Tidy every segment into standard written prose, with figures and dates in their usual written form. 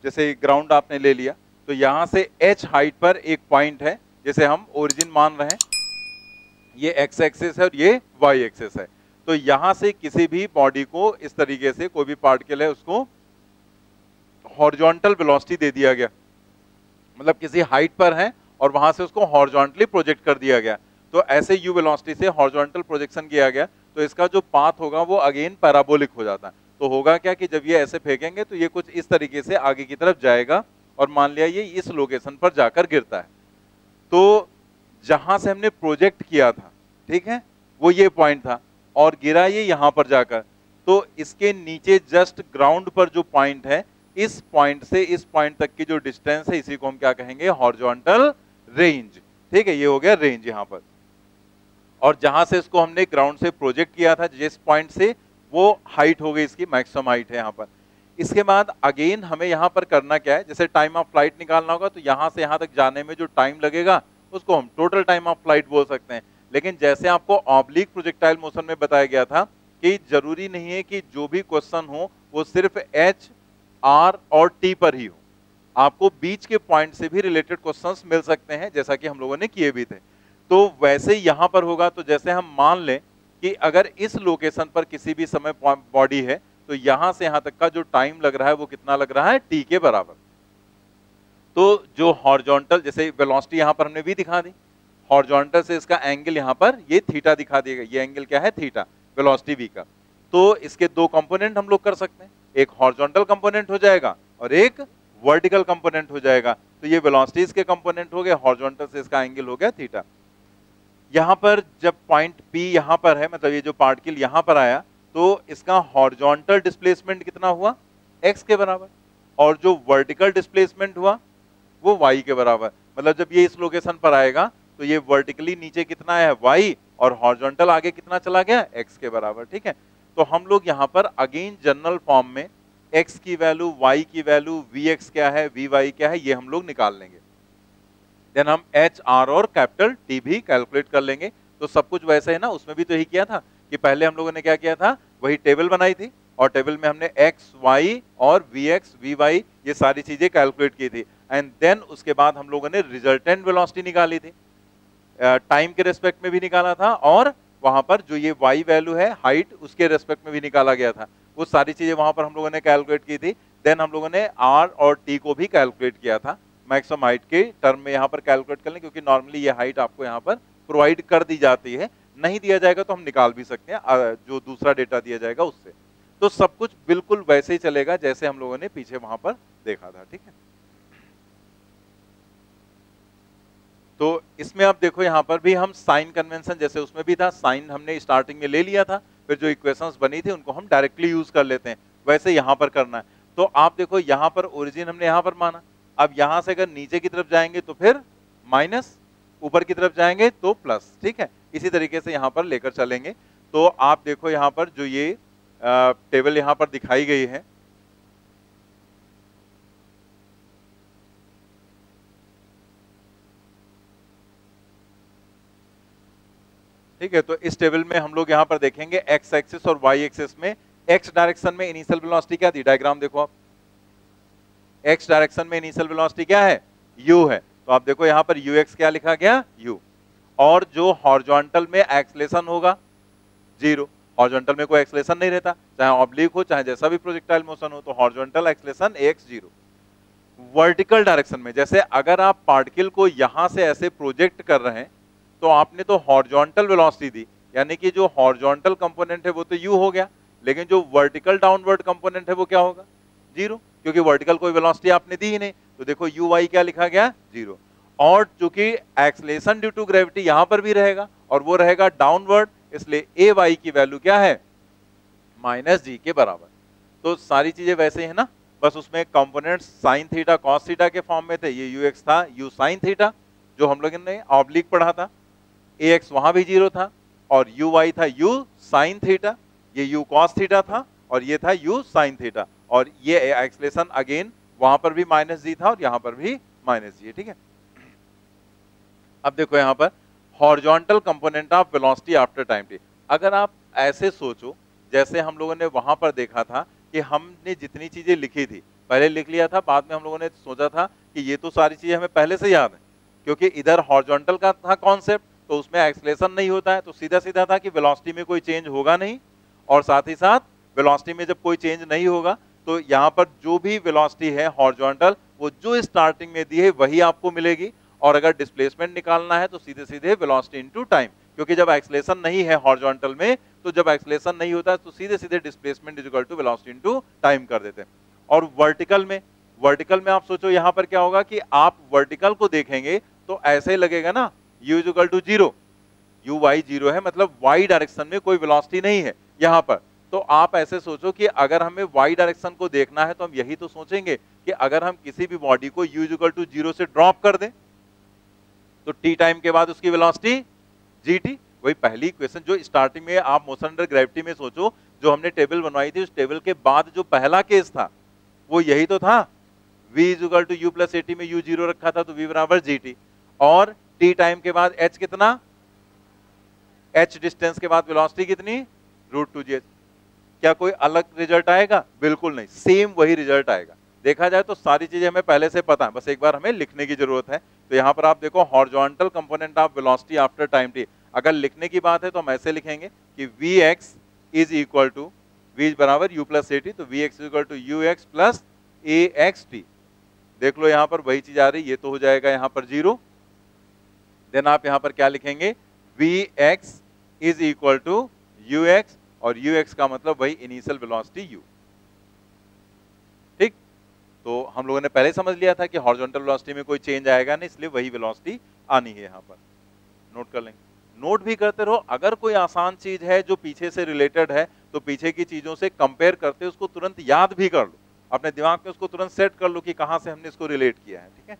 जैसे ग्राउंड आपने ले लिया, तो यहां से h हाइट पर एक पॉइंट है, जैसे हम ओरिजिन मान रहे हैं, ये x एक्सिस है और ये y एक्सिस है। तो यहां से किसी भी बॉडी को इस तरीके से कोई भी पार्टिकल है उसको हॉरिजॉन्टल वेलोसिटी दे दिया गया, मतलब किसी हाइट पर है और वहां से उसको हॉरिजॉन्टली प्रोजेक्ट कर दिया गया। तो ऐसे u वेलोसिटी से हॉरिजॉन्टल प्रोजेक्शन किया गया, तो इसका जो पाथ होगा वो अगेन पैराबोलिक हो जाता है। तो होगा क्या कि जब ये ऐसे फेंकेंगे तो ये कुछ इस तरीके से आगे की तरफ जाएगा और मान लिया ये इस लोकेशन पर जाकर गिरता है। तो जहां से हमने प्रोजेक्ट किया था, ठीक है, वो ये पॉइंट था और गिरा ये यहां पर जाकर, तो इसके नीचे जस्ट ग्राउंड पर जो पॉइंट है, इस पॉइंट से इस पॉइंट तक की जो डिस्टेंस है, इसी को हम क्या कहेंगे, हॉरिजॉन्टल रेंज। ठीक है, ये हो गया रेंज यहां पर। और जहां से इसको हमने ग्राउंड से प्रोजेक्ट किया था, जिस पॉइंट से, वो हाइट हो गई, इसकी मैक्सिमम हाइट है यहां पर। इसके बाद अगेन हमें यहां पर करना क्या है, जैसे टाइम ऑफ फ्लाइट निकालना होगा, तो यहां से यहां तक जाने में जो टाइम लगेगा उसको हम टोटल टाइम ऑफ फ्लाइट बोल सकते हैं। लेकिन जैसे आपको ऑब्लिक प्रोजेक्टाइल मोशन में बताया गया था कि जरूरी नहीं है कि जो भी क्वेश्चन हो वो सिर्फ एच, आर और टी पर ही हो, आपको बीच के पॉइंट से भी रिलेटेड क्वेश्चंस मिल सकते हैं, जैसा कि हम लोगों ने किए भी थे। तो वैसे यहां पर होगा, तो जैसे हम मान लें कि अगर इस लोकेशन पर किसी भी समय बॉडी है, तो यहां से यहां तक का जो टाइम लग रहा है वो कितना लग रहा है, टी के बराबर। तो जो हॉरिजॉन्टल, जैसे वेलोसिटी यहां पर हमने भी दिखा दी, हॉरिजॉन्टल से इसका एंगल यहां पर ये थीटा दिखा दिएगा, ये एंगल क्या है, थीटा, वेलोसिटी v का। तो इसके दो कंपोनेंट हम लोग कर सकते हैं, एक हॉरिजॉन्टल कंपोनेंट हो जाएगा और एक वर्टिकल कंपोनेंट हो जाएगा। तो ये वेलोसिटीज के कंपोनेंट हो गए, हॉरिजॉन्टल से इसका एंगल हो गया थीटा। यहां पर जब पॉइंट P यहां पर है, मतलब ये जो पार्टिकल यहां पर आया, तो इसका हॉरिजॉन्टल डिस्प्लेसमेंट कितना हुआ, x के बराबर, और जो वर्टिकल डिस्प्लेसमेंट हुआ वो y के बराबर। मतलब जब ये इस लोकेशन पर आएगा तो ये वर्टिकली नीचे कितना है, y, और हॉरिजॉन्टल आगे कितना चला गया, x के बराबर। ठीक है, तो हम लोग यहां पर अगेन जनरल फॉर्म में x की वैल्यू, y की वैल्यू, vx क्या है, vy क्या है, ये हम लोग निकाल लेंगे। देन हम h, r और कैपिटल T भी कैलकुलेट कर लेंगे। तो सब कुछ वैसे है ना, उसमें भी तो यही किया था कि पहले हम लोगों ने क्या किया था, वही टेबल बनाई थी और टेबल में हमने x, y और vx, vy ये सारी चीजें कैलकुलेट की थी। एंड देन उसके बाद हम लोगों ने रिजल्टेंट वेलोसिटी निकाली थी, टाइम के रेस्पेक्ट में भी निकाला था, और वहां पर जो ये y वैल्यू है, हाइट, उसके रेस्पेक्ट में भी निकाला गया था। वो सारी चीजें वहां पर हम लोगों ने कैलकुलेट की थी। देन हम लोगों ने r और t को भी कैलकुलेट किया था, मैक्सिमम हाइट के टर्म में यहाँ पर कैलकुलेट कर लें, क्योंकि नॉर्मली ये हाइट आपको यहाँ पर प्रोवाइड कर दी जाती है, नहीं दिया जाएगा तो हम निकाल भी सकते हैं जो दूसरा डेटा दिया जाएगा उससे। तो सब कुछ बिल्कुल वैसे ही चलेगा जैसे हम लोगों ने पीछे वहां पर देखा था। ठीक है, तो इसमें आप देखो यहाँ पर भी हम साइन कन्वेंशन, जैसे उसमें भी था, साइन हमने स्टार्टिंग में ले लिया था, फिर जो इक्वेशंस बनी थी उनको हम डायरेक्टली यूज कर लेते हैं, वैसे यहाँ पर करना है। तो आप देखो यहाँ पर ओरिजिन हमने यहाँ पर माना, अब यहां से अगर नीचे की तरफ जाएंगे तो फिर माइनस, ऊपर की तरफ जाएंगे तो प्लस। ठीक है, इसी तरीके से यहां पर लेकर चलेंगे। तो आप देखो यहां पर जो ये टेबल यहां पर दिखाई गई है, ठीक है, तो इस टेबल में हम लोग यहां पर देखेंगे एक्स एक्सिस और वाई एक्सिस में एक्स डायरेक्शन में इनिशियल वेलोसिटी क्या थी, डायग्राम देखो आप, एक्स डायरेक्शन में इनिशियल वेलोसिटी क्या है, u है। तो आप देखो यहां पर ux क्या लिखा गया, u। और जो हॉरिजॉन्टल में एक्सलेशन होगा 0, हॉरिजॉन्टल में कोई एक्सलेशन नहीं रहता, चाहे ऑब्लिक हो चाहे जैसा भी प्रोजेक्टाइल मोशन हो, तो horizontal acceleration ax 0। Vertical direction में, जैसे अगर आप पार्टिकल को यहां से ऐसे प्रोजेक्ट कर रहे हैं, तो आपने तो हॉरिजॉन्टल वेलोसिटी दी, यानी कि जो हॉरिजॉन्टल कंपोनेंट है वो तो u हो गया, लेकिन जो वर्टिकल डाउनवर्ड कंपोनेंट है वो क्या होगा, 0, क्योंकि वर्टिकल कोई वेलोसिटी आपने दी ही नहीं। तो देखो uy क्या लिखा गया, 0। और चूंकि एक्सलेशन ड्यू टू ग्रेविटी यहां पर भी रहेगा और वो रहेगा डाउनवर्ड, इसलिए ay की वैल्यू क्या है, -g के बराबर। तो सारी चीजें वैसे है ना, बस उसमें components sine theta cos theta के फॉर्म में थे, ये ux था u साइन थीटा जो हम लोगों ने ऑब्लिक पढ़ा था, ax वहां भी 0 था, और uy था u साइन थीटा, ये u कॉस थीटा था, और ये था u साइन थीटा, और ये एक्सलेशन अगेन वहां पर भी -g था और यहां पर भी -g है। ठीक है, अब देखो यहां पर horizontal component of velocity after time t। अगर आप ऐसे सोचो, जैसे हम लोगों ने वहां पर देखा था कि हमने जितनी चीजें लिखी थी, पहले लिख लिया था, बाद में हम लोगों ने सोचा था कि ये तो सारी चीजें हमें पहले से याद है, क्योंकि इधर हॉरिजॉन्टल का था कॉन्सेप्ट, तो उसमें एक्सेलरेशन नहीं होता है, तो सीधा सीधा था कि वेलोसिटी में कोई चेंज होगा नहीं, और साथ ही साथ वेलोसिटी में जब कोई चेंज नहीं होगा तो यहाँ पर जो भी वेलोसिटी है हॉरिजॉन्टल, वो जो स्टार्टिंग में दी है वही आपको मिलेगी, और अगर डिस्प्लेसमेंट निकालना है तो सीधे सीधे वेलोसिटी इनटू टाइम, क्योंकि जब एक्सेलरेशन नहीं है हॉरिजॉन्टल में, तो जब एक्सेलरेशन नहीं होता है तो सीधे सीधे displacement is equal to velocity into time कर देते हैं। और वर्टिकल में आप सोचो यहाँ पर क्या होगा कि आप वर्टिकल को देखेंगे तो ऐसे ही लगेगा ना, u is equal to 0, u y 0 है, मतलब y डायरेक्शन में कोई वेलोसिटी नहीं है यहाँ पर। तो आप ऐसे सोचो कि अगर हमें y डायरेक्शन को देखना है तो हम यही तो सोचेंगे कि अगर हम किसी भी बॉडी को u इज इक्वल टू 0 से ड्रॉप कर दें तो t टाइम के बाद उसकी वेलोसिटी gt, वही पहली इक्वेशन जो स्टार्टिंग में आप मोशन अंडर ग्रेविटी में सोचो, जो हमने टेबल बनवाई थी, उस टेबल के बाद जो पहला केस था वो यही तो था, v is equal to u plus at में u 0 रखा था तो v बराबर gt, और t टाइम के बाद h कितना, h डिस्टेंस के बाद वेलोसिटी कितनी, √2gh। क्या कोई अलग रिजल्ट आएगा? बिल्कुल नहीं, सेम वही रिजल्ट आएगा। देखा जाए तो सारी चीजें हमें पहले से पता है, बस एक बार हमें लिखने की जरूरत है। तो यहाँ पर आप देखो horizontal component of velocity after time t, अगर लिखने की बात है तो हम ऐसे लिखेंगे कि vx is equal to, v बराबर u प्लस at, तो vx is equal to ux plus axt। देख लो यहाँ पर वही चीज आ रही, ये तो हो जाएगा यहाँ पर 0, देन आप यहाँ पर क्या लिखेंगे, vx is equal to ux, और ux का मतलब वही इनिशियल वेलोसिटी u। ठीक, तो हम लोगों ने पहले समझ लिया था कि हॉरिजॉन्टल वेलोसिटी में कोई चेंज आएगा नहीं, इसलिए वही वेलोसिटी आनी है। यहाँ पर नोट कर लेंगे, नोट भी करते रहो। अगर कोई आसान चीज है जो पीछे से रिलेटेड है तो पीछे की चीजों से कंपेयर करते उसको तुरंत याद भी कर लो, अपने दिमाग में उसको तुरंत सेट कर लो कि कहां से हमने इसको रिलेट किया है। ठीक है,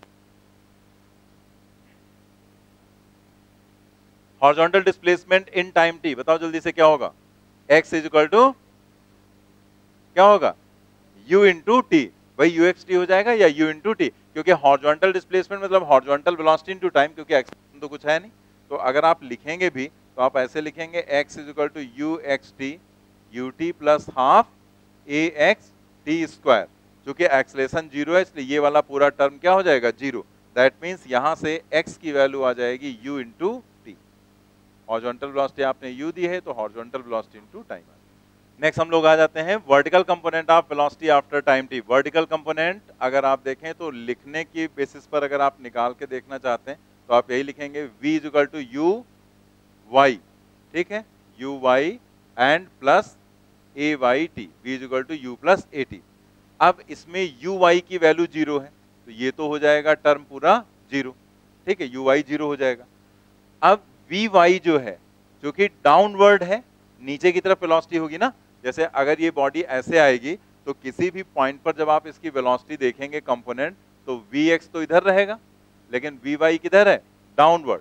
horizontal displacement in time t, बताओ जल्दी से क्या होगा, x इज इक्वल टू क्या होगा, u इंटू टी, वही uxt हो जाएगा या u इंटू टी, क्योंकि हॉरिजॉन्टल डिस्प्लेसमेंट मतलब हॉरिजॉन्टल वेलोसिटी इंटू टाइम, क्योंकि एक्सेलरेशन तो कुछ है नहीं। तो अगर आप लिखेंगे भी तो आप ऐसे लिखेंगे x is equal to uxt ut plus half axt square, क्योंकि एक्सेलरेशन 0 है इसलिए ये वाला पूरा टर्म क्या हो जाएगा, 0। दैट मीन्स यहां से x की वैल्यू आ जाएगी u into t. Horizontal velocity आपने u दी है तो horizontal velocity into time. Next हम लोग आ जाते हैं vertical component of velocity after time t। Vertical component अगर आप देखें तो लिखने की बेसिस पर अगर आप निकाल के देखना चाहते हैं तो आप यही लिखेंगे v is equal to u y, ठीक है, u y and plus a y t, v is equal to u plus a t। अब इसमें u y की वैल्यू 0 है तो ये तो हो जाएगा टर्म पूरा 0, ठीक है, u y 0 हो जाएगा। अब v y जो है जो कि डाउनवर्ड है, नीचे की तरफ वेलोसिटी होगी ना, जैसे अगर ये बॉडी ऐसे आएगी तो किसी भी पॉइंट पर जब आप इसकी वेलोसिटी देखेंगे कंपोनेंट तो vx तो इधर रहेगा, लेकिन vy किधर है, डाउनवर्ड,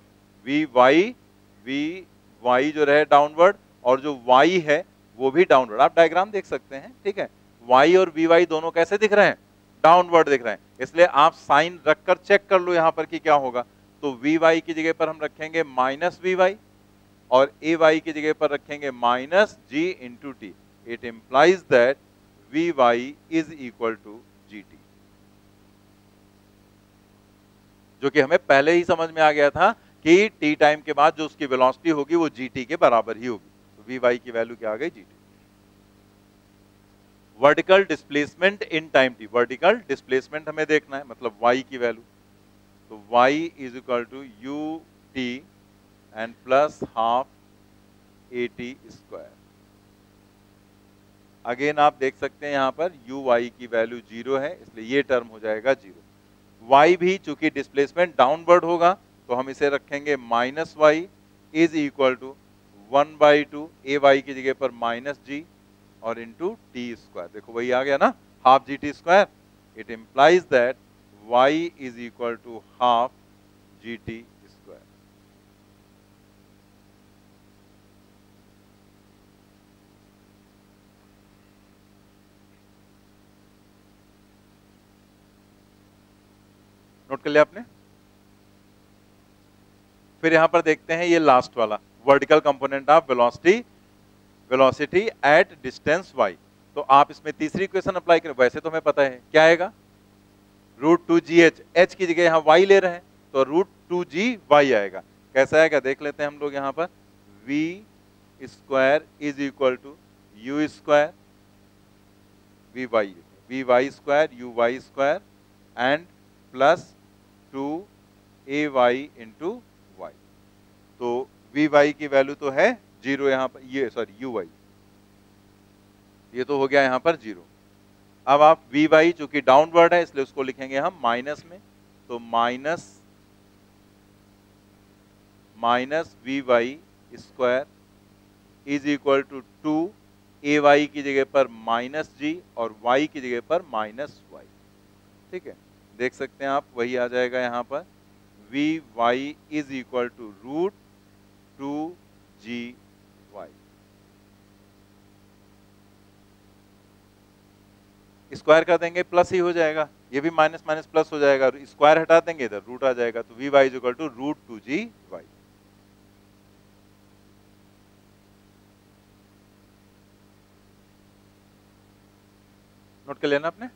vy जो रहे डाउनवर्ड, और जो y है वो भी डाउनवर्ड। आप डायग्राम देख सकते हैं, ठीक है, y और vy दोनों कैसे दिख रहे हैं, डाउनवर्ड दिख रहे हैं, इसलिए आप साइन रखकर चेक कर लो यहाँ पर कि क्या होगा। तो vy की जगह पर हम रखेंगे माइनस vy और ay की जगह पर रखेंगे minus g into t. It implies that vy is equal to gt, जो कि हमें पहले ही समझ में आ गया था कि t टाइम के बाद जो उसकी वेलोसिटी होगी वो gt के बराबर ही होगी। तो vy की वैल्यू क्या आ गई, gt। Vertical displacement in time t, vertical displacement हमें देखना है, मतलब y की वैल्यू, तो y is equal to u t and plus half at square. Again आप देख सकते हैं यहाँ पर u y की वैल्यू 0 है इसलिए ये टर्म हो जाएगा 0। y भी चूंकि डिस्प्लेसमेंट डाउनवर्ड होगा तो हम इसे रखेंगे minus y is equal to 1/2 ay की जगह पर माइनस जी और इंटू टी स्क्वायर। देखो वही आ गया ना, half g t square. It implies that y is equal to half g t square. Note कर लिया आपने। फिर यहां पर देखते हैं ये लास्ट वाला vertical component of velocity at distance y। तो आप इसमें तीसरी इक्वेशन अप्लाई करें, वैसे तो हमें पता है क्या आएगा, √2gh, h की जगह यहाँ y ले रहे हैं तो √2gy आएगा। कैसा आएगा देख लेते हैं हम लोग यहाँ पर, v square is equal to u square vy square uy square and plus 2ay into y। तो vy की वैल्यू तो है 0 यहाँ पर, ये सॉरी uy, ये तो हो गया यहाँ पर 0। अब आप vy चूंकि डाउनवर्ड है इसलिए उसको लिखेंगे हम माइनस में, तो minus vy square is equal to 2ay की जगह पर -g और y की जगह पर -y। ठीक है, देख सकते हैं आप, वही आ जाएगा यहाँ पर, vy is equal to √2gy। Square कर देंगे प्लस ही हो जाएगा, ये भी माइनस माइनस प्लस हो जाएगा, स्क्वायर हटा देंगे इधर रूट आ जाएगा, तो vy is equal to √2gy। नोट कर लेना आपने।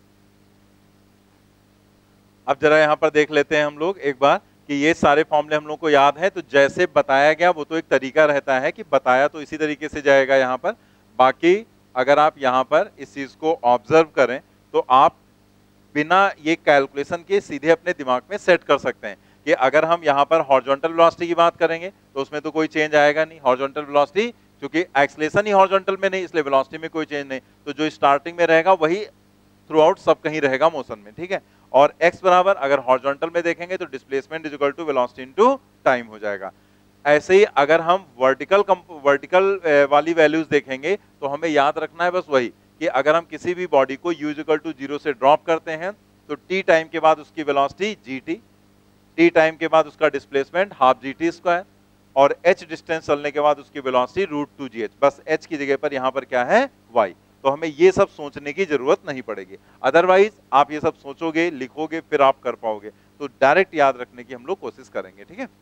अब जरा यहां पर देख लेते हैं हम लोग एक बार कि ये सारे फॉर्मूले हम लोग को याद है, तो जैसे बताया गया वो तो एक तरीका रहता है कि बताया तो इसी तरीके से जाएगा यहाँ पर, बाकी अगर आप यहाँ पर इस चीज को ऑब्जर्व करें तो आप बिना ये कैलकुलेशन के सीधे अपने दिमाग में सेट कर सकते हैं कि अगर हम यहाँ पर हॉरिजॉन्टल वेलोसिटी की बात करेंगे तो उसमें तो कोई चेंज आएगा नहीं, हॉरिजॉन्टल वेलोसिटी क्योंकि एक्सेलरेशन ही हॉरिजॉन्टल में नहीं इसलिए वेलोसिटी में कोई चेंज नहीं, तो जो स्टार्टिंग में रहेगा वही थ्रू आउट सब कहीं रहेगा मोशन में। ठीक है, और x बराबर अगर हॉरिजॉन्टल में देखेंगे तो displacement is equal to velocity into time हो जाएगा। ऐसे ही अगर हम वर्टिकल वाली वैल्यूज देखेंगे तो हमें याद रखना है बस वही कि अगर हम किसी भी बॉडी को u इक्वल टू 0 से ड्रॉप करते हैं तो t टाइम के बाद उसकी वेलोसिटी gt, t टाइम के बाद उसका डिस्प्लेसमेंट हाफ gt स्क्वायर और h डिस्टेंस चलने के बाद उसकी वेलोसिटी √2gh, बस h की जगह पर यहाँ पर क्या है y। तो हमें ये सब सोचने की जरूरत नहीं पड़ेगी, अदरवाइज आप ये सब सोचोगे लिखोगे फिर आप कर पाओगे, तो डायरेक्ट याद रखने की हम लोग कोशिश करेंगे। ठीक है,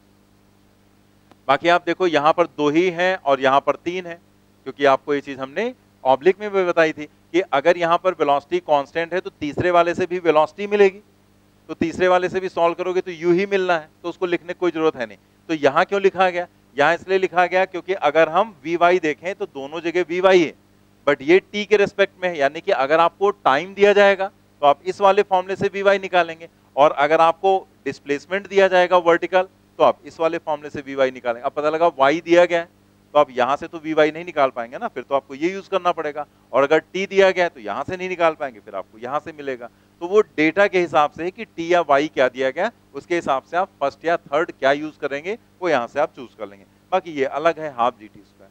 बाकी आप देखो यहाँ पर 2 ही हैं और यहाँ पर 3 है, क्योंकि आपको ये चीज हमने ऑब्लिक में भी बताई थी कि अगर यहाँ पर वेलोसिटी कांस्टेंट है तो तीसरे वाले से भी वेलोसिटी मिलेगी, तो तीसरे वाले से भी सॉल्व करोगे तो यू ही मिलना है, तो उसको लिखने की कोई जरूरत है नहीं। तो यहाँ क्यों लिखा गया, यहाँ इसलिए लिखा गया क्योंकि अगर हम vy देखें तो दोनों जगह vy है, बट ये t के रेस्पेक्ट में है, यानी कि अगर आपको टाइम दिया जाएगा तो आप इस वाले फॉर्मूले से vy निकालेंगे, और अगर आपको डिस्प्लेसमेंट दिया जाएगा वर्टिकल तो आप इस वाले फॉर्मूले से vy निकालेंगे। अब पता लगा y दिया गया है तो आप यहाँ से तो vy नहीं निकाल पाएंगे ना, फिर तो आपको ये यूज करना पड़ेगा, और अगर t दिया गया है तो यहाँ से नहीं निकाल पाएंगे, फिर आपको यहाँ से मिलेगा। तो वो डेटा के हिसाब से है कि t या y क्या दिया गया, उसके हिसाब से आप फर्स्ट या थर्ड क्या यूज करेंगे वो यहाँ से आप चूज कर लेंगे। बाकी ये अलग है हाफ gt स्क्वायर।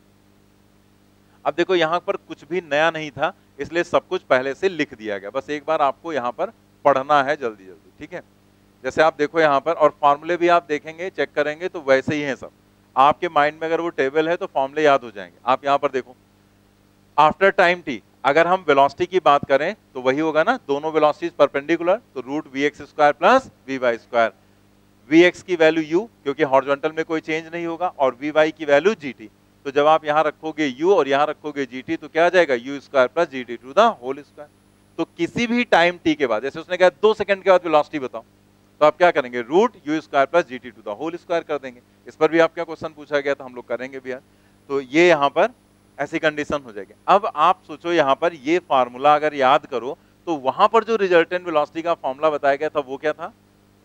अब देखो यहाँ पर कुछ भी नया नहीं था इसलिए सब कुछ पहले से लिख दिया गया, बस एक बार आपको यहाँ पर पढ़ना है जल्दी जल्दी। ठीक है, जैसे आप देखो यहाँ पर, और फॉर्मूले भी आप देखेंगे चेक करेंगे तो वैसे ही हैं सब, आपके माइंड में अगर वो टेबल है तो फॉर्मूले याद हो जाएंगे। आप यहाँ पर देखो आफ्टर टाइम t अगर हम वेलोसिटी की बात करें तो वही होगा ना, दोनों वेलोसिटीज परपेंडिकुलर, तो √vx square plus vy square, vx की वैल्यू u क्योंकि हॉरिजॉन्टल में कोई चेंज नहीं होगा, और vy की वैल्यू gt। तो जब आप यहाँ रखोगे u और यहाँ रखोगे gt तो क्या आ जाएगा u square plus gt to the whole square. तो किसी भी टाइम t के बाद, जैसे उसने कहा 2 सेकंड के बाद वेलोसिटी बताओ, तो आप क्या करेंगे √u square plus gt to the whole square कर देंगे। इस पर भी आपका क्वेश्चन पूछा गया तो हम लोग करेंगे भी यार, तो ये यहाँ पर ऐसी कंडीशन हो जाएगी। अब आप सोचो यहाँ पर ये फार्मूला अगर याद करो तो वहां पर जो रिजल्टेंट वेलोसिटी का फार्मूला बताया गया था वो क्या था,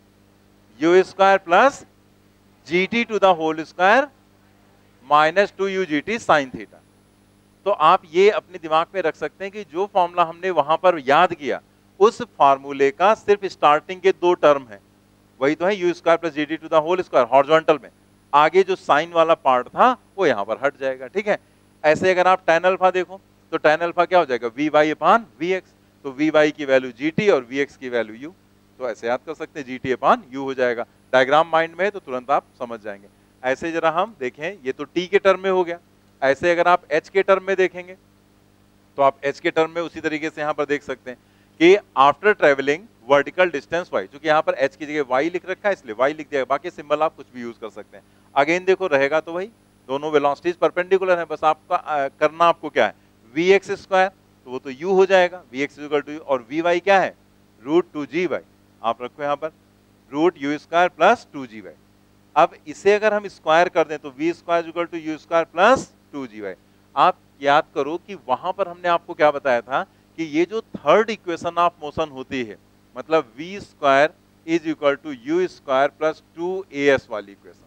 u square plus gt to the whole square minus 2u gt sine theta. तो आप ये अपने दिमाग में रख सकते हैं कि जो फॉर्मूला हमने वहां पर याद किया उस फार्मूले का सिर्फ स्टार्टिंग के 2 टर्म है, वही तो है u square plus gt to the whole square horizontal में, आगे जो साइन वाला पार्ट था वो यहाँ पर हट जाएगा। ठीक है, ऐसे अगर आप tan अल्फा देखो तो tan अल्फा क्या हो जाएगा vy अपान vx, तो vy की वैल्यू gt और vx की वैल्यू u, तो ऐसे याद कर सकते हैं gt अपान u हो जाएगा। डायग्राम माइंड में है तो तुरंत आप समझ जाएंगे। ऐसे जरा हम देखें, ये तो t के टर्म में हो गया, ऐसे अगर आप h के टर्म में देखेंगे तो आप h के टर्म में उसी तरीके से यहाँ पर देख सकते हैं कि after travelling vertical distance y, क्योंकि यहाँ पर h की जगह y लिख रखा है इसलिए y लिख दिया, बाकी सिंबल आप कुछ भी यूज कर सकते हैं। अगेन देखो रहेगा तो वही, दोनों वेलोसिटीज परपेंडिकुलर है, बस आपका करना आपको क्या है vx स्क्वायर, तो वो तो u हो जाएगा, vx इक्वल टू, और vy क्या है, √2gy, आप रखो यहाँ पर √u² प्लस 2gy। अब इसे अगर हम स्क्वायर कर दें तो v² equal to u² plus 2gy। आप याद करो कि वहां पर हमने आपको क्या बताया था कि ये जो थर्ड इक्वेशन ऑफ मोशन होती है, मतलब v² is equal to u² plus 2as वाली इक्वेशन,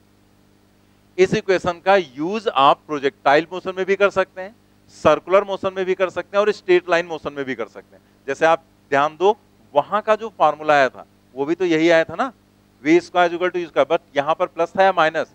इस इक्वेशन का यूज आप प्रोजेक्टाइल मोशन में भी कर सकते हैं, सर्कुलर मोशन में भी कर सकते हैं और स्ट्रेट लाइन मोशन में भी कर सकते हैं। जैसे आप ध्यान दो, वहां का जो फॉर्मूला आया था वो भी तो यही आया था ना, v² equal to u², but यहां पर प्लस था या माइनस,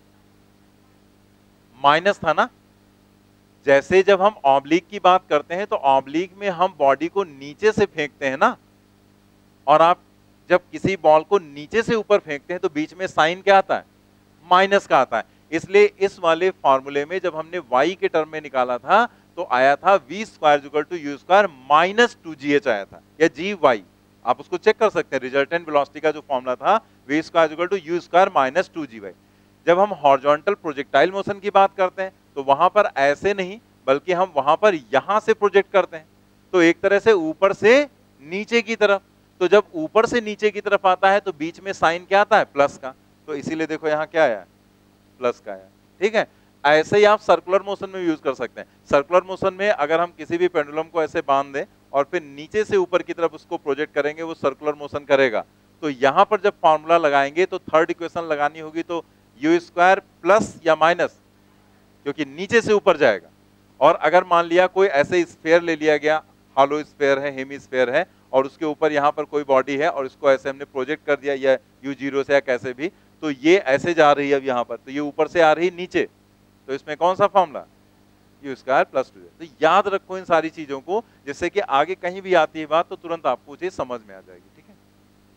माइनस था ना। जैसे जब हम ऑब्लिक की बात करते हैं तो ऑब्लिक में हम बॉडी को नीचे से फेंकते हैं ना, और आप जब किसी बॉल को नीचे से ऊपर फेंकते हैं तो बीच में साइन क्या आता है, माइनस का आता है। इसलिए इस वाले फॉर्मूले में जब हमने y के टर्म में निकाला था तो आया था v² equal to u² minus 2gh आया था, या gy, आप उसको चेक कर सकते हैं। रिजल्टेंट वेलोसिटी का जो फॉर्मूला था v² equal to u² minus 2gy। जब हम हॉरिजॉन्टल प्रोजेक्टाइल मोशन की बात करते हैं तो वहां पर ऐसे नहीं, बल्कि हम वहां पर यहां से प्रोजेक्ट करते हैं, तो एक तरह से ऊपर से नीचे की तरफ। तो जब ऊपर से नीचे की तरफ आता है तो बीच में साइन क्या आता है, प्लस का, तो इसीलिए देखो यहाँ क्या आया, प्लस का आया। ठीक है, ऐसे ही आप सर्कुलर मोशन में यूज कर सकते हैं। सर्कुलर मोशन में अगर हम किसी भी पेंडुलम को ऐसे बांध दें और फिर नीचे से ऊपर की तरफ उसको प्रोजेक्ट करेंगे, वो सर्कुलर मोशन करेगा। तो यहां पर जब फॉर्मूला लगाएंगे तो थर्ड इक्वेशन लगानी होगी, तो u² प्लस या माइनस, क्योंकि नीचे से ऊपर जाएगा। और अगर मान लिया कोई ऐसे स्फीयर ले लिया गया, हॉलो स्फीयर है, हेमीस्फीयर है, और उसके ऊपर यहाँ पर कोई बॉडी है और इसको ऐसे हमने प्रोजेक्ट कर दिया, या u0 से या कैसे भी, तो ये ऐसे जा रही है अब यहाँ पर, तो ये ऊपर से आ रही नीचे, तो इसमें कौन सा फॉर्मूला, u² प्लस 2। तो याद रखो इन सारी चीजों को, जिससे कि आगे कहीं भी आती है बात तो तुरंत आपको चीज समझ में आ जाएगी। ठीक है,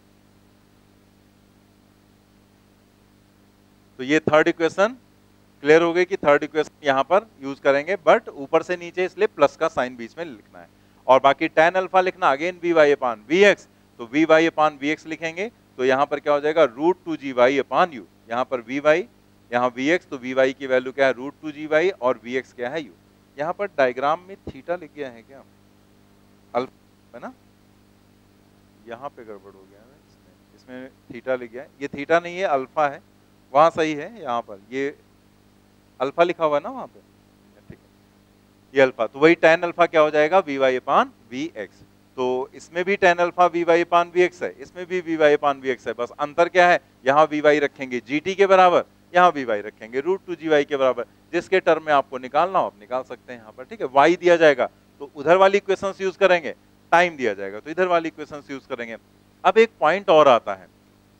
तो ये थर्ड इक्वेशन क्लियर हो गई कि थर्ड इक्वेशन यहाँ पर यूज करेंगे, बट ऊपर से नीचे इसलिए प्लस का साइन बीच में लिखना है। और बाकी tan अल्फा लिखना अगेन vy अपान vx, तो vy अपान vx लिखेंगे तो यहाँ पर क्या हो जाएगा, √2gy अपान u। यहाँ पर vy, यहाँ vx, तो vy की वैल्यू क्या है, √2gy, और vx क्या है, u। यहाँ पर डायग्राम में थीटा लिख गया है क्या, अल्फा है ना, यहाँ पे गड़बड़ हो गया है, इसमें थीटा लिख गया है, ये थीटा नहीं है, अल्फा है, वहां सही है, यहाँ पर ये अल्फा लिखा हुआ है ना वहां पे, ठीक है, ये अल्फा, तो वही tan अल्फा क्या हो जाएगा, vy अपान vx। तो इसमें भी tan alpha vy upon vx है, इसमें भी vy अपान vx है, बस अंतर क्या है, यहाँ vy रखेंगे gt के बराबर, यहाँ vy रखेंगे √2gy के बराबर। जिसके टर्म में आपको निकालना हो आप निकाल सकते हैं यहाँ पर। ठीक है, y दिया जाएगा तो उधर वाली इक्वेशन यूज करेंगे, टाइम दिया जाएगा तो इधर वाली इक्वेशन यूज करेंगे। अब एक पॉइंट और आता है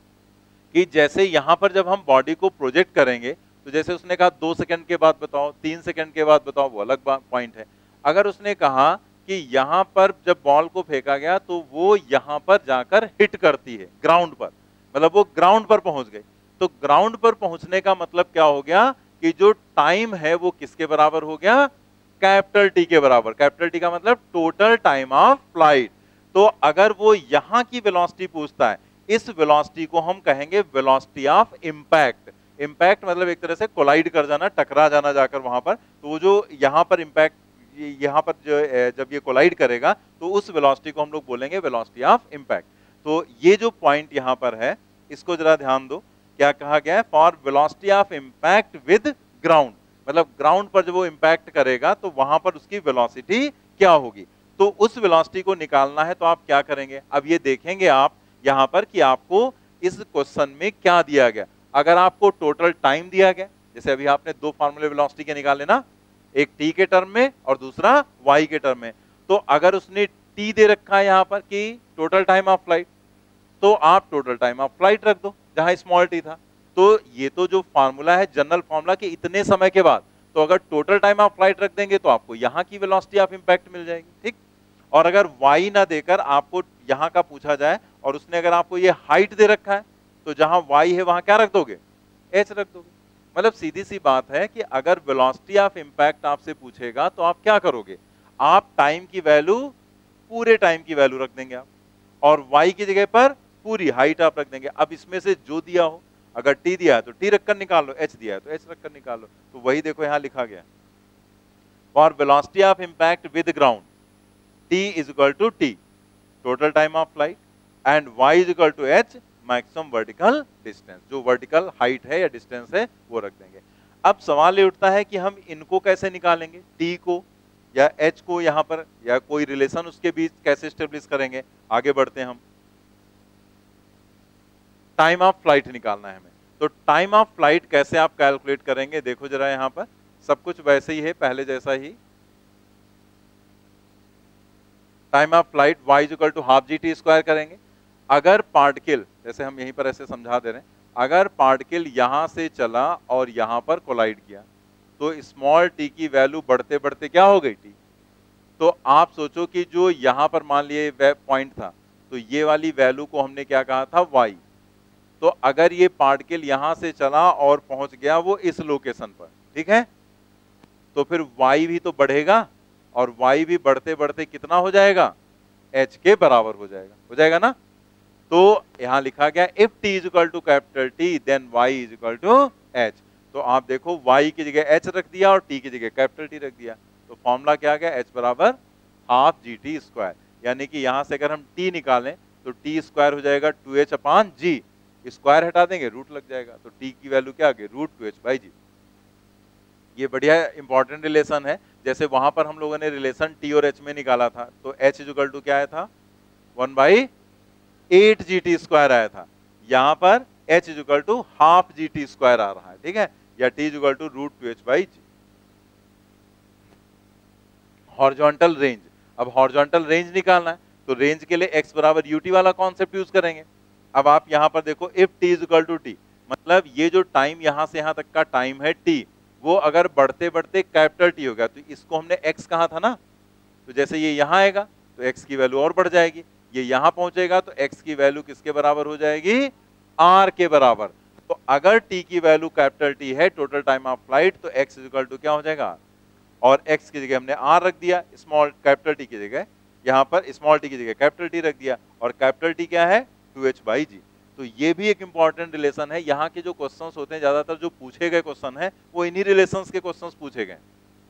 कि जैसे यहाँ पर जब हम बॉडी को प्रोजेक्ट करेंगे, तो जैसे उसने कहा 2 सेकंड के बाद बताओ, 3 सेकंड के बाद बताओ, वो अलग पॉइंट है। अगर उसने कहा कि यहाँ पर जब बॉल को फेंका गया तो वो यहाँ पर जाकर हिट करती है ग्राउंड पर, मतलब वो ग्राउंड पर पहुंच गई, तो ग्राउंड पर पहुंचने का मतलब क्या हो गया कि जो टाइम है वो किसके बराबर हो गया, कैपिटल टी के बराबर। कैपिटल टी का मतलब टोटल टाइम ऑफ फ्लाइट। तो अगर वो यहाँ की वेलोसिटी पूछता है, इस वेलोसिटी को हम कहेंगे वेलोसिटी ऑफ इंपैक्ट। इंपैक्ट मतलब एक तरह से कोलाइड कर जाना, टकरा जाना जाकर वहां पर, तो वो जो यहाँ पर इंपैक्ट, यहाँ पर जो जब ये कोलाइड करेगा तो उस वेलोसिटी को हम लोग बोलेंगे वेलोसिटी ऑफ इंपैक्ट। तो ये जो पॉइंट यहाँ पर है इसको जरा ध्यान दो, क्या कहा गया है, for velocity of impact with ground, मतलब ग्राउंड पर जब वो इंपैक्ट करेगा तो वहां पर उसकी वेलोसिटी क्या होगी। तो उस वेलोसिटी को निकालना है तो आप क्या करेंगे, अब ये देखेंगे आप यहाँ पर कि आपको इस क्वेश्चन में क्या दिया गया। अगर आपको टोटल टाइम दिया गया, जैसे अभी आपने 2 फार्मूले वेलोसिटी के निकाले ना, एक t के टर्म में और दूसरा y के टर्म में, तो अगर उसने t दे रखा है यहाँ पर कि टोटल टाइम ऑफ फ्लाइट, तो आप टोटल टाइम ऑफ फ्लाइट रख दो जहां स्मॉल t था। तो ये तो जो फार्मूला है जनरल फार्मूला कि इतने समय के बाद, तो अगर टोटल टाइम ऑफ फ्लाइट रख देंगे तो आपको यहाँ की वेलोसिटी ऑफ इंपैक्ट मिल जाएगी। ठीक, और अगर y ना देकर आपको यहाँ का पूछा जाए और उसने अगर आपको ये हाइट दे रखा है, तो जहां y है वहां क्या रख दोगे, h रख दोगे। मतलब सीधी सी बात है कि अगर वेलोसिटी ऑफ इंपैक्ट आपसे पूछेगा तो आप क्या करोगे, आप टाइम की वैल्यू, पूरे टाइम की वैल्यू रख देंगे आप, और y की जगह पर पूरी हाइट आप रख देंगे। अब इसमें से जो दिया हो, अगर t दिया है तो t रखकर निकाल लो, h दिया है तो h रखकर निकाल लो। तो वही देखो यहां लिखा गया, for velocity of impact with ground, t is equal to t total time of flight and y is equal to h maximum vertical distance, जो वर्टिकल हाइट है या डिस्टेंस है वो रख देंगे। अब सवाल ये उठता है कि हम इनको कैसे निकालेंगे, t को या h को यहां पर, या कोई रिलेशन उसके बीच कैसे स्टेब्लिश करेंगे। आगे बढ़ते हैं हम, टाइम ऑफ फ्लाइट निकालना है हमें। तो टाइम ऑफ फ्लाइट कैसे आप कैलकुलेट करेंगे, देखो जरा यहां पर सब कुछ वैसे ही है पहले जैसा ही। Time of flight y is equal to half g t square करेंगे। अगर पार्टिकल, जैसे हम यहीं पर ऐसे समझा दे रहे हैं, अगर पार्टिकल यहां से चला और यहां पर कोलाइड किया तो स्मॉल t की वैल्यू बढ़ते बढ़ते क्या हो गई t। तो आप सोचो कि जो यहां पर मान लिए पॉइंट था, तो ये वाली वैल्यू को हमने क्या कहा था, y। तो अगर ये पार्टिकल यहां से चला और पहुंच गया वो इस लोकेशन पर, ठीक है, तो फिर y भी तो बढ़ेगा और y भी बढ़ते बढ़ते कितना हो जाएगा, h के बराबर हो जाएगा ना। तो यहां लिखा गया if t is equal to capital T then y is equal to h। तो आप देखो y की जगह h रख दिया और t की जगह कैपिटल T रख दिया, तो फॉर्मूला क्या आ गया, h बराबर हाफ जी टी स्क्वायर। यानी कि यहां से अगर हम t निकालें तो t स्क्वायर हो जाएगा 2h अपान जी, स्क्वायर हटा देंगे रूट लग जाएगा, तो t की वैल्यू क्या आ गई, रूट 2h बाई जी। ये बढ़िया इंपॉर्टेंट रिलेशन है। जैसे वहां पर हम लोगों ने रिलेशन t और h में निकाला था, तो h इज इक्वल टू क्या आया था, 1/8 जी टी स्क्वायर आया था। यहां पर h is equal to half g t square आ रहा है, ठीक है, या t is equal to root 2h by g. Horizontal range, अब हॉरिजॉन्टल रेंज निकालना है, तो रेंज के लिए x बराबर ut वाला कॉन्सेप्ट यूज करेंगे। अब आप यहां पर देखो if t is equal to t, मतलब ये जो टाइम यहां से यहां तक का टाइम है t, वो अगर बढ़ते बढ़ते कैपिटल T हो गया, तो इसको हमने x कहा था ना, तो जैसे ये यहां आएगा तो x की वैल्यू और बढ़ जाएगी, ये यहां पहुंचेगा तो x की वैल्यू किसके बराबर हो जाएगी, r के बराबर। तो अगर t की वैल्यू कैपिटल T है टोटल टाइम ऑफ फ्लाइट, तो x इज इक्वल टू क्या हो जाएगा, और x की जगह हमने r रख दिया, स्मॉल कैपिटल T की जगह, यहां पर स्मॉल t की जगह कैपिटल T रख दिया, और कैपिटल T क्या है, 2h बाई जी। तो ये भी एक इंपॉर्टेंट रिलेशन है। यहाँ के जो क्वेश्चंस होते हैं ज्यादातर जो पूछे गए क्वेश्चन है वो इन्हीं रिलेशंस के क्वेश्चंस पूछे गए,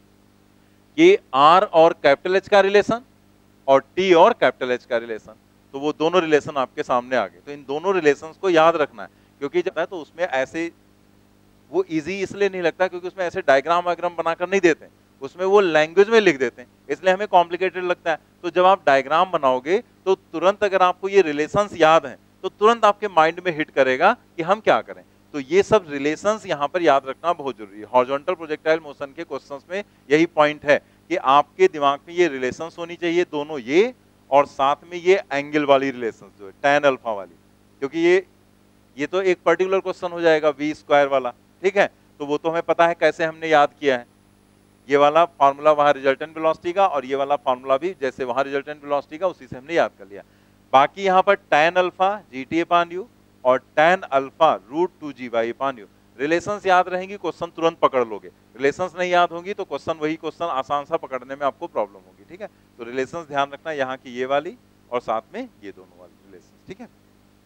कि r और कैपिटल H का रिलेशन और t और कैपिटल H का रिलेशन, तो वो दोनों रिलेशन आपके सामने आ गए। तो इन दोनों रिलेशंस को याद रखना है, क्योंकि जब है तो उसमें ऐसे वो इजी इसलिए नहीं लगता क्योंकि उसमें ऐसे डायग्राम वायग्राम बनाकर नहीं देते, उसमें वो लैंग्वेज में लिख देते हैं, इसलिए हमें कॉम्प्लिकेटेड लगता है। तो जब आप डायग्राम बनाओगे तो तुरंत अगर आपको ये रिलेशंस याद हैं तो तुरंत आपके माइंड में हिट करेगा कि हम क्या करें। तो ये सब रिलेशंस यहाँ पर याद रखना बहुत जरूरी है। हॉरिजॉन्टल प्रोजेक्टाइल मोशन के क्वेश्चंस में यही पॉइंट है कि आपके दिमाग में ये रिलेशंस होनी चाहिए, दोनों ये और साथ में ये एंगल वाली रिलेशंस जो है tan अल्फा वाली, क्योंकि ये तो एक पर्टिकुलर क्वेश्चन हो जाएगा v स्क्वायर वाला, ठीक है, तो वो तो हमें पता है कैसे हमने याद किया है। ये वाला फार्मूला वहां रिजल्टेंट वेलोसिटी का और ये वाला फार्मूला भी जैसे वहां रिजल्टेंट वेलोसिटी का, उसी से हमने याद कर लिया। बाकी यहाँ पर tan alpha gt upon u और tan alpha root 2g by upon u, relations याद रहेंगी क्वेश्चन तुरंत पकड़ लोगे, रिलेशंस नहीं याद होंगी तो क्वेश्चन वही क्वेश्चन आसान सा पकड़ने में आपको प्रॉब्लम होगी, ठीक है। तो रिलेशंस ध्यान रखना, यहाँ की ये वाली और साथ में ये दोनों वाली रिलेशंस, ठीक है।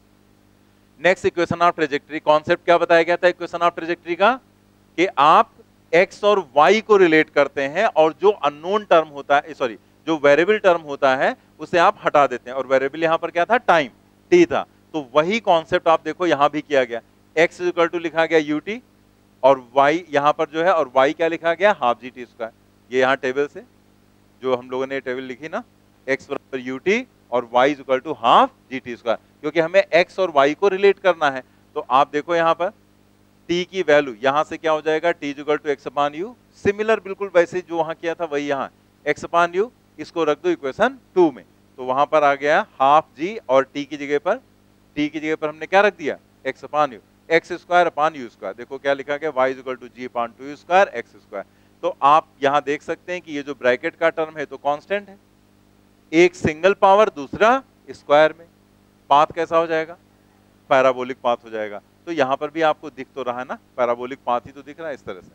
Next equation of trajectory, concept क्या बताया गया था इक्वेशन ऑफ ट्रेजेक्टरी का, कि आप x और y को रिलेट करते हैं और जो अननोन टर्म होता है, सॉरी जो वेरिएबल टर्म होता है उसे आप हटा देते हैं, और वेरिएबल यहाँ पर क्या था, टाइम t था। तो वही कॉन्सेप्ट आप देखो यहाँ भी किया गया, x इक्वल टू लिखा गया ut और y यहाँ पर जो है, और y क्या लिखा गया, हाफ जी टी स्क्वायर। ये यहाँ टेबल से जो हम लोगों ने टेबल लिखी ना, x बराबर ut और y equal to half g t square, क्योंकि हमें x और y को रिलेट करना है। तो आप देखो यहाँ पर t की वैल्यू यहाँ से क्या हो जाएगा, t equal to x upon u, similar बिल्कुल वैसे जो वहां किया था वही यहाँ x अपान u, इसको रख दो इक्वेशन 2 में, तो वहां पर आ गया हाफ जी और t की जगह पर हमने क्या रख दिया, x upon u, x square upon u square. देखो क्या लिखा गया, y equal to g upon 2u square x square. तो आप यहाँ देख सकते हैं कि ये जो ब्रैकेट का टर्म है तो कांस्टेंट है, एक सिंगल पावर दूसरा स्क्वायर में, पाथ कैसा हो जाएगा, पैराबोलिक पाथ हो जाएगा। तो यहां पर भी आपको दिख तो रहा है ना, पैराबोलिक पाथ ही तो दिख रहा है, इस तरह से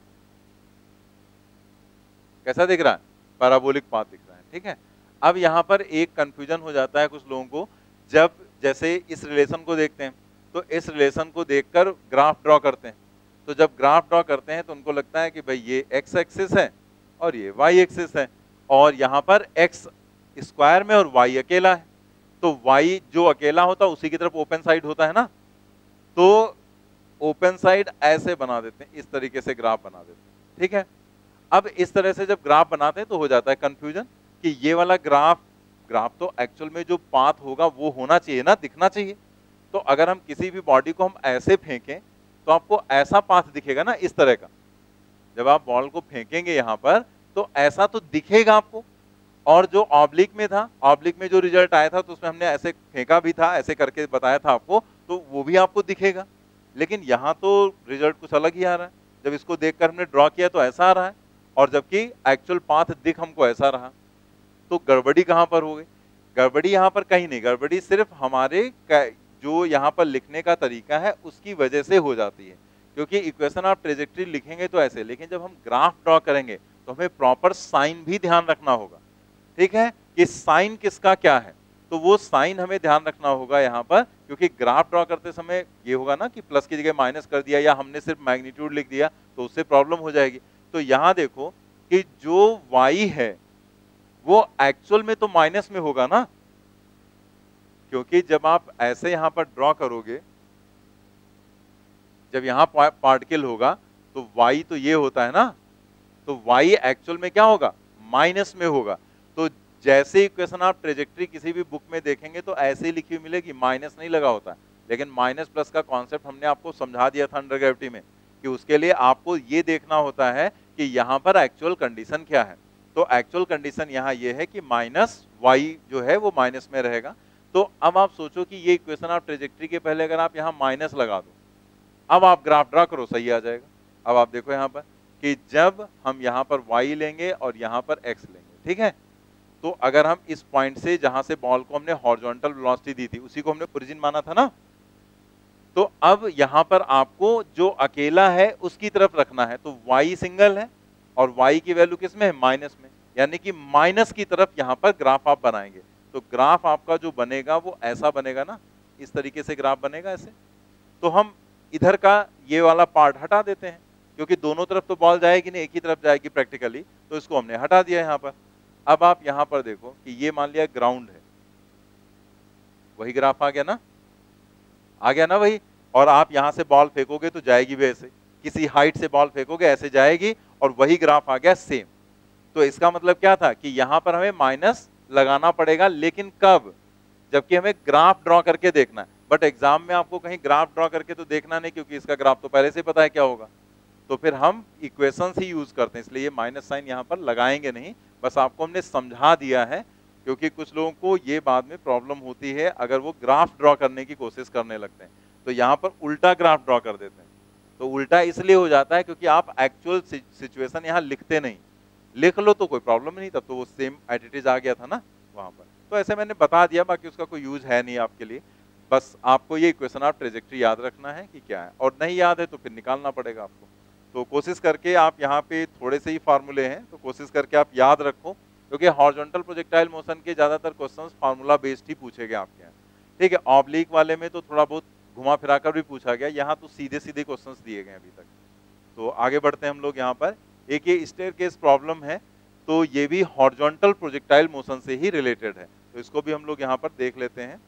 कैसा दिख रहा है, पैराबोलिक पाथ दिख रहा है, ठीक है। अब यहां पर एक कंफ्यूजन हो जाता है कुछ लोगों को, जब जैसे इस रिलेशन को देखते हैं तो इस रिलेशन को देखकर ग्राफ ड्रॉ करते हैं, तो जब ग्राफ ड्रॉ करते हैं तो उनको लगता है कि भाई ये x एक्सिस है और ये y एक्सिस है, और यहाँ पर x स्क्वायर में और y अकेला है, तो y जो अकेला होता है उसी की तरफ ओपन साइड होता है ना, तो ओपन साइड ऐसे बना देते हैं, इस तरीके से ग्राफ बना देते हैं, ठीक है। अब इस तरह से जब ग्राफ बनाते हैं तो हो जाता है कंफ्यूजन कि ये वाला ग्राफ तो एक्चुअल में जो पाथ होगा वो होना चाहिए ना, दिखना चाहिए। तो अगर हम किसी भी बॉडी को हम ऐसे फेंकें तो आपको ऐसा पाथ दिखेगा ना, इस तरह का। जब आप बॉल को फेंकेंगे यहां पर तो ऐसा तो दिखेगा आपको, और जो ऑब्लिक में था, ऑब्लिक में जो रिजल्ट आया था तो उसमें हमने ऐसे फेंका भी था, ऐसे करके बताया था आपको, तो वो भी आपको दिखेगा। लेकिन यहाँ तो रिजल्ट कुछ अलग ही आ रहा है। जब इसको देखकर हमने ड्रॉ किया तो ऐसा आ रहा है, और जबकि एक्चुअल पाथ दिख हमको ऐसा रहा। तो गड़बड़ी कहां पर हो गई? गड़बड़ी यहाँ पर कहीं नहीं, गड़बड़ी सिर्फ हमारे जो यहाँ पर लिखने का तरीका है उसकी वजह से हो जाती है। क्योंकि इक्वेशन आप ट्रेजेक्ट्री लिखेंगे तो ऐसे, लेकिन जब हम ग्राफ ड्रॉ करेंगे तो हमें प्रॉपर साइन भी ध्यान रखना होगा, ठीक है, कि साइन किसका क्या है। तो वो साइन हमें ध्यान रखना होगा यहाँ पर, क्योंकि ग्राफ ड्रॉ करते समय ये होगा ना कि प्लस की जगह माइनस कर दिया या हमने सिर्फ मैग्नीट्यूड लिख दिया तो उससे प्रॉब्लम हो जाएगी। तो यहाँ देखो कि जो y है वो एक्चुअल में तो माइनस में होगा ना, क्योंकि जब आप ऐसे यहां पर ड्रॉ करोगे, जब यहां पार्टिकल होगा तो y तो ये होता है ना, तो y एक्चुअल में क्या होगा? माइनस में होगा। तो जैसे इक्वेशन आप ट्रेजेक्ट्री किसी भी बुक में देखेंगे तो ऐसे ही लिखी हुई मिलेगी, माइनस नहीं लगा होता है। लेकिन माइनस प्लस का कॉन्सेप्ट हमने आपको समझा दिया था अंडर ग्रेविटी में, कि उसके लिए आपको ये देखना होता है कि यहाँ पर एक्चुअल कंडीशन क्या है। तो एक्चुअल कंडीशन यहाँ ये है कि माइनस y जो है वो माइनस में रहेगा। तो अब आप सोचो कि ये इक्वेशन आप ट्रेजेक्ट्री के पहले अगर आप यहाँ माइनस लगा दो, अब आप ग्राफ ड्रा करो, सही आ जाएगा। अब आप देखो यहाँ पर कि जब हम यहाँ पर y लेंगे और यहाँ पर x लेंगे, ठीक है, तो अगर हम इस पॉइंट से जहां से बॉल को हमने हॉरिजॉन्टल वेलोसिटी दी थी उसी को हमने ओरिजिन माना था ना, तो अब यहाँ पर आपको जो अकेला है उसकी तरफ रखना है। तो y सिंगल है और y की वैल्यू किस में है? माइनस में, यानी कि माइनस की तरफ यहाँ पर ग्राफ आप बनाएंगे। तो ग्राफ आपका जो बनेगा वो ऐसा बनेगा ना, इस तरीके से ग्राफ बनेगा ऐसे। तो हम इधर का ये वाला पार्ट हटा देते हैं, क्योंकि दोनों तरफ तो बॉल जाएगी नहीं, एक ही तरफ जाएगी प्रैक्टिकली, तो इसको हमने हटा दिया यहाँ पर। अब आप यहाँ पर देखो कि ये मान लिया ग्राउंड है, वही ग्राफ आ गया ना, आ गया ना वही। और आप यहाँ से बॉल फेंकोगे तो जाएगी भी ऐसे, किसी हाइट से बॉल फेंकोगे ऐसे जाएगी, और वही ग्राफ आ गया सेम। तो इसका मतलब क्या था कि यहाँ पर हमें माइनस लगाना पड़ेगा, लेकिन कब? जबकि हमें ग्राफ ड्रॉ करके देखना है। बट एग्जाम में आपको कहीं ग्राफ ड्रॉ करके तो देखना नहीं, क्योंकि इसका ग्राफ तो पहले से पता है क्या होगा। तो फिर हम इक्वेशंस ही यूज करते हैं, इसलिए ये माइनस साइन यहाँ पर लगाएंगे नहीं, बस आपको हमने समझा दिया है। क्योंकि कुछ लोगों को ये बाद में प्रॉब्लम होती है अगर वो ग्राफ ड्रॉ करने की कोशिश करने लगते हैं, तो यहाँ पर उल्टा ग्राफ ड्रॉ कर देते हैं। तो उल्टा इसलिए हो जाता है क्योंकि आप एक्चुअल सिचुएशन यहाँ लिखते नहीं। लिख लो तो कोई प्रॉब्लम नहीं, तब तो वो सेम एटिट्यूड आ गया था ना वहां पर। तो ऐसे मैंने बता दिया, बाकी उसका कोई यूज है नहीं आपके लिए। बस आपको ये इक्वेशन आप ट्रेजेक्ट्री याद रखना है कि क्या है, और नहीं याद है तो फिर निकालना पड़ेगा आपको। तो कोशिश करके आप यहाँ पे थोड़े से ही फार्मूले हैं, तो कोशिश करके आप याद रखो, क्योंकि हॉरिजॉन्टल प्रोजेक्टाइल मोशन के ज्यादातर क्वेश्चंस फार्मूला बेस्ड ही पूछे गए आपके यहाँ, ठीक है। ऑब्लिक वाले में तो थोड़ा बहुत घुमा फिरा कर भी पूछा गया, यहाँ तो सीधे सीधे क्वेश्चंस दिए गए अभी तक। तो आगे बढ़ते हैं हम लोग यहाँ पर। एक ये स्टेयरकेस प्रॉब्लम है, तो ये भी हॉरिजॉन्टल प्रोजेक्टाइल मोशन से ही रिलेटेड है, तो इसको भी हम लोग यहाँ पर देख लेते हैं।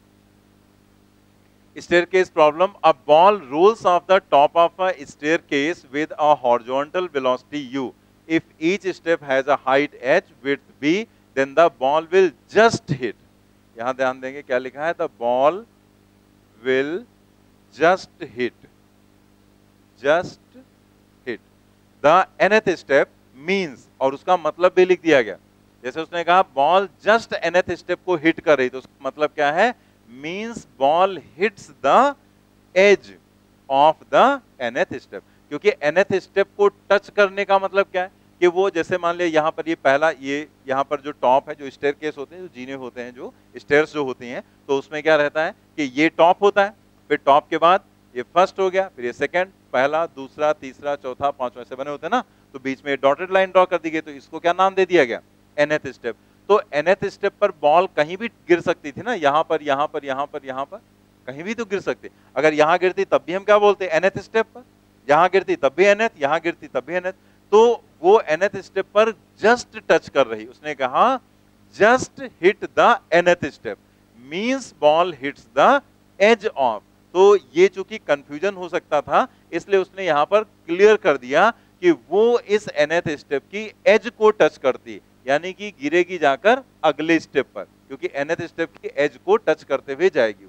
Staircase problem: a ball rolls off the top of a staircase with a horizontal velocity u. If each step has a height h, width b, then the ball will just hit. यहाँ ध्यान देंगे क्या लिखा है? The ball will just hit. Just hit. The nth step means, और उसका मतलब भी लिख दिया गया। जैसे उसने कहा बॉल जस्ट nth स्टेप को हिट कर रही, तो उसका मतलब क्या है? Means ball hits the edge of the nth step. क्योंकि nth स्टेप को टच करने का मतलब क्या है कि वो, जैसे मान लिया यहाँ पर ये पहला, ये यहाँ पर जो टॉप है, जो स्टेयरकेस होते हैं, जो जीने होते हैं, जो स्टेयर्स जो होती हैं, तो उसमें क्या रहता है कि ये टॉप होता है, फिर टॉप के बाद ये फर्स्ट हो गया, फिर ये सेकंड, पहला, दूसरा, तीसरा, चौथा, पांचवा, ऐसे बने होते हैं ना। तो बीच में डॉटेड लाइन ड्रॉ कर दी गई, तो इसको क्या नाम दे दिया गया? nth step. तो nth स्टेप पर बॉल कहीं भी गिर सकती थी ना, यहाँ पर, यहाँ पर, यहाँ पर, यहाँ पर, कहीं भी तो गिर सकती। अगर यहाँ गिरती तब भी हम क्या बोलते? nth स्टेप पर। यहाँ गिरती तब भी nth, यहाँ गिरती तब भी nth। तो वो nth स्टेप पर जस्ट टच कर रही, उसने कहा just hit the nth step, means ball hits the edge of। तो ये चूंकि कंफ्यूजन हो सकता था, इसलिए उसने यहां पर क्लियर कर दिया कि वो इस nth स्टेप की एज को टच करती, यानी कि गिरेगी जाकर अगले स्टेप पर, क्योंकि nth स्टेप की एज को टच करते हुए जाएगी।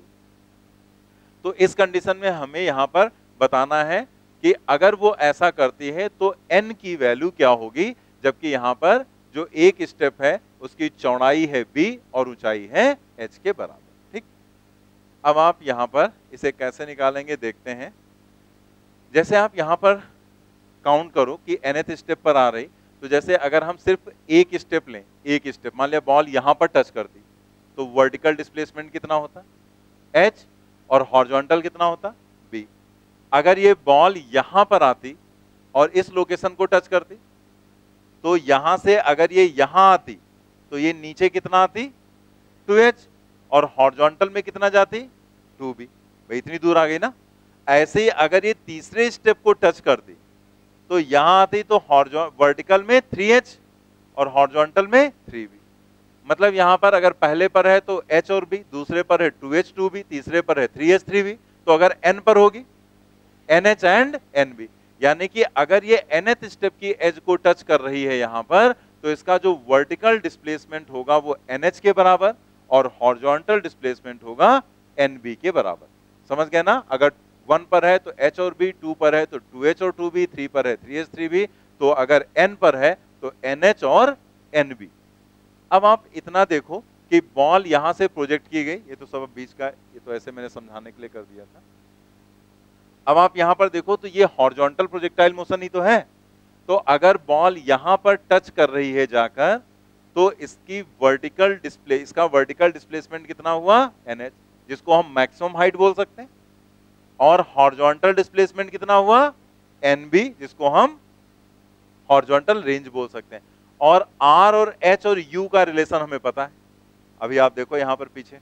तो इस कंडीशन में हमें यहां पर बताना है कि अगर वो ऐसा करती है तो n की वैल्यू क्या होगी, जबकि यहां पर जो एक स्टेप है उसकी चौड़ाई है b और ऊंचाई है h के बराबर। ठीक, अब आप यहां पर इसे कैसे निकालेंगे देखते हैं। जैसे आप यहां पर काउंट करो कि nth स्टेप पर आ रही, तो जैसे अगर हम सिर्फ एक स्टेप लें, एक स्टेप मान लिया बॉल यहां पर टच कर दी, तो वर्टिकल डिस्प्लेसमेंट कितना होता h और हॉरिजॉन्टल कितना होता b। अगर ये बॉल यहां पर आती और इस लोकेशन को टच करती, तो यहां से अगर ये यहां आती तो ये नीचे कितना आती 2h, और हॉरिजॉन्टल में कितना जाती 2b। भाई इतनी दूर आ गई ना। ऐसे ही अगर ये तीसरे स्टेप को टच करती तो यहां आती तो वर्टिकल में 3h और हॉरिजॉन्टल में 3b। मतलब यहां पर अगर पहले पर है तो h और b, दूसरे पर है 2h 2b, तीसरे पर है 3h 3b, तो अगर n पर होगी nh एंड nb, यानी कि अगर ये nth स्टेप की एज को टच कर रही है यहां पर, तो इसका जो वर्टिकल डिस्प्लेसमेंट होगा वो nh के बराबर और हॉरिजॉन्टल डिस्प्लेसमेंट होगा nb के बराबर। समझ गए ना। अगर 1 पर है तो h और b, 2 पर है तो 2h और 2b, 3 पर है 3h 3b, तो अगर n पर है तो nh और nb। अब आप इतना देखो कि बॉल यहां से प्रोजेक्ट की गई, ये तो सब बीच का, ये तो ऐसे मैंने समझाने के लिए कर दिया था। अब आप यहां पर देखो तो ये हॉरिजॉन्टल प्रोजेक्टाइल मोशन ही तो है। तो अगर बॉल यहां पर टच कर रही है जाकर, तो इसकी इसका वर्टिकल डिस्प्लेसमेंट कितना हुआ nh, जिसको हम मैक्सिमम हाइट बोल सकते हैं, और हॉरिजॉन्टल डिस्प्लेसमेंट कितना हुआ nb, जिसको हम हॉरिजॉन्टल रेंज बोल सकते हैं। और r और h और u का रिलेशन हमें पता है। अभी आप देखो यहां पर पीछे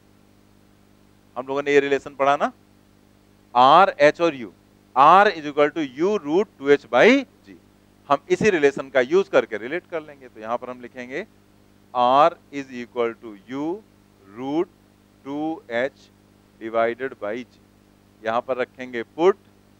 हम लोगों ने ये रिलेशन पढ़ा ना, r h और u, r is equal to u root 2h by g। हम इसी रिलेशन का यूज करके रिलेट कर लेंगे। तो यहां पर हम लिखेंगे r is equal to u root 2h divided by g। यहां पर रखेंगे put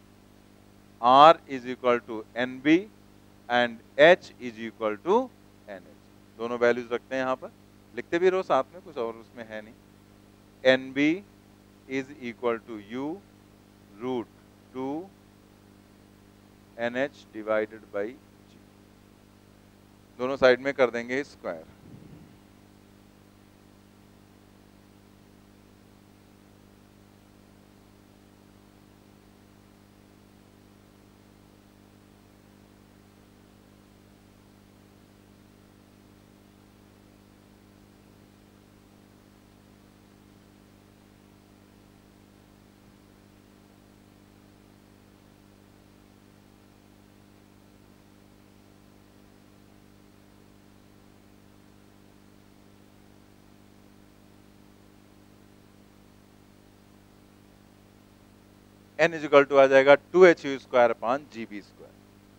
r is equal to nb and h is equal to nh। दोनों वैल्यूज रखते हैं यहां पर, लिखते भी रहो साथ में, कुछ और उसमें है नहीं। nb is equal to u root 2 nh divided by g। दोनों साइड में कर देंगे square. n is equal to आ जाएगा 2hu square upon gb square.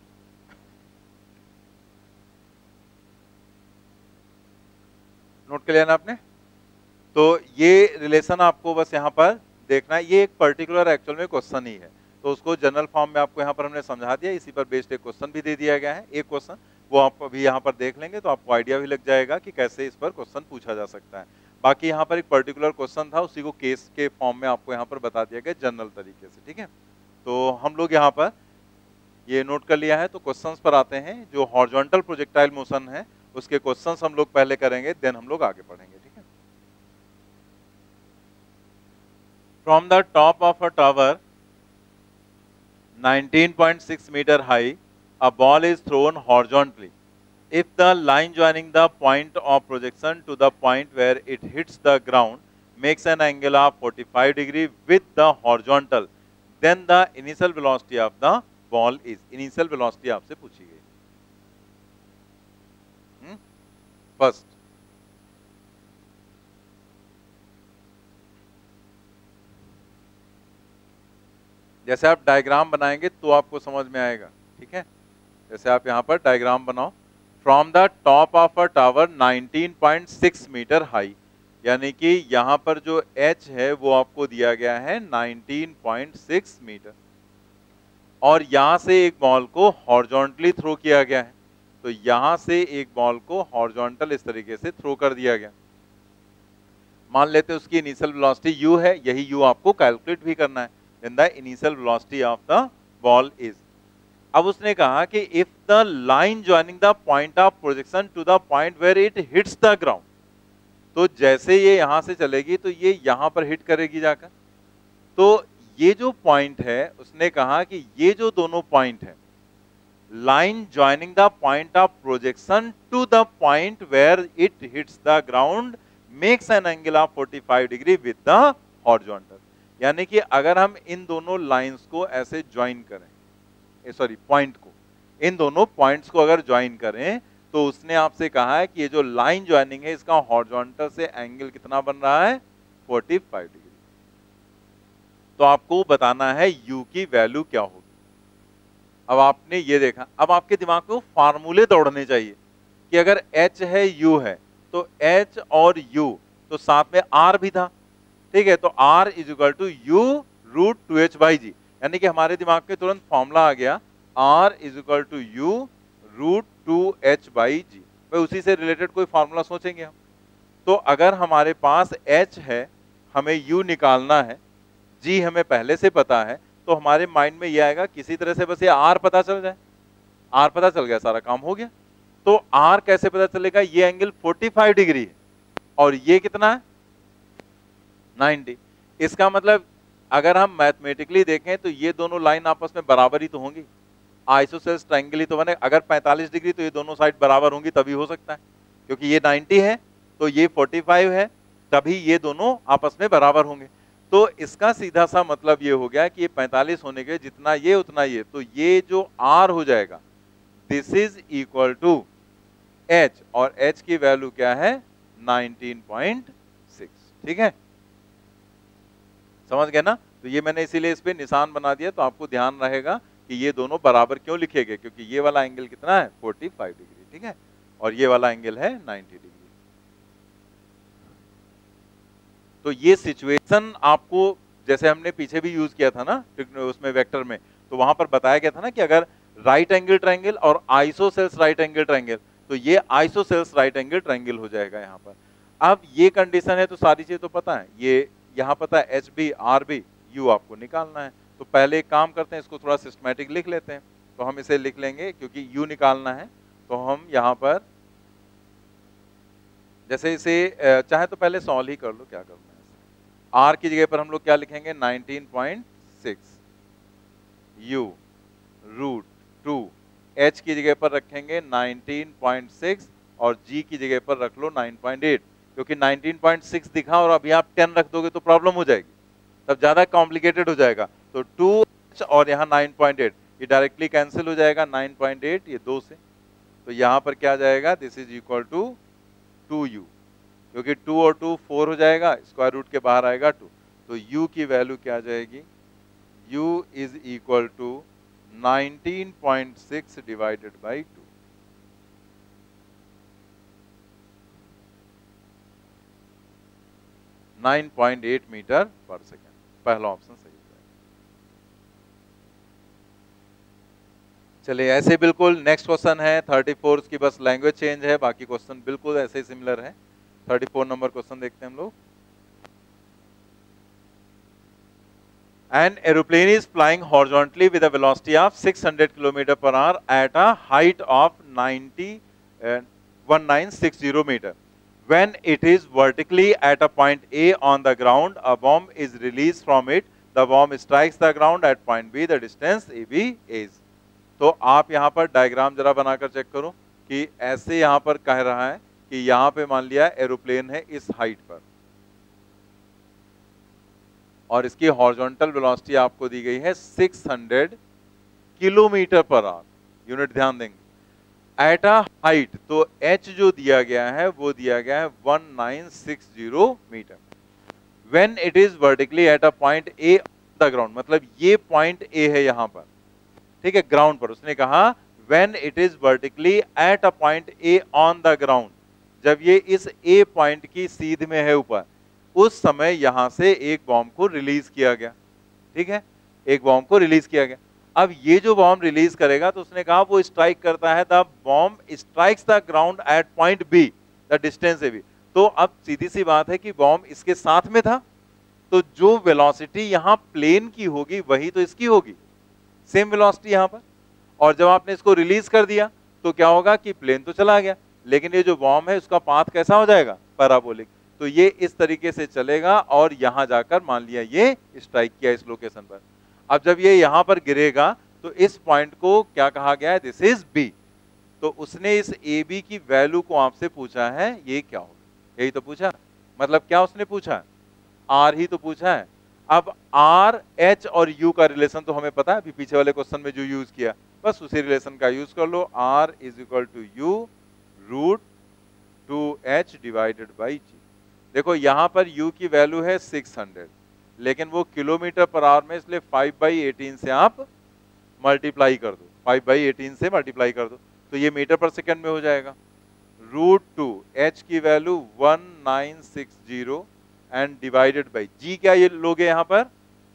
Note कर लिया ना आपने। तो ये रिलेशन आपको बस यहाँ पर देखना है। ये एक पर्टिकुलर एक्चुअल में क्वेश्चन ही है, तो उसको जनरल फॉर्म में आपको यहाँ पर हमने समझा दिया। इसी पर बेस्ड एक क्वेश्चन भी दे दिया गया है, एक क्वेश्चन, वो आप अभी यहाँ पर देख लेंगे तो आपको आइडिया भी लग जाएगा कि कैसे इस पर क्वेश्चन पूछा जा सकता है। बाकी यहाँ पर एक पर्टिकुलर क्वेश्चन था, उसी को केस के फॉर्म में आपको यहाँ पर बता दिया गया जनरल तरीके से। ठीक है, तो हम लोग यहाँ पर ये नोट कर लिया है। तो क्वेश्चंस पर आते हैं। जो हॉरिजॉन्टल प्रोजेक्टाइल मोशन है उसके क्वेश्चंस हम लोग पहले करेंगे, देन हम लोग आगे बढ़ेंगे। ठीक है। From the top of a tower 19.6 meter high, a ball is thrown horizontally. If the line joining the point of projection to the point where it hits the ground makes an angle of 45 degree with the horizontal, then the initial velocity of the ball is। initial velocity आपसे पूछी गई। First जैसे आप diagram बनाएंगे तो आपको समझ में आएगा। ठीक है, जैसे आप यहाँ पर डायग्राम बनाओ from the top of a tower 19.6 metre high, यानी कि यहां पर जो h है वो आपको दिया गया है 19.6 मीटर, और यहां से एक बॉल को हॉरिजॉन्टली थ्रो किया गया है। तो यहां से एक बॉल को हॉरिजॉन्टल इस तरीके से थ्रो कर दिया गया। मान लेते हैं उसकी इनिशियल वेलोसिटी u है, यही u आपको कैलकुलेट भी करना है। Then the initial velocity of the ball is, अब उसने कहा कि if the line joining the point of projection to the point where it hits the ground, तो जैसे ये यहां से चलेगी तो ये यहां पर हिट करेगी जाकर। तो ये जो पॉइंट है, उसने कहा कि ये जो दोनों पॉइंट है, line joining the point of projection to the point where it hits the ground makes an angle of 45 degree with the horizontal. यानी कि अगर हम इन दोनों लाइंस को ऐसे ज्वाइन करें, सॉरी पॉइंट को, इन दोनों पॉइंट्स को अगर ज्वाइन करें, तो उसने आपसे कहा है कि ये जो लाइन ज्वाइनिंग है इसका हॉरिजॉन्टल से एंगल कितना बन रहा है, 45 डिग्री। तो आपको बताना है u की वैल्यू क्या होगी। अब आपने ये देखा, अब आपके दिमाग में फार्मूले दौड़ने चाहिए कि अगर h है u है, तो h और u, तो साथ में r भी था, ठीक है, तो r is equal to u root 2h by g, यानी कि हमारे दिमाग में तुरंत फॉर्मूला आ गया r is equal to u root 2h by g. भाई उसी से रिलेटेड कोई फॉर्मूला सोचेंगे हम। तो अगर हमारे पास h है, हमें u निकालना है, g हमें पहले से पता है, तो हमारे माइंड में ये आएगा किसी तरह से बस ये r पता चल जाए। r पता चल गया, सारा काम हो गया। तो r कैसे पता चलेगा, ये एंगल 45 डिग्री है और ये कितना है 90। इसका मतलब अगर हम मैथमेटिकली देखें तो ये दोनों लाइन आपस में बराबर ही तो होंगी, आइसोसेल्स ट्रायंगल ही तो बने। अगर 45 डिग्री तो ये दोनों साइड बराबर होंगी, तभी हो सकता है, क्योंकि ये 90 है तो ये 45 है, तभी ये दोनों आपस में बराबर होंगे। तो इसका सीधा सा मतलब ये हो गया कि ये 45 होने के जितना ये उतना ये, तो ये जो r हो जाएगा this is equal to h, और h की वैल्यू क्या है 19.6। ठीक है, समझ गए ना। तो ये मैंने इसीलिए इस पे निशान बना दिया, तो आपको ध्यान रहेगा कि ये दोनों बराबर क्यों लिखे गए, क्योंकि ये वाला एंगल कितना है 45 डिग्री, ठीक है, और ये वाला एंगल है 90 डिग्री। तो ये सिचुएशन आपको जैसे हमने पीछे भी यूज किया था ना उसमें वेक्टर में, तो वहां पर बताया गया था ना कि अगर राइट एंगल ट्रायंगल और आइसोसेल्स राइट एंगल ट्रायंगल, तो ये आइसोसेल्स राइट एंगल ट्रायंगल हो जाएगा यहाँ पर। अब ये कंडीशन है तो सारी चीज तो पता है, ये यहाँ पता है h b r b, u आपको निकालना है। तो पहले एक काम करते हैं, इसको थोड़ा सिस्टमैटिक लिख लेते हैं। तो हम इसे लिख लेंगे, क्योंकि यू निकालना है, तो हम यहाँ पर जैसे इसे चाहे तो पहले सॉल्व ही कर लो, क्या करना है। आर की जगह पर हम लोग क्या लिखेंगे 19.6 यू रूट 2, एच की जगह पर रखेंगे 19.6 और जी की जगह पर रख लो 9.8, क्योंकि 19.6 दिखा और अभी आप 10 रख दोगे तो प्रॉब्लम हो जाएगी, तब ज्यादा कॉम्प्लिकेटेड हो जाएगा। तो 2h और यहाँ 9.8, ये डायरेक्टली कैंसिल हो जाएगा, 9.8 ये 2 से, तो यहाँ पर क्या जाएगा this is equal to 2u, क्योंकि 2 और 2 4 हो जाएगा, स्क्वायर रूट के बाहर आएगा 2, तो u की वैल्यू क्या आ जाएगी, u is equal to 19.6 divided by 2। Nine 9.8 metre per second, पहला ऑप्शन सही है। चलिए ऐसे बिल्कुल नेक्स्ट क्वेश्चन है 34, की बस लैंग्वेज चेंज है, बाकी क्वेश्चन बिल्कुल ऐसे ही सिमिलर है। 34 नंबर क्वेश्चन देखते हैं हम लोग। An aeroplane is flying horizontally with a velocity of 600 km per hour at a height of 1960 meter. When it is vertically at a point A on the ground, a bomb is released from it. The bomb strikes the ground at point B. The distance AB is. तो आप यहाँ पर diagram जरा बनाकर check करो कि ऐसे यहाँ पर कह रहा है कि यहाँ पे मान लिया एरोप्लेन है इस हाइट पर, और इसकी हॉरिजॉन्टल वेलोसिटी आपको दी गई है 600 किलोमीटर पर आवर। यूनिट ध्यान देंगे, एट अ हाइट, तो h जो दिया गया है वो दिया गया है 1960 metre. When it is vertically at a point A the ground, मतलब ये पॉइंट A है यहाँ पर, ठीक है, ग्राउंड पर। उसने कहा when it is vertically at a point A on the ground, जब ये इस ए पॉइंट की सीध में है ऊपर, उस समय यहां से एक बॉम्ब को रिलीज किया गया, ठीक है, एक बॉम्ब को रिलीज किया गया। अब ये जो बॉम्ब रिलीज करेगा तो उसने कहा वो स्ट्राइक करता है, the bomb strikes the ground at point B, the distance A B. तो अब सीधी सी बात है कि बॉम्ब इसके साथ में था, तो जो वेलोसिटी यहां प्लेन की होगी वही तो इसकी होगी, सेम वेलोसिटी यहां पर। और जब आपने इसको रिलीज कर दिया तो क्या होगा कि प्लेन तो चला गया, लेकिन ये जो बॉम्ब है उसका पाथ कैसा हो जाएगा, पैराबोलिक। तो ये इस तरीके से चलेगा और यहां जाकर मान लिया ये स्ट्राइक किया इस लोकेशन पर। अब जब ये यहां पर गिरेगा तो इस पॉइंट को क्या कहा गया है, दिस इज बी। तो उसने इस ए बी की वैल्यू को आपसे पूछा है ये क्या होगा, यही तो पूछा, मतलब क्या उसने पूछा, आर ही तो पूछा है। अब आर, एच और यू का रिलेशन तो हमें पता है, अभी पीछे वाले क्वेश्चन में जो यूज किया, बस उसी रिलेशन का यूज कर लो। R is equal to u root 2h divided by g. देखो यहां पर u की वैल्यू है 600, लेकिन वो किलोमीटर पर आवर में, इसलिए 5/18 से आप मल्टीप्लाई कर दो, 5/18 से मल्टीप्लाई कर दो, तो ये मीटर पर सेकंड में हो जाएगा। रूट 2 h की value 1960 and divided by g, क्या ये लोगे यहां पर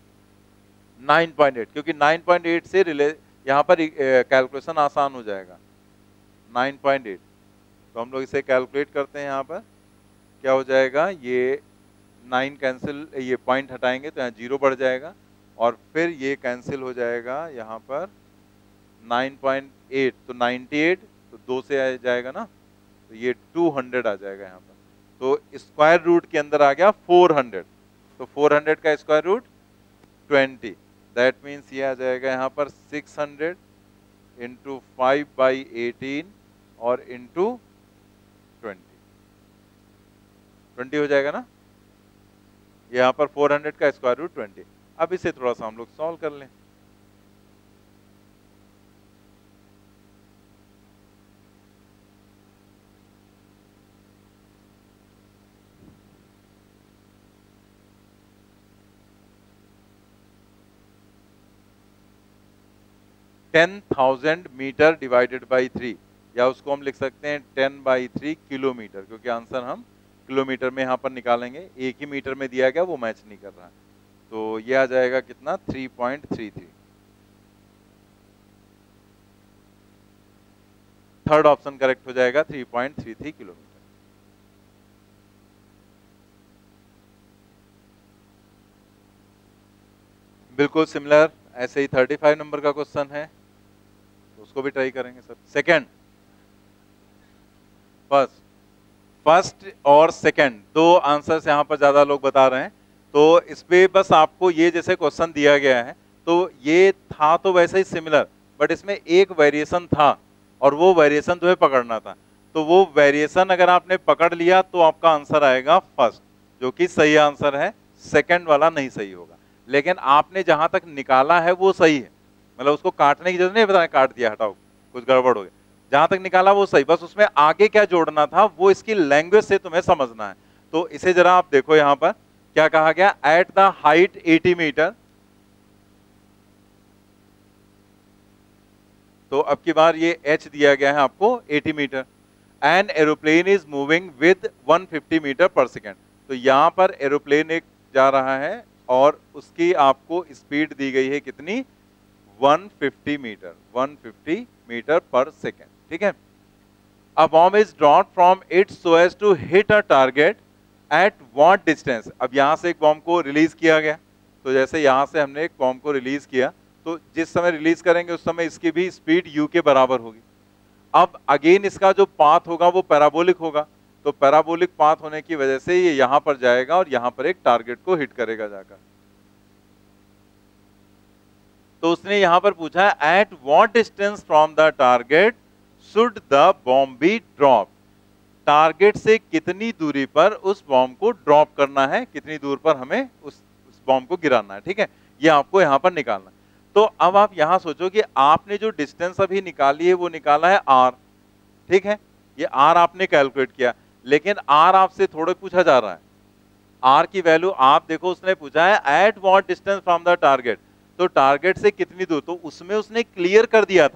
9.8, क्योंकि 9.8 से यहां पर कैलकुलेशन आसान हो जाएगा। 9.8 तो हम लोग इसे कैलकुलेट करते हैं, यहां पर क्या हो जाएगा, ये 9 कैंसिल, ये पॉइंट हटाएंगे तो यहाँ 0 बढ़ जाएगा, और फिर ये कैंसिल हो जाएगा यहाँ पर 9.8 तो 98, तो 2 से आ जाएगा ना, तो ये 200 आ जाएगा यहाँ पर। तो स्क्वायर रूट के अंदर आ गया 400, तो 400 का स्क्वायर रूट 20, दैट मीन्स ये आ जाएगा यहाँ पर 600 इंटू 5/18 और इंटू 20 हो जाएगा ना, यहाँ पर 400 का स्क्वायर रूट 20। अब इसे थोड़ा सा हम लोग सॉल्व कर लें। टेन 1000 मीटर डिवाइडेड बाई 3, या उसको हम लिख सकते हैं 10/3 किलोमीटर, क्योंकि आंसर हम किलोमीटर में यहां पर निकालेंगे, एक ही मीटर में दिया गया वो मैच नहीं कर रहा है, तो ये आ जाएगा कितना 3.33। थर्ड ऑप्शन करेक्ट हो जाएगा 3.33 किलोमीटर। बिल्कुल सिमिलर ऐसे ही 35 नंबर का क्वेश्चन है, तो उसको भी ट्राई करेंगे सर। सेकंड, फर्स्ट और सेकंड दो आंसर्स यहाँ पर ज्यादा लोग बता रहे हैं, तो इस पे बस आपको ये जैसे क्वेश्चन दिया गया है, तो ये था तो वैसे ही सिमिलर, बट इसमें एक वेरिएशन था और वो वेरिएशन तुम्हें पकड़ना था। तो वो वेरिएशन अगर आपने पकड़ लिया तो आपका आंसर आएगा फर्स्ट, जो कि सही आंसर है, सेकंड वाला नहीं सही होगा। लेकिन आपने जहां तक निकाला है वो सही है, मतलब उसको काटने की जरूरत नहीं, बताया काट दिया हटाओ कुछ गड़बड़ हो गया, जहां तक निकाला वो सही, बस उसमें आगे क्या जोड़ना था वो इसकी लैंग्वेज से तुम्हें समझना है। तो इसे जरा आप देखो, यहां पर क्या कहा गया, एट द हाइट 80 मीटर, तो अब की बार ये h दिया गया है आपको 80 metre, an aeroplane is moving with 150 metre per second. तो यहां पर एरोप्लेन एक जा रहा है और उसकी आपको स्पीड दी गई है कितनी, 150 मीटर पर सेकेंड, ठीक है। A bomb is dropped from it so as to hit a target at what distance. अब यहां से एक बॉम्ब को रिलीज किया गया, तो जैसे यहां से हमने एक बॉम्ब को रिलीज किया, तो जिस समय रिलीज करेंगे उस समय इसकी भी स्पीड u के बराबर होगी। अब अगेन इसका जो पाथ होगा वो पैराबोलिक होगा, तो पैराबोलिक पाथ होने की वजह से ये यहां पर जाएगा और यहां पर एक टारगेट को हिट करेगा जाकर। तो उसने यहां पर पूछा है at what distance from the target should the bomb be drop. Target से कितनी दूरी पर उस बॉम्ब को ड्रॉप करना है, कितनी दूर पर हमें उस बॉम्ब को गिराना है, ठीक है, ये आपको यहां पर निकालना है। तो अब आप यहां सोचो कि आपने जो डिस्टेंस अभी निकाली है वो निकाला है r, ठीक है, ये r आपने कैलकुलेट किया, लेकिन r आपसे थोड़ा पूछा जा रहा है, r की वैल्यू आप देखो, उसने पूछा है at what distance from the target, तो टारगेट से कितनी दूर, तो उसमें उसने क्लियर कर दिया था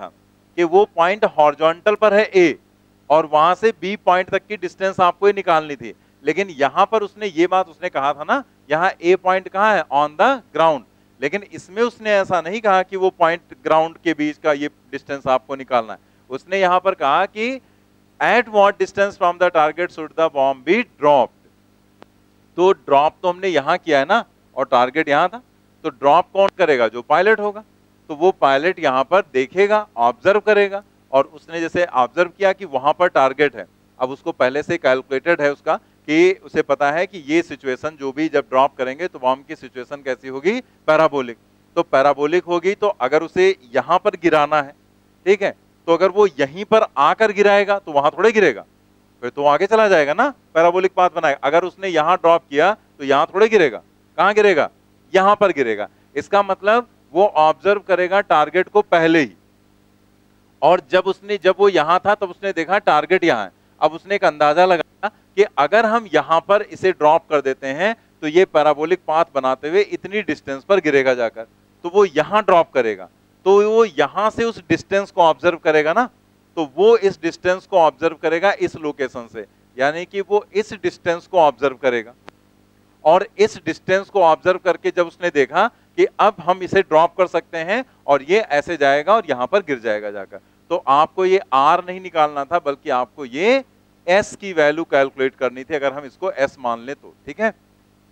कि वो पॉइंट हॉरिजॉन्टल पर है ए, और वहां से बी पॉइंट तक की डिस्टेंस आपको ही निकालनी थी। लेकिन यहां पर उसने ये बात उसने कहा था ना, यहां ए पॉइंट कहां है, ऑन द ग्राउंड। लेकिन इसमें उसने ऐसा नहीं कहा कि वो पॉइंट ग्राउंड के बीच का ये डिस्टेंस आपको निकालना है। उसने यहां पर कहा कि at what distance from the target should the bomb be dropped. तो ड्रॉप तो हमने यहां किया है ना, और टारगेट यहां था, तो ड्रॉप कौन करेगा, जो पायलट होगा। तो वो पायलट यहां पर देखेगा, ऑब्जर्व करेगा, और उसने जैसे ऑब्जर्व किया कि वहां पर टारगेट है, अब उसको पहले से कैलकुलेटेड है उसका, कि उसे पता है कि ये सिचुएशन जो भी जब ड्रॉप करेंगे तो बॉम्ब की सिचुएशन कैसी होगी, पैराबोलिक। तो पैराबोलिक होगी, तो अगर उसे यहां पर गिराना है, ठीक है, तो अगर वो यहीं पर आकर गिराएगा तो वहां थोड़े गिरेगा, फिर तो आगे चला जाएगा ना, पैराबोलिक पाथ बनाएगा। अगर उसने यहां ड्रॉप किया तो यहां थोड़े गिरेगा, कहां गिरेगा, यहां पर गिरेगा। इसका मतलब वो ऑब्जर्व करेगा टारगेट को पहले ही, और जब वो यहां था तब उसने देखा टारगेट यहां है। अब उसने एक अंदाजा लगाया कि अगर हम यहां पर इसे ड्रॉप कर देते हैं तो ये पैराबोलिक पाथ बनाते हुए इतनी डिस्टेंस पर गिरेगा जाकर, तो वो यहां ड्रॉप करेगा, तो वो यहां से उस डिस्टेंस को ऑब्जर्व करेगा ना, तो वो इस डिस्टेंस को ऑब्जर्व करेगा इस लोकेशन से, यानी कि वो इस डिस्टेंस को ऑब्जर्व करेगा। और इस डिस्टेंस को ऑब्जर्व करके जब उसने देखा कि अब हम इसे ड्रॉप कर सकते हैं और ये ऐसे जाएगा और यहां पर गिर जाएगा जाकर, तो आपको ये आर नहीं निकालना था, बल्कि आपको ये एस की वैल्यू कैलकुलेट करनी थी, अगर हम इसको एस मान ले तो, ठीक है।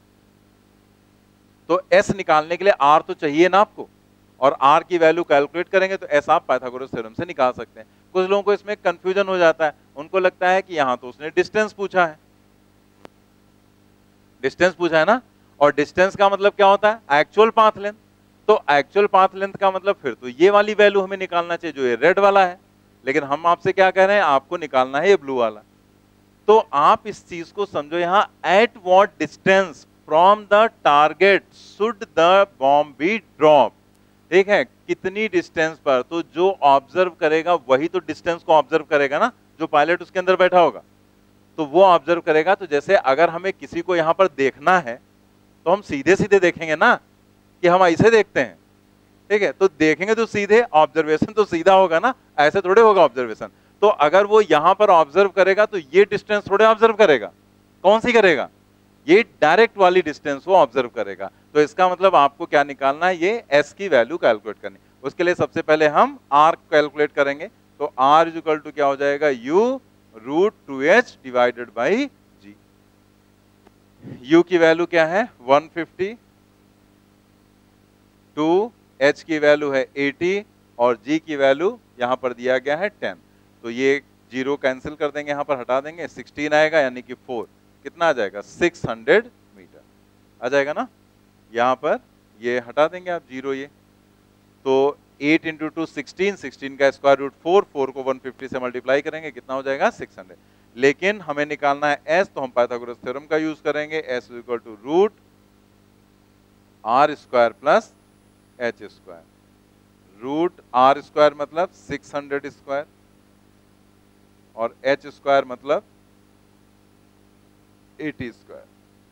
तो एस निकालने के लिए आर तो चाहिए ना आपको, और आर की वैल्यू कैलकुलेट करेंगे तो एस आप पाइथागोरस थ्योरम से निकाल सकते हैं। कुछ लोगों को इसमें कंफ्यूजन हो जाता है, उनको लगता है कि यहां तो उसने डिस्टेंस पूछा है, डिस्टेंस पूछा है ना, और डिस्टेंस का मतलब क्या होता है, एक्चुअल पाथ लेंथ। तो एक्चुअल पाथ लेंथ का मतलब फिर तो ये वाली वैल्यू हमें निकालना चाहिए जो ये रेड वाला है, लेकिन हम आपसे क्या कह रहे हैं, आपको निकालना है ये ब्लू वाला। तो आप इस चीज को समझो, यहां at what distance from the target should the bomb be drop, ठीक है, कितनी डिस्टेंस पर, तो जो ऑब्जर्व करेगा वही तो डिस्टेंस को ऑब्जर्व करेगा ना, जो पायलट उसके अंदर बैठा होगा, तो वो ऑब्जर्व करेगा। तो जैसे अगर हमें किसी को यहां पर देखना है तो हम सीधे सीधे देखेंगे ना, कि हम ऐसे देखते हैं, ठीक है, तो देखेंगे तो सीधे, ऑब्जर्वेशन तो सीधा होगा ना, ऐसे थोड़े होगा ऑब्जर्वेशन। तो अगर वो यहां पर ऑब्जर्व करेगा तो ये डिस्टेंस थोड़े ऑब्जर्व करेगा, कौन सी करेगा, ये डायरेक्ट वाली डिस्टेंस वो ऑब्जर्व करेगा। तो इसका मतलब आपको क्या निकालना है, ये एस की वैल्यू कैलकुलेट करनी। उसके लिए सबसे पहले हम आर कैलकुलेट करेंगे, तो आर इज इक्वल टू क्या हो जाएगा, u root 2h divided by g. u की वैल्यू क्या है 150, 2h की वैल्यू है 80, और g की वैल्यू यहां पर दिया गया है 10। तो ये जीरो कैंसिल कर देंगे, यहां पर हटा देंगे, 16 आएगा, यानी कि 4 कितना आ जाएगा, 600 मीटर आ जाएगा ना। यहां पर ये हटा देंगे आप जीरो, ये तो 8 इंटू 2 16, 16 का स्क्वायर रूट 4, 4 को 150 से मल्टीप्लाई करेंगे, कितना हो जाएगा 600। लेकिन हमें निकालना है एस, तो हम पाइथागोरस थ्योरम का यूज करेंगे, s is equal to root r square plus h square. Root r square मतलब 600 स्क्वायर, और एच स्क्वायर मतलब 80 स्क्वायर।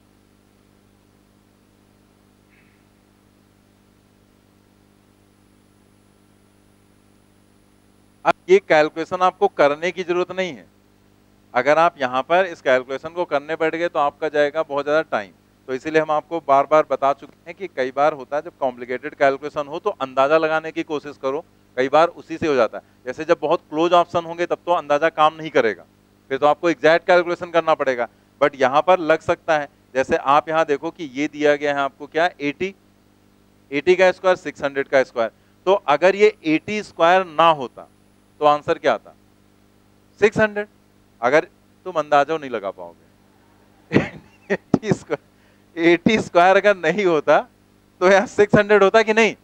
अब ये कैलकुलेशन आपको करने की जरूरत नहीं है, अगर आप यहां पर इस कैलकुलेशन को करने बैठ गए तो आपका जाएगा बहुत ज्यादा टाइम। तो इसीलिए हम आपको बार बार बता चुके हैं कि कई बार होता है जब कॉम्प्लिकेटेड कैलकुलेशन हो तो अंदाजा लगाने की कोशिश करो, कई बार उसी से हो जाता है। जैसे जब बहुत क्लोज ऑप्शन होंगे तब तो अंदाजा काम नहीं करेगा, फिर तो आपको एग्जैक्ट कैलकुलेशन करना पड़ेगा, बट यहां पर लग सकता है। जैसे आप यहां देखो कि ये दिया गया है आपको क्या, 80 का स्क्वायर 600 का स्क्वायर, तो अगर ये 80 स्क्वायर ना होता तो आंसर क्या आता, 600। अगर तुम अंदाजा नहीं लगा पाओगे 80 स्क्वायर अगर नहीं होता तो यहाँ 600 होता कि नहीं,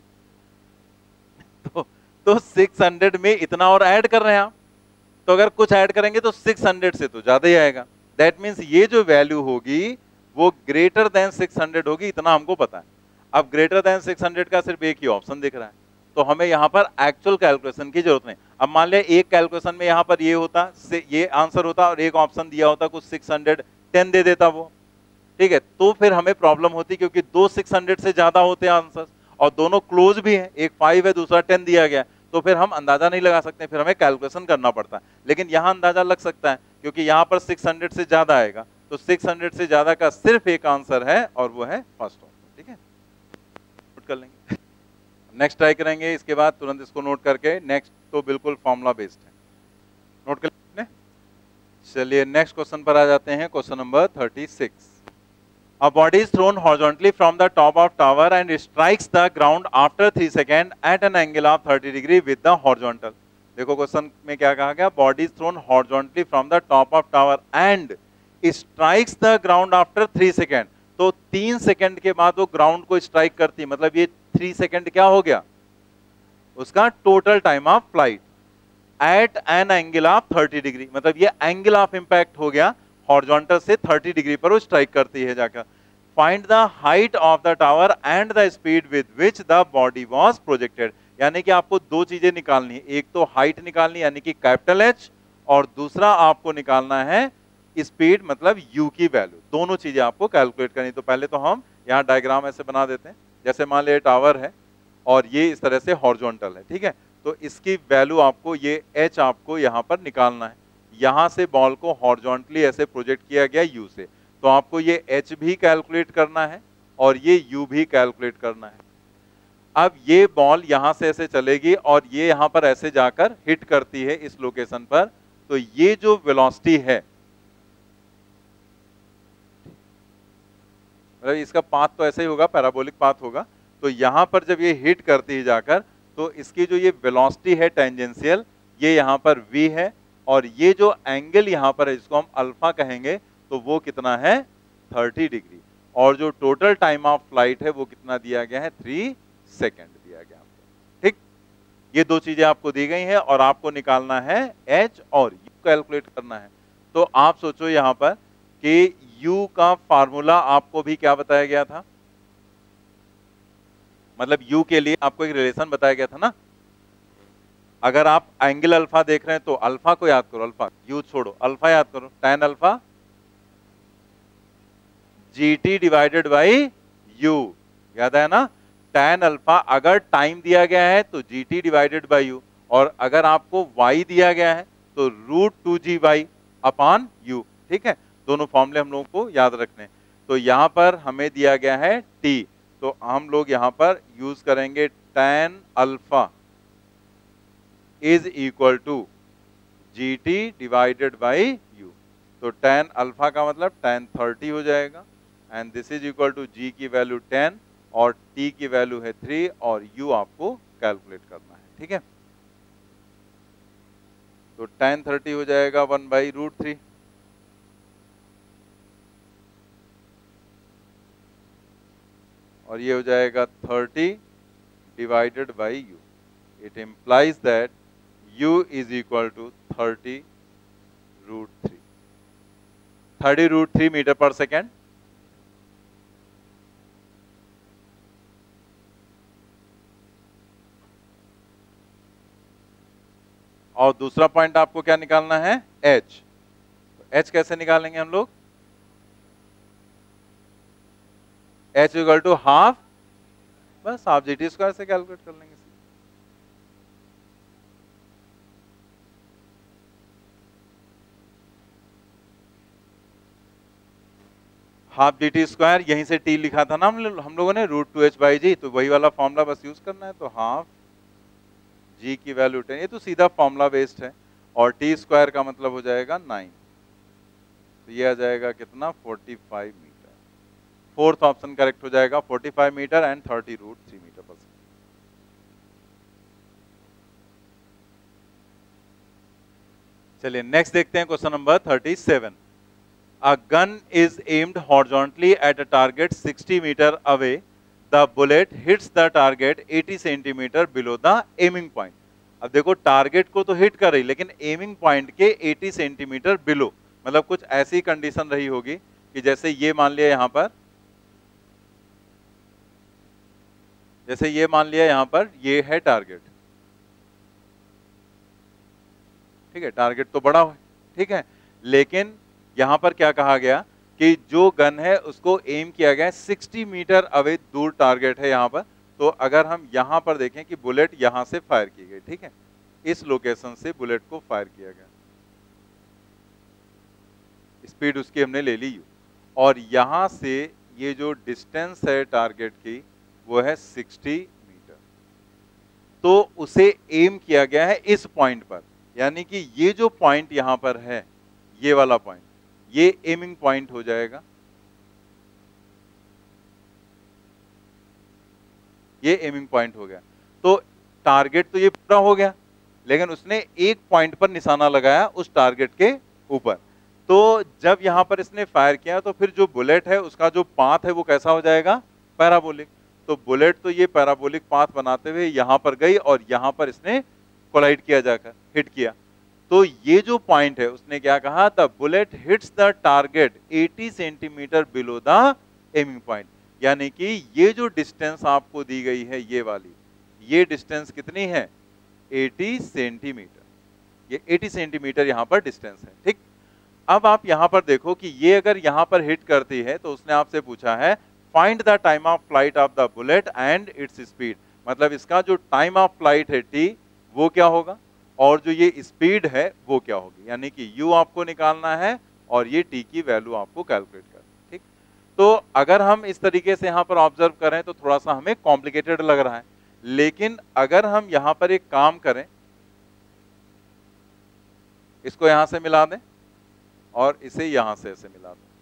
तो 600 में इतना और ऐड कर रहे हैं आप, तो अगर कुछ ऐड करेंगे तो 600 से तो ज्यादा ही आएगा। दैट मीन्स ये जो वैल्यू होगी वो ग्रेटर देन 600 होगी, इतना हमको पता है। अब ग्रेटर देन 600 का सिर्फ एक ही ऑप्शन दिख रहा है, तो हमें यहाँ पर एक्चुअल कैलकुलेशन की जरूरत नहीं। अब मान लिया एक कैलकुलेशन में यहाँ पर ये होता, ये आंसर होता, और एक ऑप्शन दिया होता कुछ 610 दे देता वो, ठीक है, तो फिर हमें प्रॉब्लम होती, क्योंकि दो 600 से ज्यादा होते हैं आंसर, और दोनों क्लोज भी हैं, एक 5 है दूसरा 10 दिया गया, तो फिर हम अंदाजा नहीं लगा सकते, फिर हमें कैलकुलेशन करना पड़ता है। लेकिन यहाँ अंदाजा लग सकता है क्योंकि यहाँ पर 600 से ज्यादा आएगा, तो 600 से ज्यादा का सिर्फ एक आंसर है और वो है फर्स्ट ऑप्शन। ठीक है, नोट कर लेंगे। नेक्स्ट ट्राई करेंगे इसके बाद, तुरंत इसको नोट करके। नेक्स्ट तो बिल्कुल फॉर्मूला बेस्ड है, नोट कर लेंगे। चलिए नेक्स्ट क्वेश्चन पर आ जाते हैं, question number 36। A body is thrown horizontally from the top of tower and strikes the ground after 3 seconds at an angle of 30 degree with the horizontal। देखो क्वेश्चन में क्या कहा गया, body is thrown horizontally from the top of tower and strikes the ground after 3 second. तो 3 second के बाद वो ग्राउंड को स्ट्राइक करती, मतलब ये 3 सेकेंड क्या हो गया, उसका total time of flight at an angle of 30 degree, मतलब ये एंगल ऑफ इंपैक्ट हो गया हॉरिजॉन्टल से 30 डिग्री पर वो स्ट्राइक करती है जाकर। Find the height of the tower and the speed with which the body was projected. यानी कि आपको दो चीजें निकालनी है, एक तो हाइट निकालनी यानी कि कैपिटल एच, और दूसरा आपको निकालना है स्पीड मतलब यू की वैल्यू। दोनों चीजें आपको कैलकुलेट करनी। तो पहले तो हम यहाँ डायग्राम ऐसे बना देते हैं, जैसे मान लिया टावर है और ये इस तरह से हॉरिजॉन्टल है, ठीक है। तो इसकी वैल्यू आपको, ये एच आपको यहाँ पर निकालना है। यहाँ से बॉल को हॉरिजॉन्टली ऐसे प्रोजेक्ट किया गया यू से, तो आपको ये एच भी कैलकुलेट करना है और ये यू भी कैलकुलेट करना है। अब ये बॉल यहाँ से ऐसे चलेगी और ये यहाँ पर ऐसे जाकर हिट करती है इस लोकेशन पर, तो ये जो वेलोसिटी है, मतलब इसका पाथ तो ऐसे ही होगा, पैराबोलिक पाथ होगा। तो यहाँ पर जब ये हिट करती है जाकर, तो इसकी जो ये वेलोसिटी है टेंजेंशियल, ये यहाँ पर v है, और ये जो एंगल यहाँ पर है जिसको हम अल्फा कहेंगे, तो वो कितना है 30 डिग्री, और जो टोटल टाइम ऑफ फ्लाइट है वो कितना दिया गया है 3 सेकेंड दिया गया आपको। ठीक, ये दो चीजें आपको दी गई हैं और आपको निकालना है h और u कैलकुलेट करना है। तो आप सोचो यहाँ पर कि u का फार्मूला आपको भी क्या बताया गया था, मतलब u के लिए आपको एक रिलेशन बताया गया था ना। अगर आप एंगल अल्फा देख रहे हैं तो अल्फा को याद करो, अल्फा, u छोड़ो, अल्फा याद करो, tan alpha gt divided by u, याद है ना। tan अल्फा अगर टाइम दिया गया है तो gt डिवाइडेड बाई u, और अगर आपको y दिया गया है तो √2gy अपॉन u। ठीक है, दोनों फॉर्मूले हम लोगों को याद रखने। तो यहाँ पर हमें दिया गया है t, तो हम लोग यहाँ पर यूज करेंगे tan alpha is equal to gt divided by u। तो tan अल्फा का मतलब tan 30 हो जाएगा, and this is equal to g की वैल्यू 10 और t की वैल्यू है 3 और u आपको कैलकुलेट करना है। ठीक है, तो tan 30 हो जाएगा 1/√3, और ये हो जाएगा 30 divided by u। It implies that u is equal to 30√3, 30√3 metre per second. और दूसरा पॉइंट आपको क्या निकालना है, h। तो h कैसे निकालेंगे हम लोग, h इक्वल टू हाफ, बस हाफ gt स्क्वायर से कैलकुलेट कर लेंगे। हाफ gt स्क्वायर, यहीं से t लिखा था ना हम लोगों ने, √2h/g, तो वही वाला फॉर्मूला बस यूज करना है। तो हाफ g की वैल्यू 10, ये तो सीधा फॉर्मूला बेस्ड है, और t स्क्वायर का मतलब हो जाएगा 9, तो ये आ जाएगा कितना 45 मीटर। फोर्थ ऑप्शन करेक्ट हो जाएगा, 45 metre and 30√3 metre per second. चलिए नेक्स्ट देखते हैं question number 37। A gun is aimed horizontally at a target 60 meter away. The bullet hits the target 80 centimeter below the aiming point. अब देखो target को तो hit कर रही, लेकिन एमिंग पॉइंट के 80 सेंटीमीटर बिलो, मतलब कुछ ऐसी कंडीशन रही होगी कि जैसे ये मान लिया यहाँ पर, जैसे ये मान लिया यहाँ पर ये है टारगेट, ठीक है, टारगेट तो बड़ा है, ठीक है, लेकिन यहां पर क्या कहा गया कि जो गन है उसको एम किया गया 60 मीटर अवे दूर टारगेट है यहाँ पर, तो अगर हम यहां पर देखें कि बुलेट यहां से फायर की गई, ठीक है, इस लोकेशन से बुलेट को फायर किया गया, स्पीड उसकी हमने ले ली, और यहां से ये जो डिस्टेंस है टारगेट की वो है 60 मीटर। तो उसे एम किया गया है इस पॉइंट पर, यानी कि ये जो पॉइंट यहां पर है, ये वाला पॉइंट, ये एमिंग पॉइंट हो जाएगा, ये एमिंग पॉइंट हो गया। तो टारगेट तो ये पूरा हो गया, लेकिन उसने एक पॉइंट पर निशाना लगाया उस टारगेट के ऊपर। तो जब यहां पर इसने फायर किया तो फिर जो बुलेट है उसका जो पाथ है वो कैसा हो जाएगा, पैराबोलिक। तो बुलेट तो ये पैराबोलिक पाथ बनाते हुए यहां पर गई और यहां पर इसने कोलाइड किया, जाकर हिट किया। तो ये जो पॉइंट है उसने क्या कहा, the bullet hits the target 80 centimetre below the aiming point. यानी कि ये जो डिस्टेंस आपको दी गई है ये वाली, ये डिस्टेंस कितनी है, 80 सेंटीमीटर। ये 80 सेंटीमीटर यहां पर डिस्टेंस है, ठीक। अब आप यहां पर देखो कि ये अगर यहां पर हिट करती है तो उसने आपसे पूछा है find the time of flight of the bullet and its speed. मतलब इसका जो टाइम ऑफ फ्लाइट है टी, वो क्या होगा, और जो ये स्पीड है वो क्या होगी। यानी कि यू आपको निकालना है और ये टी की वैल्यू आपको कैलकुलेट करना है, ठीक। तो अगर हम इस तरीके से यहां पर ऑब्जर्व करें तो थोड़ा सा हमें कॉम्प्लिकेटेड लग रहा है, लेकिन अगर हम यहां पर एक काम करें, इसको यहां से मिला दें और इसे यहां से ऐसे मिला दें,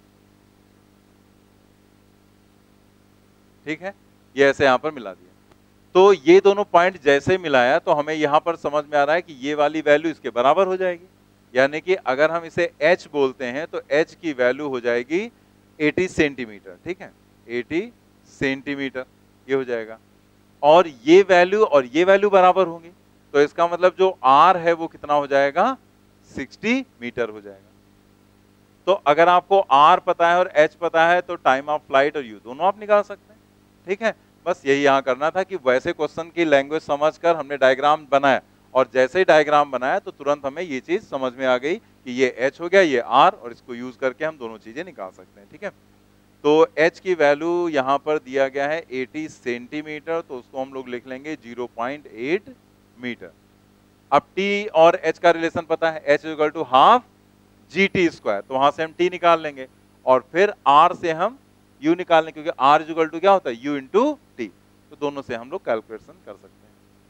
ठीक है, ये ऐसे यहां पर मिला दिया। तो ये दोनों पॉइंट जैसे मिलाया तो हमें यहां पर समझ में आ रहा है कि ये वाली वैल्यू इसके बराबर हो जाएगी। यानी कि अगर हम इसे h बोलते हैं तो h की वैल्यू हो जाएगी 80 सेंटीमीटर, ठीक है, 80 सेंटीमीटर ये हो जाएगा। और ये वैल्यू बराबर होंगी, तो इसका मतलब जो r है वो कितना हो जाएगा, 60 मीटर हो जाएगा। तो अगर आपको r पता है और h पता है तो टाइम ऑफ फ्लाइट और u दोनों आप निकाल सकते हैं, ठीक है। बस यही यहाँ करना था कि वैसे क्वेश्चन की लैंग्वेज समझकर हमने डायग्राम बनाया, और जैसे ही डायग्राम बनाया तो तुरंत हमें ये चीज समझ में आ गई कि ये h हो गया, ये r, और इसको यूज करके हम दोनों चीजें निकाल सकते हैं, ठीक है। तो h की वैल्यू यहाँ पर दिया गया है 80 सेंटीमीटर, तो उसको हम लोग लिख लेंगे 0.8 मीटर। अब t और h का रिलेशन पता है, h equal to half gt square, तो वहां से हम t निकाल लेंगे और फिर r से हम u निकाल लेंगे, क्योंकि r इक्वल टू क्या होता है, u इंटू टी। तो दोनों से हम लोग कैलकुलेशन कर सकते हैं।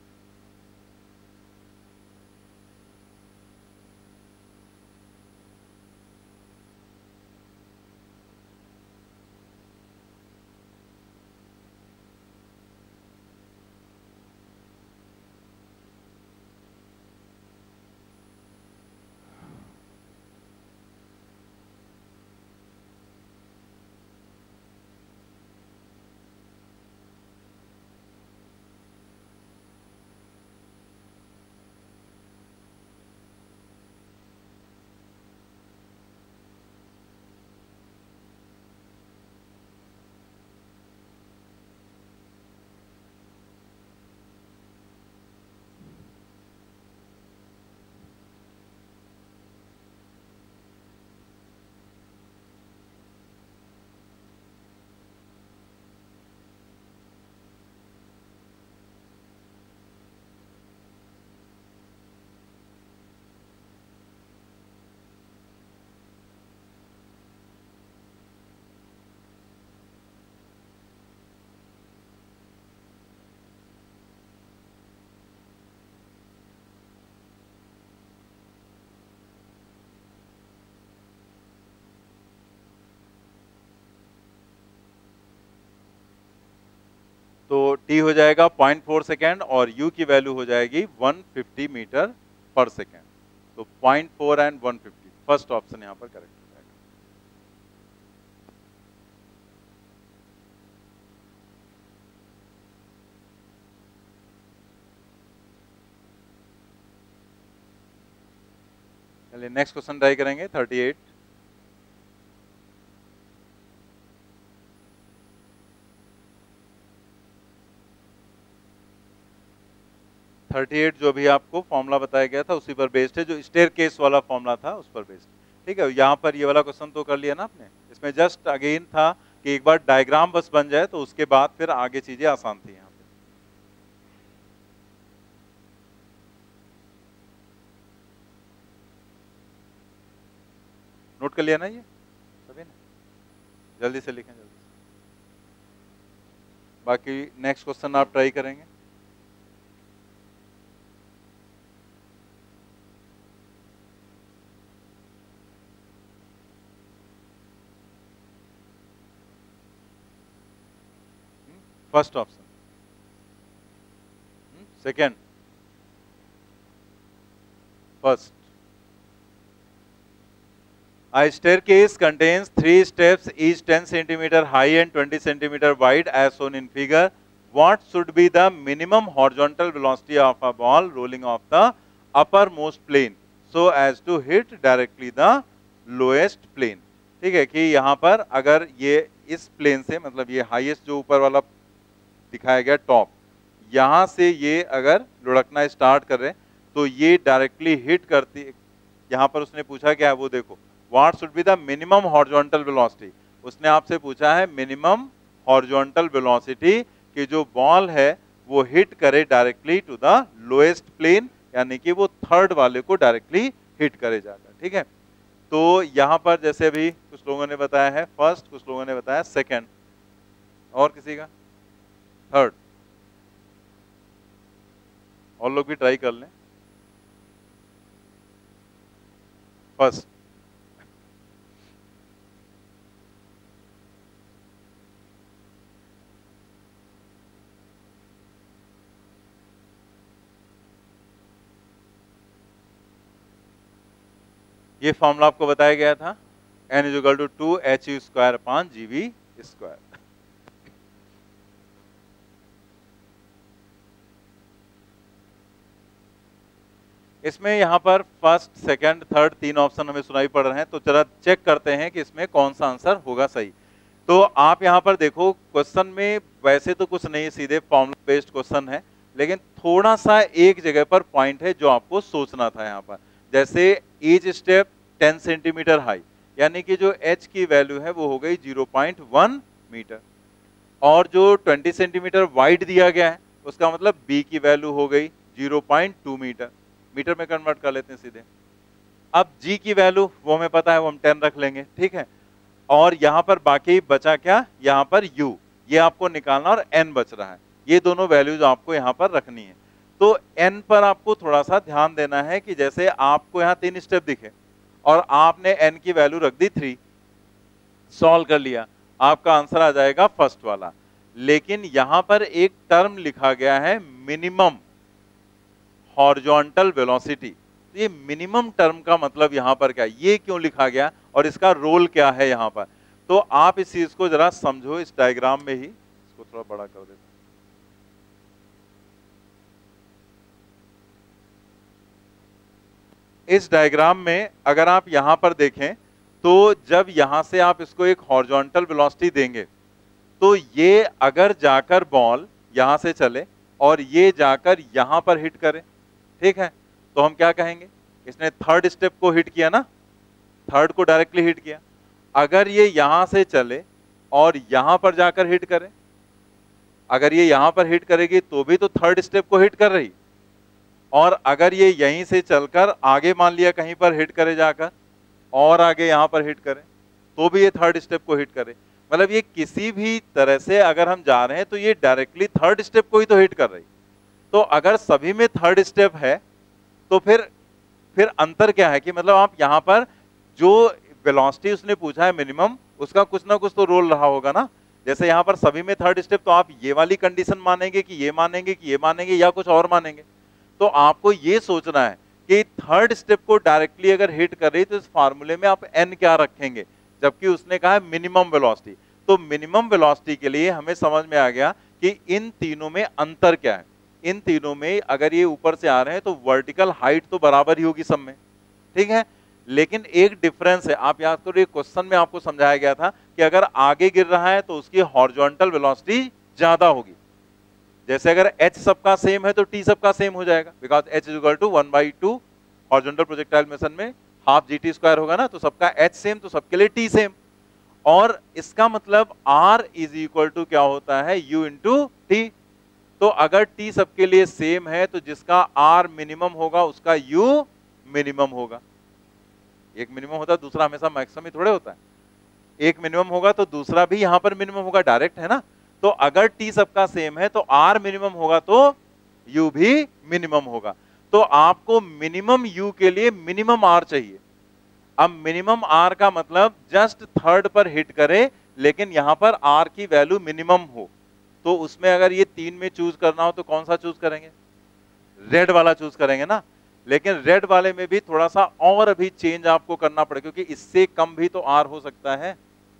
तो t हो जाएगा 0.4 सेकेंड और u की वैल्यू हो जाएगी 150 मीटर पर सेकेंड। तो 0.4 एंड 150, फर्स्ट ऑप्शन यहां पर करेक्ट हो जाएगा। चलिए नेक्स्ट क्वेश्चन ट्राई करेंगे 38। जो भी आपको फॉर्मूला बताया गया था उसी पर बेस्ड है, जो स्टेयर केस वाला फॉर्मूला था उस पर बेस्ड, ठीक है। यहाँ पर ये वाला क्वेश्चन तो कर लिया ना आपने, इसमें जस्ट अगेन था कि एक बार डायग्राम बस बन जाए तो उसके बाद फिर आगे चीजें आसान थी। नोट कर लिया ना ये सभी ने? जल्दी से लिखें, जल्दी से। बाकी नेक्स्ट क्वेश्चन आप ट्राई करेंगे। First option, second, first. A staircase contains 3 steps, each 10 centimeter high and 20 centimeter wide, as shown in figure. What should be the minimum horizontal velocity of a ball rolling off the uppermost plane so as to hit directly the lowest plane? ठीक है कि यहाँ पर अगर ये इस plane से, मतलब ये हाईएस्ट जो ऊपर वाला दिखाया गया टॉप, यहाँ से ये अगर लुढ़कना स्टार्ट कर रहे हैं तो ये डायरेक्टली हिट करती। यहाँ पर उसने पूछा क्या है वो देखो, what should be the minimum horizontal velocity. उसने आपसे पूछा है मिनिमम हॉरिजॉन्टल वेलोसिटी कि जो बॉल है वो हिट करे directly to the lowest plane, यानी कि वो थर्ड वाले को डायरेक्टली हिट करे जाकर। ठीक है, तो यहाँ पर जैसे अभी कुछ लोगों ने बताया है फर्स्ट, कुछ लोगों ने बताया सेकंड, और किसी का थर्ड, और लोग भी ट्राई कर लें। फर्स्ट, ये फॉर्मूला आपको बताया गया था, n = 2h² gv²। इसमें यहाँ पर फर्स्ट, सेकंड, थर्ड तीन ऑप्शन हमें सुनाई पड़ रहे हैं, तो जरा चेक करते हैं कि इसमें कौन सा आंसर होगा सही। तो आप यहाँ पर देखो क्वेश्चन में वैसे तो कुछ नहीं, सीधे फॉर्मूला बेस्ड क्वेश्चन है, लेकिन थोड़ा सा एक जगह पर पॉइंट है जो आपको सोचना था। यहाँ पर जैसे ईच स्टेप 10 सेंटीमीटर हाई, यानी कि जो h की वैल्यू है वो हो गई 0.1 मीटर, और जो 20 सेंटीमीटर वाइड दिया गया है उसका मतलब b की वैल्यू हो गई 0.2 मीटर। मीटर में कन्वर्ट कर लेते हैं सीधे। अब g की वैल्यू वो हमें पता है, वो हम 10 रख लेंगे। ठीक है, और यहाँ पर बाकी बचा क्या, यहाँ पर u, ये आपको निकालना, और n बच रहा है। ये दोनों वैल्यूज आपको यहाँ पर रखनी है। तो n पर आपको थोड़ा सा ध्यान देना है कि जैसे आपको यहाँ 3 स्टेप दिखे और आपने n की वैल्यू रख दी 3, सॉल्व कर लिया, आपका आंसर आ जाएगा फर्स्ट वाला। लेकिन यहाँ पर एक टर्म लिखा गया है मिनिमम हॉरिजॉन्टल वेलोसिटी। तो ये मिनिमम टर्म का मतलब यहाँ पर क्या, ये क्यों लिखा गया और इसका रोल क्या है यहाँ पर, तो आप इस चीज को जरा समझो। इस डायग्राम में ही, इसको थोड़ा बड़ा कर देता हूं, इस डायग्राम में अगर आप यहां पर देखें तो जब यहां से आप इसको एक हॉरिजॉन्टल वेलोसिटी देंगे तो ये अगर जाकर बॉल यहां से चले और ये जाकर यहां पर हिट करे, ठीक है, तो हम क्या कहेंगे, इसने थर्ड स्टेप को हिट किया ना, थर्ड को डायरेक्टली हिट किया। अगर ये यहां से चले और यहां पर जाकर हिट करे, अगर ये यहां पर हिट करेगी तो भी तो थर्ड स्टेप को हिट कर रही, और अगर ये यहीं से चलकर आगे मान लिया कहीं पर हिट करे जाकर और आगे यहां पर हिट करे तो भी ये थर्ड स्टेप को हिट करे, मतलब ये किसी भी तरह से अगर हम जा रहे हैं तो ये डायरेक्टली थर्ड स्टेप को ही तो हिट कर रही। तो अगर सभी में थर्ड स्टेप है तो फिर अंतर क्या है कि मतलब आप यहां पर जो वेलोसिटी उसने पूछा है मिनिमम, उसका कुछ ना कुछ तो रोल रहा होगा ना। जैसे यहां पर सभी में थर्ड स्टेप, तो आप ये वाली कंडीशन मानेंगे कि ये मानेंगे कि ये मानेंगे या कुछ और मानेंगे। तो आपको ये सोचना है कि थर्ड स्टेप को डायरेक्टली अगर हिट कर रही तो इस फार्मूले में आप n क्या रखेंगे, जबकि उसने कहा है मिनिमम वेलोसिटी। तो मिनिमम वेलोसिटी के लिए हमें समझ में आ गया कि इन तीनों में अंतर क्या है। इन तीनों में अगर ये ऊपर से आ रहे हैं तो वर्टिकल हाइट तो बराबर ही होगी सब में, ठीक है, लेकिन एक डिफरेंस है। आप याद करो, क्वेश्चन में आपको समझाया गया था कि अगर आगे गिर रहा है तो उसकी हॉरिजॉन्टल वेलोसिटी ज्यादा होगी। जैसे अगर h सबका सेम है तो t सबका सेम हो जाएगा, because h = 1/2 horizontal projectile motion में हाफ gt² होगा ना, तो सबका h सेम तो सबके लिए t सेम। और इसका मतलब r = क्या होता है, u × t। तो अगर t सबके लिए सेम है तो जिसका r मिनिमम होगा उसका u मिनिमम होगा। एक मिनिमम होता है, दूसरा हमेशा मैक्सिमम ही थोड़े होता है। एक मिनिमम होगा तो दूसरा भी यहां पर मिनिमम होगा, डायरेक्ट है ना। तो अगर टी सबका सेम है तो आर मिनिमम होगा तो यू भी मिनिमम होगा। तो आपको मिनिमम यू के लिए मिनिमम आर चाहिए। अब मिनिमम आर का मतलब जस्ट थर्ड पर हिट करे, लेकिन यहां पर आर की वैल्यू मिनिमम हो। तो उसमें अगर ये 3 में चूज करना हो तो कौन सा चूज करेंगे? रेड वाला चूज करेंगे ना। लेकिन रेड वाले में भी थोड़ा सा और अभी चेंज आपको करना पड़ेगा, क्योंकि इससे कम भी तो आर हो सकता है।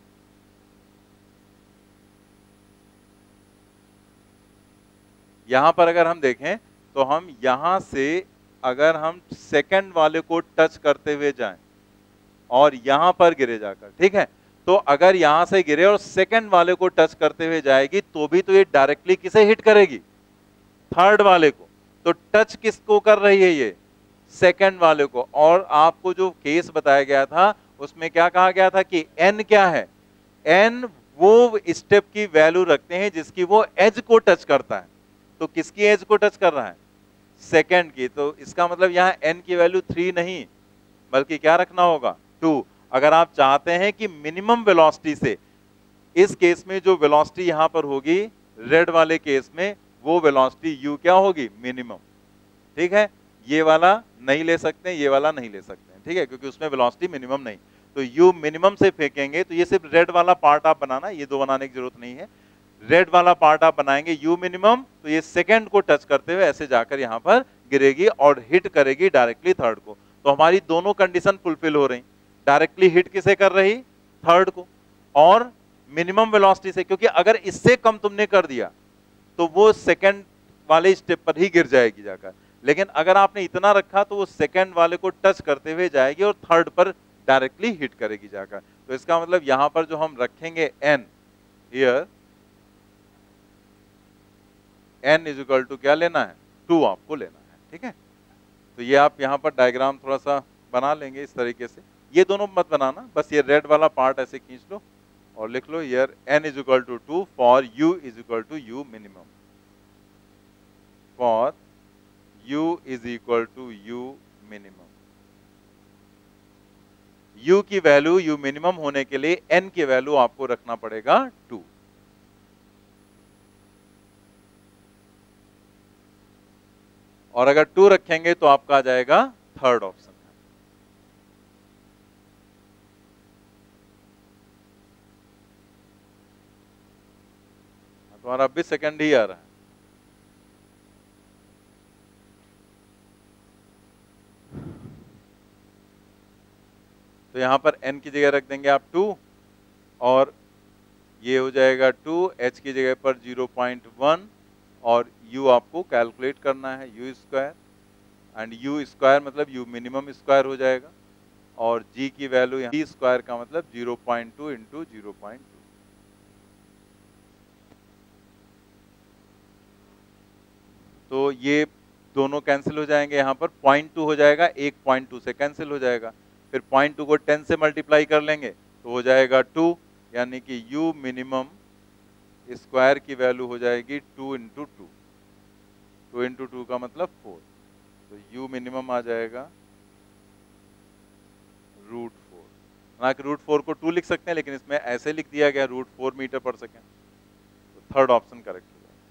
यहां पर अगर हम देखें तो हम यहां से अगर हम सेकंड वाले को टच करते हुए जाएं और यहां पर गिरे जाकर, ठीक है, तो अगर यहां से गिरे और सेकंड वाले को टच करते हुए जाएगी तो भी तो ये डायरेक्टली किसे हिट करेगी? थर्ड वाले को। तो टच किसको कर रही है? ये सेकंड वाले को। और आपको जो केस बताया गया था उसमें क्या कहा गया था कि एन क्या है? एन वो स्टेप की वैल्यू रखते हैं जिसकी वो एज को टच करता है। तो किसकी एज को टच कर रहा है? सेकंड की। तो इसका मतलब यहां एन की वैल्यू 3 नहीं, बल्कि क्या रखना होगा? 2। अगर आप चाहते हैं कि मिनिमम वेलोसिटी से, इस केस में जो वेलोसिटी यहां पर होगी रेड वाले केस में, वो वेलोसिटी यू क्या होगी? मिनिमम। ठीक है, ये वाला नहीं ले सकते, ये वाला नहीं ले सकते, ठीक है, क्योंकि उसमें वेलोसिटी मिनिमम नहीं। तो यू मिनिमम से फेंकेंगे तो ये सिर्फ रेड वाला पार्ट आप बनाना, ये दो बनाने की जरूरत नहीं है। रेड वाला पार्ट आप बनाएंगे यू मिनिमम, तो ये सेकंड को टच करते हुए ऐसे जाकर यहां पर गिरेगी और हिट करेगी डायरेक्टली थर्ड को। तो हमारी दोनों कंडीशन फुलफिल हो रही। डायरेक्टली हिट किसे कर रही? थर्ड को। और मिनिमम वेलोसिटी से, क्योंकि अगर इससे कम तुमने कर दिया तो वो सेकंड वाले स्टेप पर ही गिर जाएगी जाकर। लेकिन अगर आपने इतना रखा तो वो सेकंड वाले को टच करते हुए जाएगी और थर्ड पर डायरेक्टली हिट करेगी जाकर। तो इसका मतलब यहां पर जो हम रखेंगे n, here n is equal to क्या लेना है? 2 आपको लेना है, ठीक है। तो ये आप यहां पर डायग्राम थोड़ा सा बना लेंगे इस तरीके से। ये दोनों मत बनाना, बस ये रेड वाला पार्ट ऐसे खींच लो और लिख लो here n is equal to 2 for u is equal to u minimum, for u is equal to u minimum. u की वैल्यू u मिनिमम होने के लिए n की वैल्यू आपको रखना पड़ेगा 2। और अगर 2 रखेंगे तो आपका आ जाएगा थर्ड ऑप्शन। तुम्हारा 20 सेकंड ही आ रहा है। तो यहां पर n की जगह रख देंगे आप 2 और ये हो जाएगा 2, h की जगह पर 0.1 और u आपको कैलकुलेट करना है u square, and u square मतलब u मिनिमम स्क्वायर हो जाएगा और g की वैल्यू यहाँ g स्क्वायर का मतलब 0.2 इंटू 0.2। तो ये दोनों कैंसिल हो जाएंगे, यहाँ पर 0.2 हो जाएगा, एक 0.2 से कैंसिल हो जाएगा। फिर 0.2 को 10 से मल्टीप्लाई कर लेंगे तो हो जाएगा 2, यानी कि u मिनिमम स्क्वायर की वैल्यू हो जाएगी 2 इंटू 2, 2 इंटू 2 का मतलब 4। तो u मिनिमम आ जाएगा √4। हालांकि √4 को 2 लिख सकते हैं, लेकिन इसमें ऐसे लिख दिया गया √4 मीटर पर सेकेंड। तो थर्ड ऑप्शन करेक्ट हो जाएगा।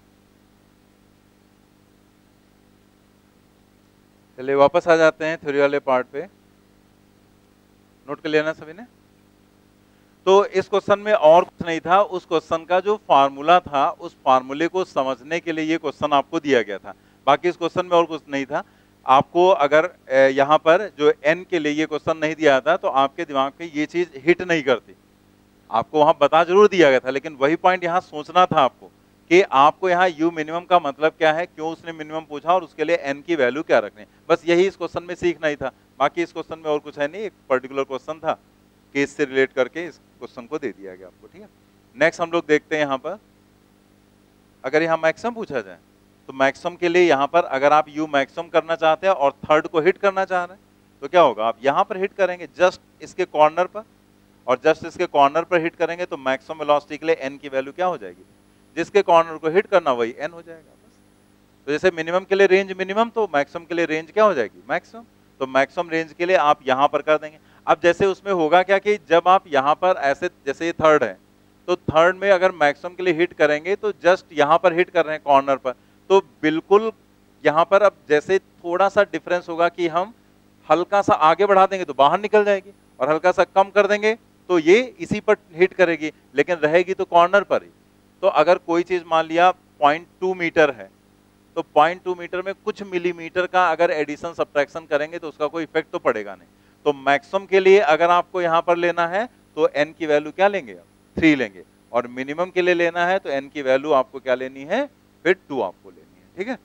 चलिए वापस आ जाते हैं थ्योरी वाले पार्ट पे। नोट कर लेना सभी ने। तो इस क्वेश्चन में और कुछ नहीं था, उस क्वेश्चन का जो फार्मूला था उस फार्मूले को समझने के लिए ये क्वेश्चन आपको दिया गया था। बाकी इस क्वेश्चन में और कुछ नहीं था। आपको अगर यहाँ पर जो n के लिए ये क्वेश्चन नहीं दिया था तो आपके दिमाग पे ये चीज हिट नहीं करती। आपको वहां बता जरूर दिया गया था, लेकिन वही पॉइंट यहाँ सोचना था आपको कि आपको यहाँ u मिनिमम का मतलब क्या है, क्यों उसने मिनिमम पूछा और उसके लिए n की वैल्यू क्या रखनी। बस यही इस क्वेश्चन में सीखना ही था। बाकी इस क्वेश्चन में और कुछ है नहीं, एक पर्टिकुलर क्वेश्चन था, केस से रिलेट करके इस क्वेश्चन को दे दिया गया आपको, ठीक है। नेक्स्ट हम लोग देखते हैं यहाँ पर, अगर यहाँ मैक्सिमम पूछा जाए तो मैक्सिमम के लिए यहाँ पर अगर आप u मैक्सिमम करना चाहते हैं और थर्ड को हिट करना चाह रहे हैं तो क्या होगा, आप यहाँ पर हिट करेंगे जस्ट इसके कॉर्नर पर, और जस्ट इसके कॉर्नर पर हिट करेंगे तो मैक्सिमम वेलोसिटी के लिए n की वैल्यू क्या हो जाएगी, जिसके कॉर्नर को हिट करना वही n हो जाएगा बस। तो जैसे मिनिमम के लिए रेंज मिनिमम, तो मैक्सिमम के लिए रेंज क्या हो जाएगी मैक्सिमम। तो तो मैक्सिमम रेंज के लिए आप यहां पर कर देंगे। अब जैसे उसमें होगा क्या कि जब आप यहां पर ऐसे, जैसे ये थर्ड है, तो थर्ड में अगर मैक्सिमम के लिए हिट करेंगे तो जस्ट यहां पर हिट कर रहे हैं कॉर्नर पर, तो बिल्कुल यहां पर अब जैसे थोड़ा सा डिफरेंस होगा कि हम हल्का सा आगे बढ़ा देंगे तो बाहर निकल जाएगी, और हल्का सा कम कर देंगे तो ये इसी पर हिट करेगी, लेकिन रहेगी तो कॉर्नर पर ही। तो अगर कोई चीज मान लिया 0.2 मीटर है, तो 0.2 मीटर में कुछ मिलीमीटर का अगर एडिशन सब्ट्रैक्शन करेंगे तो उसका कोई इफेक्ट तो पड़ेगा नहीं। तो मैक्सिमम के लिए अगर आपको यहां पर लेना है तो n की वैल्यू क्या लेंगे, 3 लेंगे, और मिनिमम के लिए लेना है तो n की वैल्यू आपको क्या लेनी है, फिर 2 आपको लेनी है। ठीक है,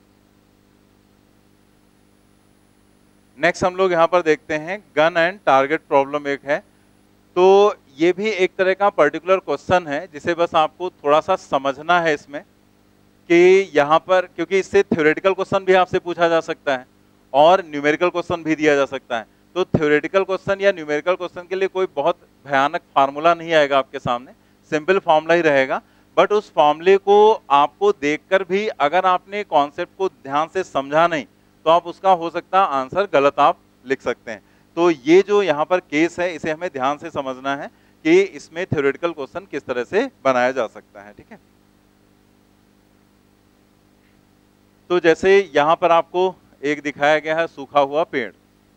नेक्स्ट हम लोग यहां पर देखते हैं गन एंड टारगेट प्रॉब्लम एक है। तो ये भी एक तरह का पर्टिकुलर क्वेश्चन है जिसे बस आपको थोड़ा सा समझना है इसमें, कि यहां पर क्योंकि इससे थ्योरेटिकल क्वेश्चन भी आपसे पूछा जा सकता है और न्यूमेरिकल क्वेश्चन भी दिया जा सकता है। तो थ्योरेटिकल क्वेश्चन या न्यूमेरिकल क्वेश्चन के लिए कोई बहुत भयानक फार्मूला नहीं आएगा आपके सामने, सिंपल फार्मूला ही रहेगा, बट उस फार्मूले को आपको देखकर भी अगर आपने कॉन्सेप्ट को ध्यान से समझा नहीं तो आप उसका हो सकता है आंसर गलत आप लिख सकते हैं। तो ये जो यहाँ पर केस है इसे हमें ध्यान से समझना है कि इसमें थ्योरेटिकल क्वेश्चन किस तरह से बनाया जा सकता है। ठीक है, तो जैसे यहां पर आपको एक दिखाया गया है सूखा हुआ पेड़,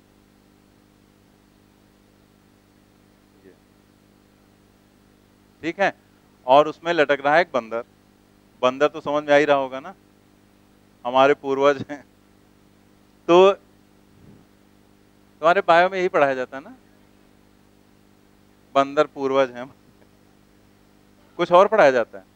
ठीक है, और उसमें लटक रहा है एक बंदर। बंदर तो समझ में आ ही रहा होगा ना, हमारे पूर्वज हैं। तो तुम्हारे बायो में यही पढ़ाया जाता है ना, बंदर पूर्वज हैं। कुछ और पढ़ाया जाता है,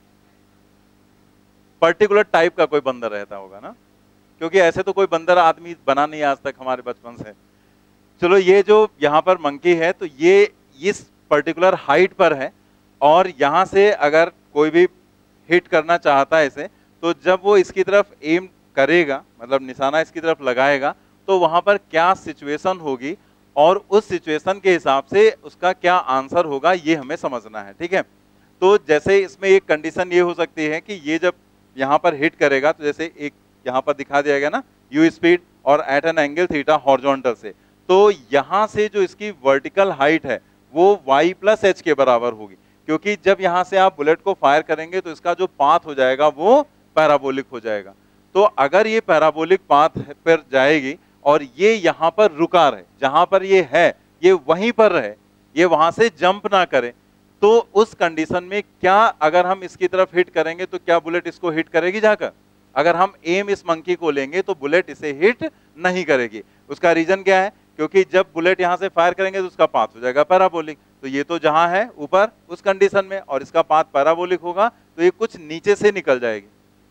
पर्टिकुलर टाइप का कोई बंदर रहता होगा ना, क्योंकि ऐसे तो कोई बंदर आदमी बना नहीं आज तक हमारे बचपन से। चलो, ये जो यहाँ पर मंकी है तो ये इस पर्टिकुलर हाइट पर है, और यहां से अगर कोई भी हिट करना चाहता है इसे, तो जब वो इसकी तरफ एम करेगा, मतलब निशाना इसकी तरफ लगाएगा, तो वहां पर क्या सिचुएशन होगी और उस सिचुएशन के हिसाब से उसका क्या आंसर होगा ये हमें समझना है। ठीक है, तो जैसे इसमें एक कंडीशन ये हो सकती है कि ये जब यहाँ पर हिट करेगा, तो जैसे एक यहाँ पर दिखा दिया गया ना, यू स्पीड और at an angle theta horizontal से, तो यहां से जो इसकी वर्टिकल हाइट है वो y प्लस एच के बराबर होगी, क्योंकि जब यहां से आप बुलेट को फायर करेंगे तो इसका जो पाथ हो जाएगा वो पैराबोलिक हो जाएगा। तो अगर ये पैराबोलिक पाथ पर जाएगी और ये यहां पर रुका रहे, जहां पर ये है ये वहीं पर रहे, ये वहां से जंप ना करे, तो उस कंडीशन में क्या अगर हम इसकी तरफ हिट करेंगे तो क्या बुलेट इसको हिट करेगी जाकर? अगर हम एम इस मंकी को लेंगे तो बुलेट इसे हिट नहीं करेगी। उसका रीजन क्या है? क्योंकि जब बुलेट यहां से फायर करेंगे तो उसका पाथ हो जाएगा पैराबोलिक, तो ये तो जहां है ऊपर उस कंडीशन में, और इसका पाथ पैराबोलिक होगा तो ये कुछ नीचे से निकल जाएगी।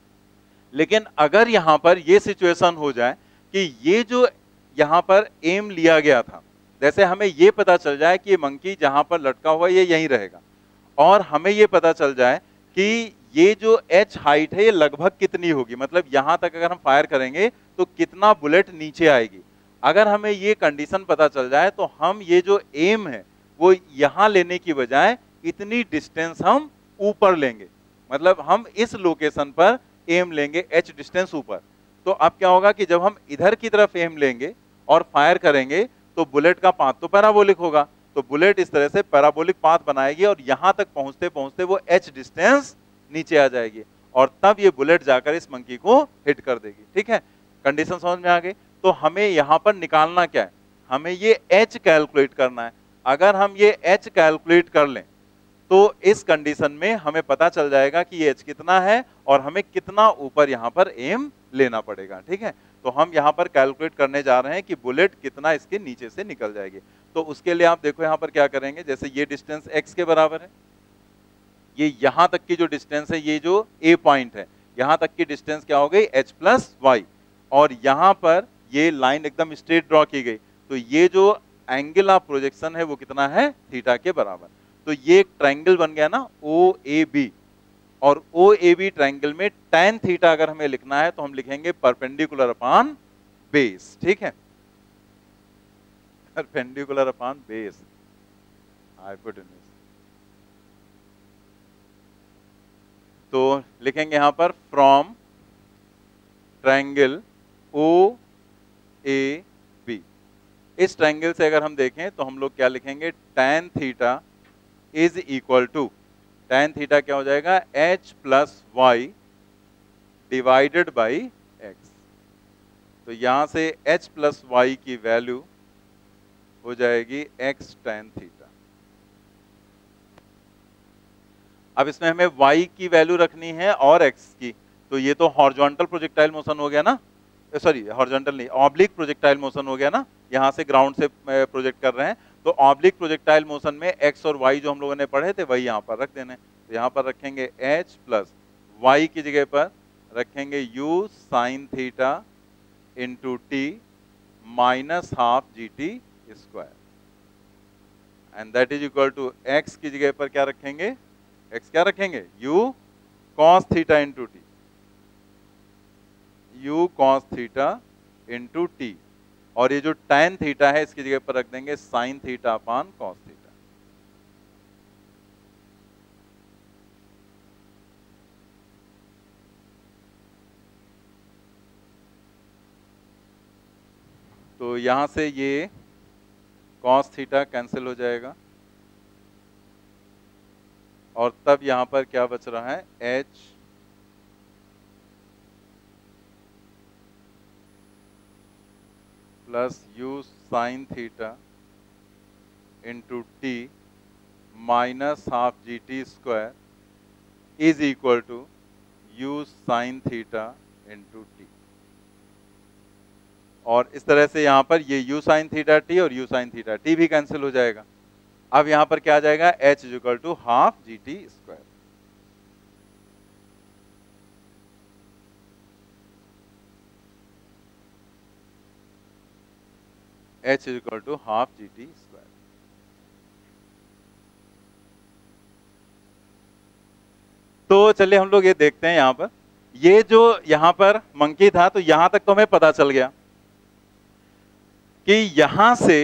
लेकिन अगर यहां पर ये सिचुएशन हो जाए कि ये जो यहां पर एम लिया गया था, जैसे हमें ये पता चल जाए कि ये मंकी जहां पर लटका हुआ ये यहीं रहेगा, और हमें ये पता चल जाए कि ये जो एच हाइट है ये लगभग कितनी होगी, मतलब यहां तक अगर हम फायर करेंगे तो कितना बुलेट नीचे आएगी, अगर हमें ये कंडीशन पता चल जाए तो हम ये जो एम है वो यहां लेने की बजाय इतनी डिस्टेंस हम ऊपर लेंगे, मतलब हम इस लोकेशन पर एम लेंगे एच डिस्टेंस ऊपर। तो अब क्या होगा कि जब हम इधर की तरफ एम लेंगे और फायर करेंगे तो बुलेट का पाथ तो पैराबोलिक होगा, तो बुलेट इस तरह से पैराबोलिक पाथ बनाएगी और यहां तक पहुंचते पहुंचते वो एच डिस्टेंस नीचे आ जाएगी, और तब ये बुलेट जाकर इस मंकी को हिट कर देगी। ठीक है, कंडीशन समझ में आ गई? तो हमें यहां पर निकालना क्या है, हमें ये एच कैलकुलेट करना है। अगर हम ये एच कैलकुलेट कर लें तो इस कंडीशन में हमें पता चल जाएगा कि ये एच कितना है और हमें कितना ऊपर यहां पर एम लेना पड़ेगा। ठीक है, तो हम यहां पर कैलकुलेट करने जा रहे हैं कि बुलेट कितना इसके नीचे से निकल जाएगी। तो उसके लिए आप देखो यहां पर क्या करेंगे, जैसे ये डिस्टेंस x के बराबर है, ये यहां तक की जो डिस्टेंस है, ये जो a पॉइंट है यहां तक की डिस्टेंस क्या हो गई h प्लस वाई, और यहां पर ये लाइन एकदम स्ट्रेट ड्रॉ की गई, तो ये जो एंगल ऑफ प्रोजेक्शन है वो कितना है, थीटा के बराबर। तो ये एक ट्रायंगल बन गया ना OAB, और OAB ट्रायंगल में tan थीटा अगर हमें लिखना है तो हम लिखेंगे परपेंडिकुलर अपॉन बेस। ठीक है, परपेंडिकुलर अपॉन बेस, हाइपोटेन्यूज। तो लिखेंगे यहां पर फ्रॉम ट्रायंगल OAB, इस ट्रायंगल से अगर हम देखें तो हम लोग क्या लिखेंगे, tan theta is equal to, tan theta क्या हो जाएगा, h plus y divided by x। तो यहां से h प्लस वाई की वैल्यू हो जाएगी x tan थीटा। अब इसमें हमें y की वैल्यू रखनी है और x की, तो ये तो हॉरिजॉन्टल प्रोजेक्टाइल मोशन हो गया ना, सॉरी हॉरिजॉन्टल नहीं, ऑब्लिक प्रोजेक्टाइल मोशन हो गया ना, यहां से ग्राउंड से प्रोजेक्ट कर रहे हैं, तो ऑब्लिक प्रोजेक्टाइल मोशन में x और y जो हम लोगों ने पढ़े थे वही यहां पर रख देने। तो यहां पर रखेंगे h प्लस वाई की जगह पर रखेंगे u sine theta into t minus half g t square, and that is equal to x की जगह पर क्या रखेंगे, x क्या रखेंगे, u cos theta into t, u cos theta into t, और ये जो tan थीटा है इसकी जगह पर रख देंगे sine theta upon cos theta. तो यहां से ये कॉस थीटा कैंसिल हो जाएगा और तब यहां पर क्या बच रहा है, h plus u sine theta into t minus half g t square is equal to u sine theta into t. और इस तरह से यहां पर ये u साइन थीटा टी और u साइन थीटा टी भी कैंसिल हो जाएगा। अब यहां पर क्या आ जाएगा, h is equal to half g t square. h is equal to half g t square. तो चलिए हम लोग ये देखते हैं, यहां पर ये जो यहां पर मंकी था, तो यहां तक तो हमें पता चल गया कि यहां से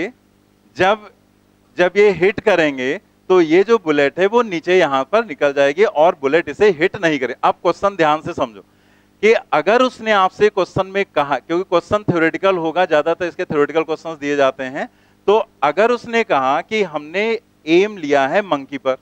जब जब ये हिट करेंगे तो ये जो बुलेट है वो नीचे यहां पर निकल जाएगी और बुलेट इसे हिट नहीं करे। अब क्वेश्चन ध्यान से समझो कि अगर उसने आपसे क्वेश्चन में कहा, क्योंकि क्वेश्चन थ्योरेटिकल होगा, ज्यादातर इसके थ्योरेटिकल क्वेश्चंस दिए जाते हैं, तो अगर उसने कहा कि हमने एम लिया है मंकी पर,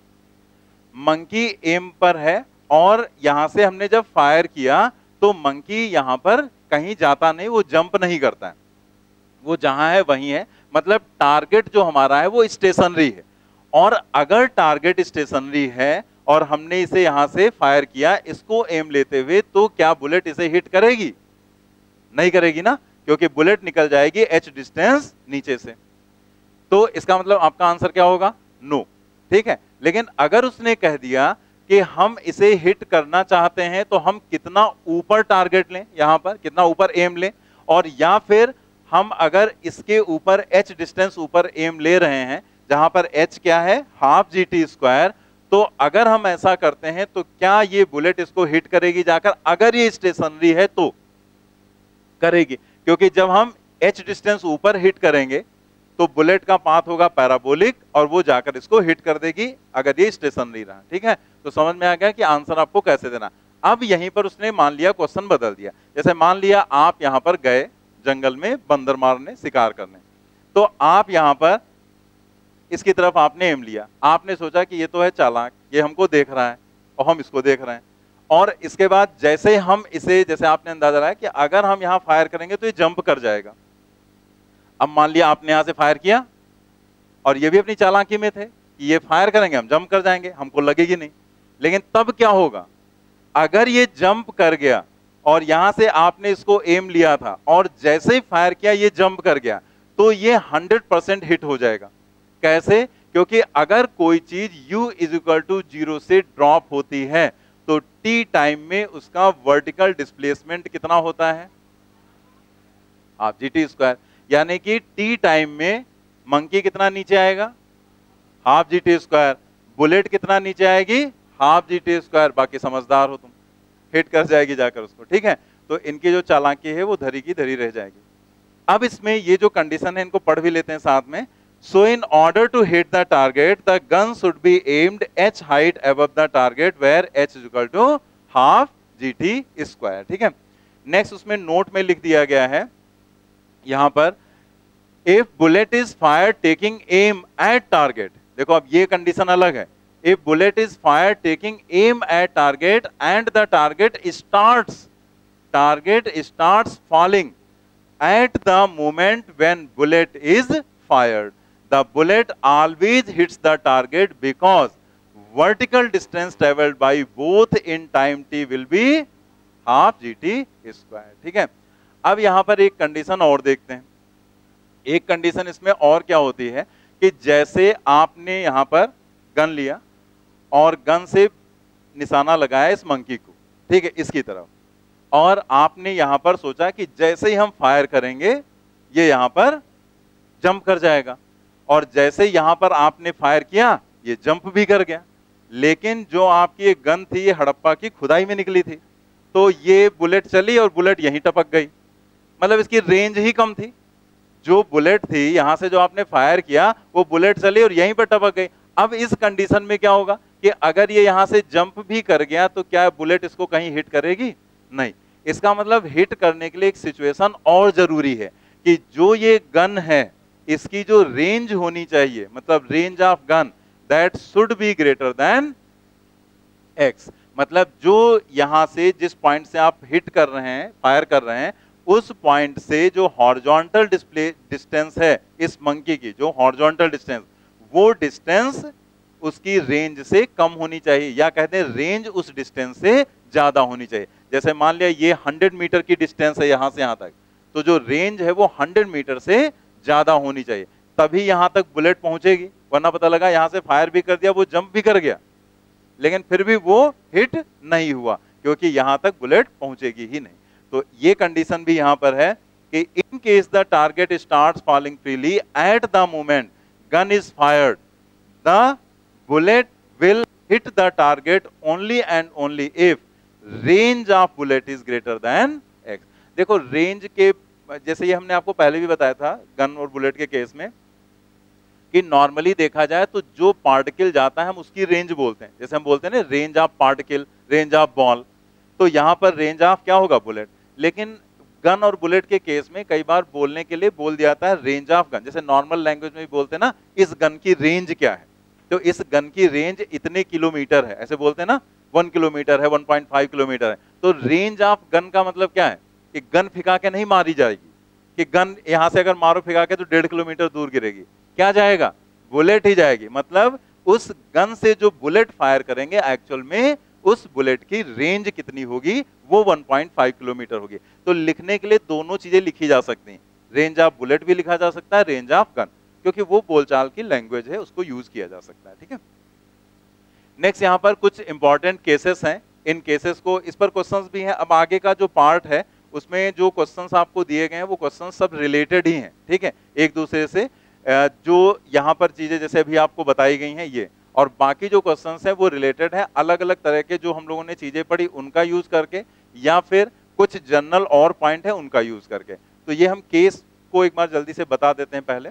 मंकी एम पर है और यहां से हमने जब फायर किया तो मंकी यहां पर कहीं जाता नहीं, वो जंप नहीं करता है, वो जहां है वहीं है, मतलब टारगेट जो हमारा है वो स्टेशनरी है। और अगर टारगेट स्टेशनरी है और हमने इसे यहां से फायर किया इसको एम लेते हुए, तो क्या बुलेट इसे हिट करेगी? नहीं करेगी ना, क्योंकि बुलेट निकल जाएगी h डिस्टेंस नीचे से। तो इसका मतलब आपका आंसर क्या होगा, नो। ठीक है, लेकिन अगर उसने कह दिया कि हम इसे हिट करना चाहते हैं तो हम कितना ऊपर टारगेट लें, यहां पर कितना ऊपर एम लें, और या फिर हम अगर इसके ऊपर h डिस्टेंस ऊपर एम ले रहे हैं जहां पर h क्या है, हाफ जी टी स्क्वायर, तो अगर हम ऐसा करते हैं तो क्या ये बुलेट इसको हिट करेगी जाकर? अगर ये स्टेशनरी है तो करेगी, क्योंकि जब हम h डिस्टेंस ऊपर हिट करेंगे तो बुलेट का पाथ होगा पैराबोलिक और वो जाकर इसको हिट कर देगी अगर ये स्टेशनरी रहा। ठीक है, तो समझ में आ गया कि आंसर आपको कैसे देना। अब यहीं पर उसने मान लिया क्वेश्चन बदल दिया, जैसे मान लिया आप यहां पर गए जंगल में बंदर मारने, शिकार करने, तो आप यहां पर इसकी तरफ आपने एम लिया, आपने सोचा कि ये तो है चालाक, ये हमको देख रहा है और हम इसको देख रहे हैं, और इसके बाद जैसे हम इसे, जैसे आपने अंदाजा लगाया कि अगर हम यहां फायर करेंगे तो ये जंप कर जाएगा। अब मान लिया आपने यहां से फायर किया और ये भी अपनी चालाकी में थे कि ये फायर करेंगे हम जंप कर जाएंगे, हमको लगेगी नहीं, लेकिन तब क्या होगा, अगर ये जंप कर गया और यहां से आपने इसको एम लिया था और जैसे ही फायर किया ये जंप कर गया, तो ये 100% हिट हो जाएगा। कैसे? क्योंकि अगर कोई चीज u इज इक्वल टू 0 से ड्रॉप होती है तो t टाइम में उसका वर्टिकल डिस्प्लेसमेंट कितना होता है, हाफ जी टी स्क्वायर, यानी कि t टाइम में मंकी कितना नीचे आएगा, half g t square, bullet कितना नीचे आएगी, हाफ जी टी स्क्वायर। बाकी समझदार हो तुम, हिट कर जाएगी जाकर उसको। ठीक है, तो इनकी जो चालाकी है वो धरी की धरी रह जाएगी। अब इसमें ये जो कंडीशन है इनको पढ़ भी लेते हैं साथ में। So in order to hit the target, the gun should be aimed h height above the target where h is equal to half gt square। ठीक है, नेक्स्ट उसमें नोट में लिख दिया गया है यहां पर if bullet is fire taking aim at target, देखो अब ये कंडीशन अलग है, if bullet is fire taking aim at target and the target starts falling at the moment when bullet is fired, the bullet always hits the target because vertical distance traveled by both in time t will be half gt square। ठीक है, अब यहां पर एक condition और देखते हैं। एक कंडीशन इसमें और क्या होती है कि जैसे आपने यहां पर गन लिया और गन से निशाना लगाया इस मंकी को, ठीक है, इसकी तरफ, और आपने यहां पर सोचा कि जैसे ही हम फायर करेंगे ये यहां पर जंप कर जाएगा, और जैसे यहां पर आपने फायर किया ये जंप भी कर गया, लेकिन जो आपकी ये गन थी ये हड़प्पा की खुदाई में निकली थी, तो ये बुलेट चली और बुलेट यहीं टपक गई, मतलब इसकी रेंज ही कम थी। जो बुलेट थी यहां से जो आपने फायर किया वो बुलेट चली और यहीं पर टपक गई। अब इस कंडीशन में क्या होगा कि अगर ये यहां से जंप भी कर गया तो क्या बुलेट इसको कहीं हिट करेगी? नहीं। इसका मतलब हिट करने के लिए एक सिचुएशन और जरूरी है कि जो ये गन है इसकी जो रेंज होनी चाहिए, मतलब range of gun that should be greater than x, मतलब जो यहां से जिस पॉइंट से आप हिट कर रहे हैं, फायर कर रहे हैं, उस पॉइंट से जो हॉरिजॉन्टल डिस्टेंस है इस मंकी की, जो हॉरिजॉन्टल डिस्टेंस, वो डिस्टेंस उसकी रेंज से कम होनी चाहिए, या कहते हैं रेंज उस डिस्टेंस से ज्यादा होनी चाहिए। जैसे मान लिया ये 100 मीटर की डिस्टेंस है यहां से यहां तक, तो जो रेंज है वो 100 मीटर से ज्यादा होनी चाहिए, तभी यहां तक बुलेट पहुंचेगी। वरना पता लगा यहां से फायर भी कर दिया, वो जंप भी कर गया, लेकिन फिर भी वो हिट नहीं हुआ क्योंकि यहां तक बुलेट पहुंचेगी ही नहीं। तो ये कंडीशन भी यहां पर है कि in case the target starts falling freely at the moment gun is fired, the bullet will hit the target only and only if range of bullet is greater than x. देखो range के, जैसे ये हमने आपको पहले भी बताया था गन और बुलेट के केस में, कि नॉर्मली देखा जाए तो जो पार्टिकल जाता है हम उसकी रेंज बोलते हैं। जैसे हम बोलते हैं ना range of particle, range of ball, तो यहां पर रेंज ऑफ क्या होगा? बुलेट। लेकिन गन और बुलेट के केस में कई बार बोलने के लिए बोल दिया जाता है रेंज ऑफ गन। जैसे नॉर्मल लैंग्वेज में भी बोलते हैं ना, इस गन की रेंज क्या है, तो इस गन की रेंज इतने किलोमीटर है, ऐसे बोलते हैं ना, 1 किलोमीटर है, 1.5 किलोमीटर है। तो रेंज ऑफ गन का मतलब क्या है कि गन फिका के नहीं मारी जाएगी, कि गन यहां से अगर मारो फिका के तो 1.5 किलोमीटर दूर गिरेगी, क्या जाएगा? बुलेट ही जाएगी। मतलब उस गन से जो बुलेट फायर करेंगे एक्चुअल में उस बुलेट की रेंज कितनी होगी? वो 1.5 किलोमीटर होगी। तो लिखने के लिए दोनों चीजें लिखी जा सकती हैं, रेंज ऑफ बुलेट भी लिखा जा सकता है, रेंज ऑफ गन, क्योंकि वो बोलचाल की लैंग्वेज है, उसको यूज किया जा सकता है। ठीक है, नेक्स्ट यहां पर कुछ इंपॉर्टेंट केसेस हैं, इन केसेस को, इस पर क्वेश्चंस भी हैं। अब आगे का जो पार्ट है उसमें जो क्वेश्चंस आपको दिए गए हैं वो क्वेश्चंस सब रिलेटेड ही हैं, ठीक है, एक दूसरे से। जो यहाँ पर चीजें जैसे अभी आपको बताई गई हैं ये, और बाकी जो क्वेश्चंस हैं वो रिलेटेड है अलग अलग तरह के जो हम लोगों ने चीजें पढ़ी उनका यूज करके, या फिर कुछ जनरल और पॉइंट है उनका यूज करके। तो ये हम केस को एक बार जल्दी से बता देते हैं। पहले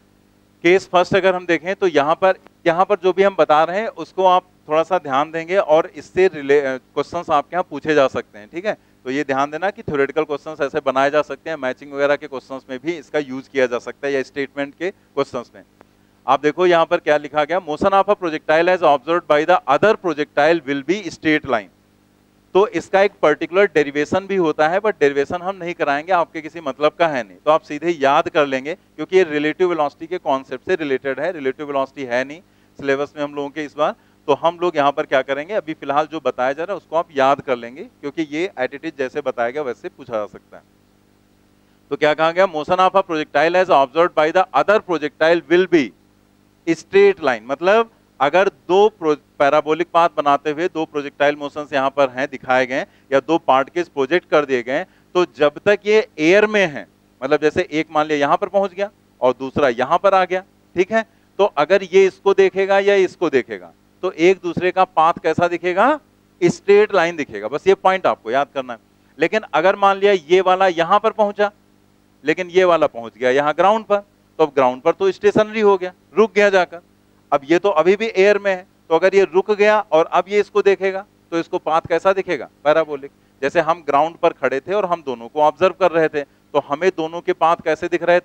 केस फर्स्ट अगर हम देखें तो यहाँ पर जो भी हम बता रहे हैं उसको आप थोड़ा सा ध्यान देंगे और इससे क्वेश्चंस आपके यहाँ पूछे जा सकते हैं। ठीक है, तो ये ध्यान देना कि थ्योरेटिकल क्वेश्चंस ऐसे बनाए जा सकते हैं, मैचिंग वगैरह के क्वेश्चंस में भी इसका यूज किया जा सकता है, या स्टेटमेंट के क्वेश्चंस में। आप देखो यहाँ पर क्या लिखा गया, motion of a projectile as observed by the other projectile will be straight line. तो इसका एक पर्टिकुलर डेरिवेशन भी होता है, बट डेरिवेशन हम नहीं कराएंगे, आपके किसी मतलब का है नहीं, तो आप सीधे याद कर लेंगे क्योंकि ये रिलेटिव वेलोसिटी के कॉन्सेप्ट से रिलेटेड है। रिलेटिव वेलोसिटी है नहीं सिलेबस में हम लोगों के इस बार, तो हम लोग यहाँ पर क्या करेंगे, अभी फिलहाल जो बताया जा रहा है उसको आप याद कर लेंगे क्योंकि ये एटीट्यूड जैसे बताया गया वैसे पूछा जा सकता है। तो क्या कहा गया, motion of a projectile as observed by the other projectile will be straight line. मतलब अगर दो पैराबोलिक पाथ बनाते हुए दो प्रोजेक्टाइल मोशंस यहाँ पर हैं, दिखाए गए, या दो पार्टिकल्स प्रोजेक्ट कर दिए गए, तो जब तक ये एयर में है, मतलब जैसे एक मान लिया यहाँ पर पहुंच गया और दूसरा यहाँ पर आ गया, ठीक है, तो अगर ये इसको देखेगा या इसको देखेगा तो एक दूसरे का पाथ कैसा दिखेगा? स्ट्रेट लाइन दिखेगा। बस ये पॉइंट आपको याद करना है। लेकिन अगर मान लिया ये वाला यहां पर पहुंचा लेकिन ये वाला पहुंच गया यहां ग्राउंड पर, तो अब ग्राउंड पर तो स्टेशनरी हो गया, रुक गया जाकर। अब ये तो अभी भी एयर में है, तो अगर ये रुक गया और अब ये इसको देखेगा तो इसको पाथ कैसा दिखेगा? पैराबोलिक। जैसे हम ग्राउंड पर खड़े थे और हम दोनों को ऑब्जर्व कर रहे थे, तो हमें दोनों के पाथ कैसे दिख रहे थे?